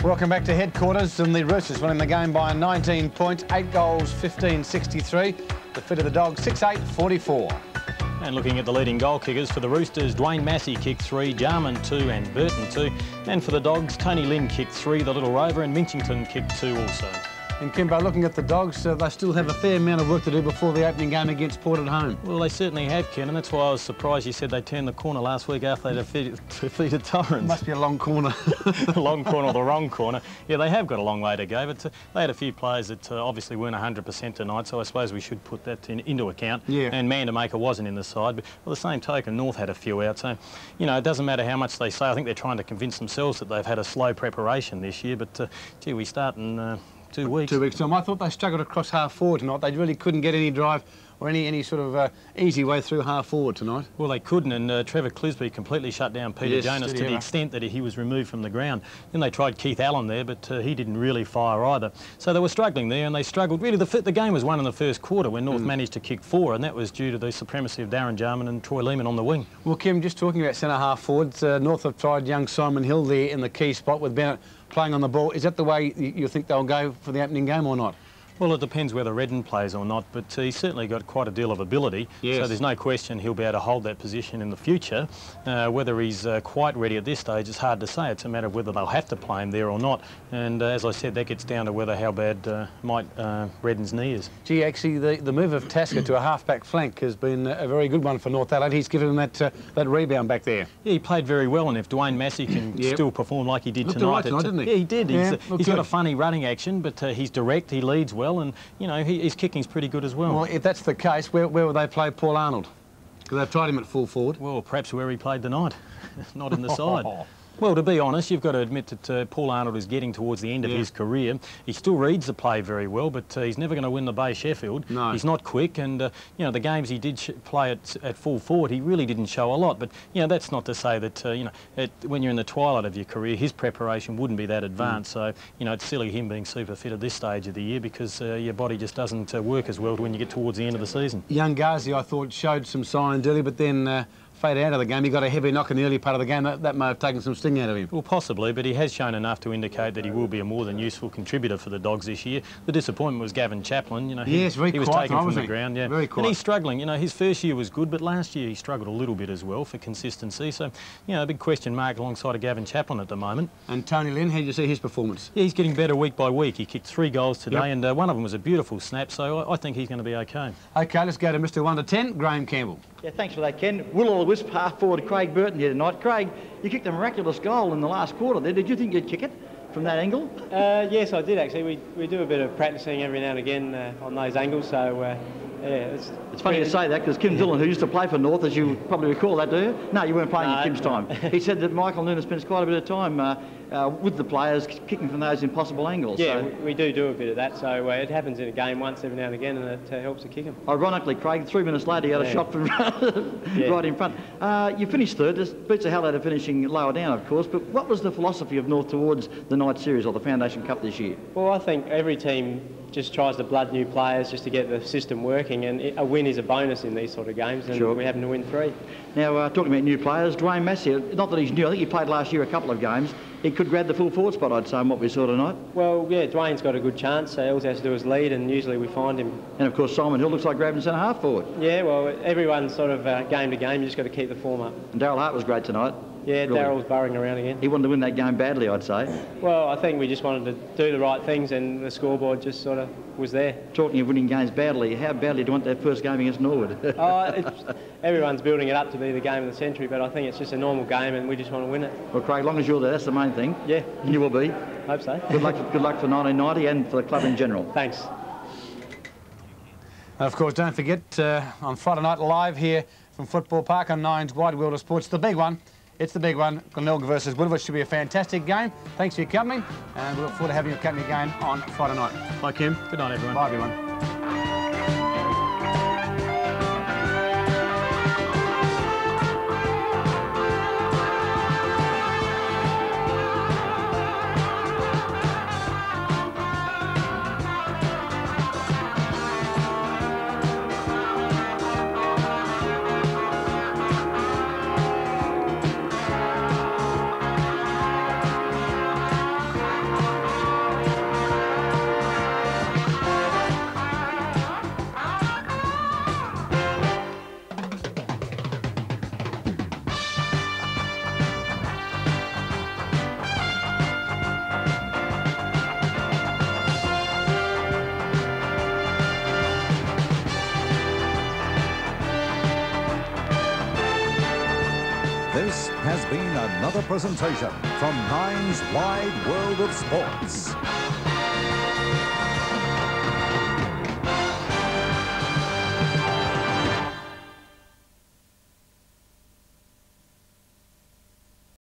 Welcome back to headquarters, and the Roosters winning the game by 19 points, 8 goals, 15-63. The fit of the Dogs, 6-8-44. And looking at the leading goal kickers for the Roosters, Dwayne Massey kicked 3, Jarman 2 and Burton 2. And for the Dogs, Tony Lynn kicked 3, the Little Rover, and Minchington kicked 2 also. And Kimbo, looking at the Dogs, they still have a fair amount of work to do before the opening game against Port at home. Well, they certainly have, Ken, and that's why I was surprised you said they turned the corner last week after they defeated Torrens. Must be a long corner. The long corner or the wrong corner. Yeah, they have got a long way to go, but they had a few players that obviously weren't 100% tonight, so I suppose we should put that into account. Yeah. And Mandamaker wasn't in the side, but by the same token, North had a few out, so, you know, it doesn't matter how much they say. I think they're trying to convince themselves that they've had a slow preparation this year, but, gee, we start in 2 weeks. 2 weeks time. I thought they struggled across half forward tonight. They really couldn't get any drive or any sort of easy way through half forward tonight. Well, they couldn't, and Trevor Clisby completely shut down Peter Jonas to the extent that he was removed from the ground. Then they tried Keith Allen there, but he didn't really fire either. So they were struggling there, and they struggled. Really, the game was won in the first quarter when North managed to kick 4, and that was due to the supremacy of Darren Jarman and Troy Lehman on the wing. Well, Kim, just talking about centre half forwards, North have tried young Simon Hill there in the key spot with Bennett playing on the ball. Is that the way you think they'll go for the opening game or not? Well, it depends whether Redden plays or not, but he's certainly got quite a deal of ability. Yes. So there's no question he'll be able to hold that position in the future. Whether he's quite ready at this stage is hard to say. It's a matter of whether they'll have to play him there or not. And as I said, that gets down to whether how bad Redden's knee is. Gee, actually, the move of Tasker to a half-back flank has been a very good one for North Adelaide. He's given them that rebound back there. Yeah, he played very well, and if Dwayne Massey can still perform like he did Looked tonight... all right tonight, didn't he? Yeah, he did. Yeah, he's got a funny running action, but he's direct, he leads well, and, you know, his kicking's pretty good as well. Well, if that's the case, where will they play Paul Arnold? Because they've tried him at full forward. Well, perhaps where he played tonight, not in the side. Well, to be honest, you've got to admit that Paul Arnold is getting towards the end of his career. He still reads the play very well, but he's never going to win the Bay Sheffield. No. He's not quick, and, you know, the games he did play at full forward, he really didn't show a lot. But, you know, that's not to say that, you know, when you're in the twilight of your career, his preparation wouldn't be that advanced. So, you know, it's silly him being super fit at this stage of the year because your body just doesn't work as well when you get towards the end of the season. Young Ghazi, I thought, showed some signs early, but then... faded out of the game. He got a heavy knock in the early part of the game. That may have taken some sting out of him. Well, possibly, but he has shown enough to indicate that he will be a more than useful contributor for the Dogs this year. The disappointment was Gavin Chaplin. You know, he was taken from the ground. Yeah, very quiet. And he's struggling. You know, his first year was good, but last year he struggled a little bit as well for consistency. So, you know, a big question mark alongside of Gavin Chaplin at the moment. And Tony Lynn, how did you see his performance? Yeah, he's getting better week by week. He kicked 3 goals today, and one of them was a beautiful snap. So I think he's going to be okay. Okay, let's go to Mr. 1 to 10, Graham Campbell. Yeah, thanks for that, Ken. Will-o'-the-wisp half forward Craig Burton here tonight. Craig, you kicked a miraculous goal in the last quarter there. Did you think you'd kick it from that angle? Yes, I did actually. We do a bit of practicing every now and again on those angles, so yeah. It's funny to say that because Kim Dillon, who used to play for North, as you probably recall that, do you? No, you weren't playing in Kim's time. He said that Michael Noonan spends quite a bit of time with the players kicking from those impossible angles. Yeah, so. we do a bit of that, so it happens in a game once every now and again, and it helps to kick them. Ironically, Craig, 3 minutes later, he had a shot from right in front. You finished third. This beats the hell out of finishing lower down, of course, but what was the philosophy of North towards the night series or the Foundation Cup this year? Well, I think every team just tries to blood new players just to get the system working, and a win is a bonus in these sort of games, and we happen to win 3. Now, talking about new players, Dwayne Massey, not that he's new, I think he played last year a couple of games. He could grab the full forward spot, I'd say, in what we saw tonight. Well, yeah, Dwayne's got a good chance, so all he has to do is lead, and usually we find him. And, of course, Simon Hill looks like grabbing centre half forward. Yeah, well, everyone's sort of game to game, you just got to keep the form up. And Daryl Hart was great tonight. Yeah, really. Darryl was burrowing around again. He wanted to win that game badly, I'd say. Well, I think we just wanted to do the right things, and the scoreboard just sort of was there. Talking of winning games badly, how badly do you want that first game against Norwood? Everyone's building it up to be the game of the century, but I think it's just a normal game, and we just want to win it. Well, Craig, as long as you're there, that's the main thing. Yeah. And you will be. Hope so. Good luck for 1990 and for the club in general. Thanks. Of course, don't forget, on Friday night live here from Football Park on Nine's Wide World of Sports, the big one. It's the big one, Glenelg versus Woodville. Should be a fantastic game. Thanks for your company, and we look forward to having your company again on Friday night. Bye, Kim. Good night, everyone. Bye, everyone. another presentation from Nine's Wide World of Sports.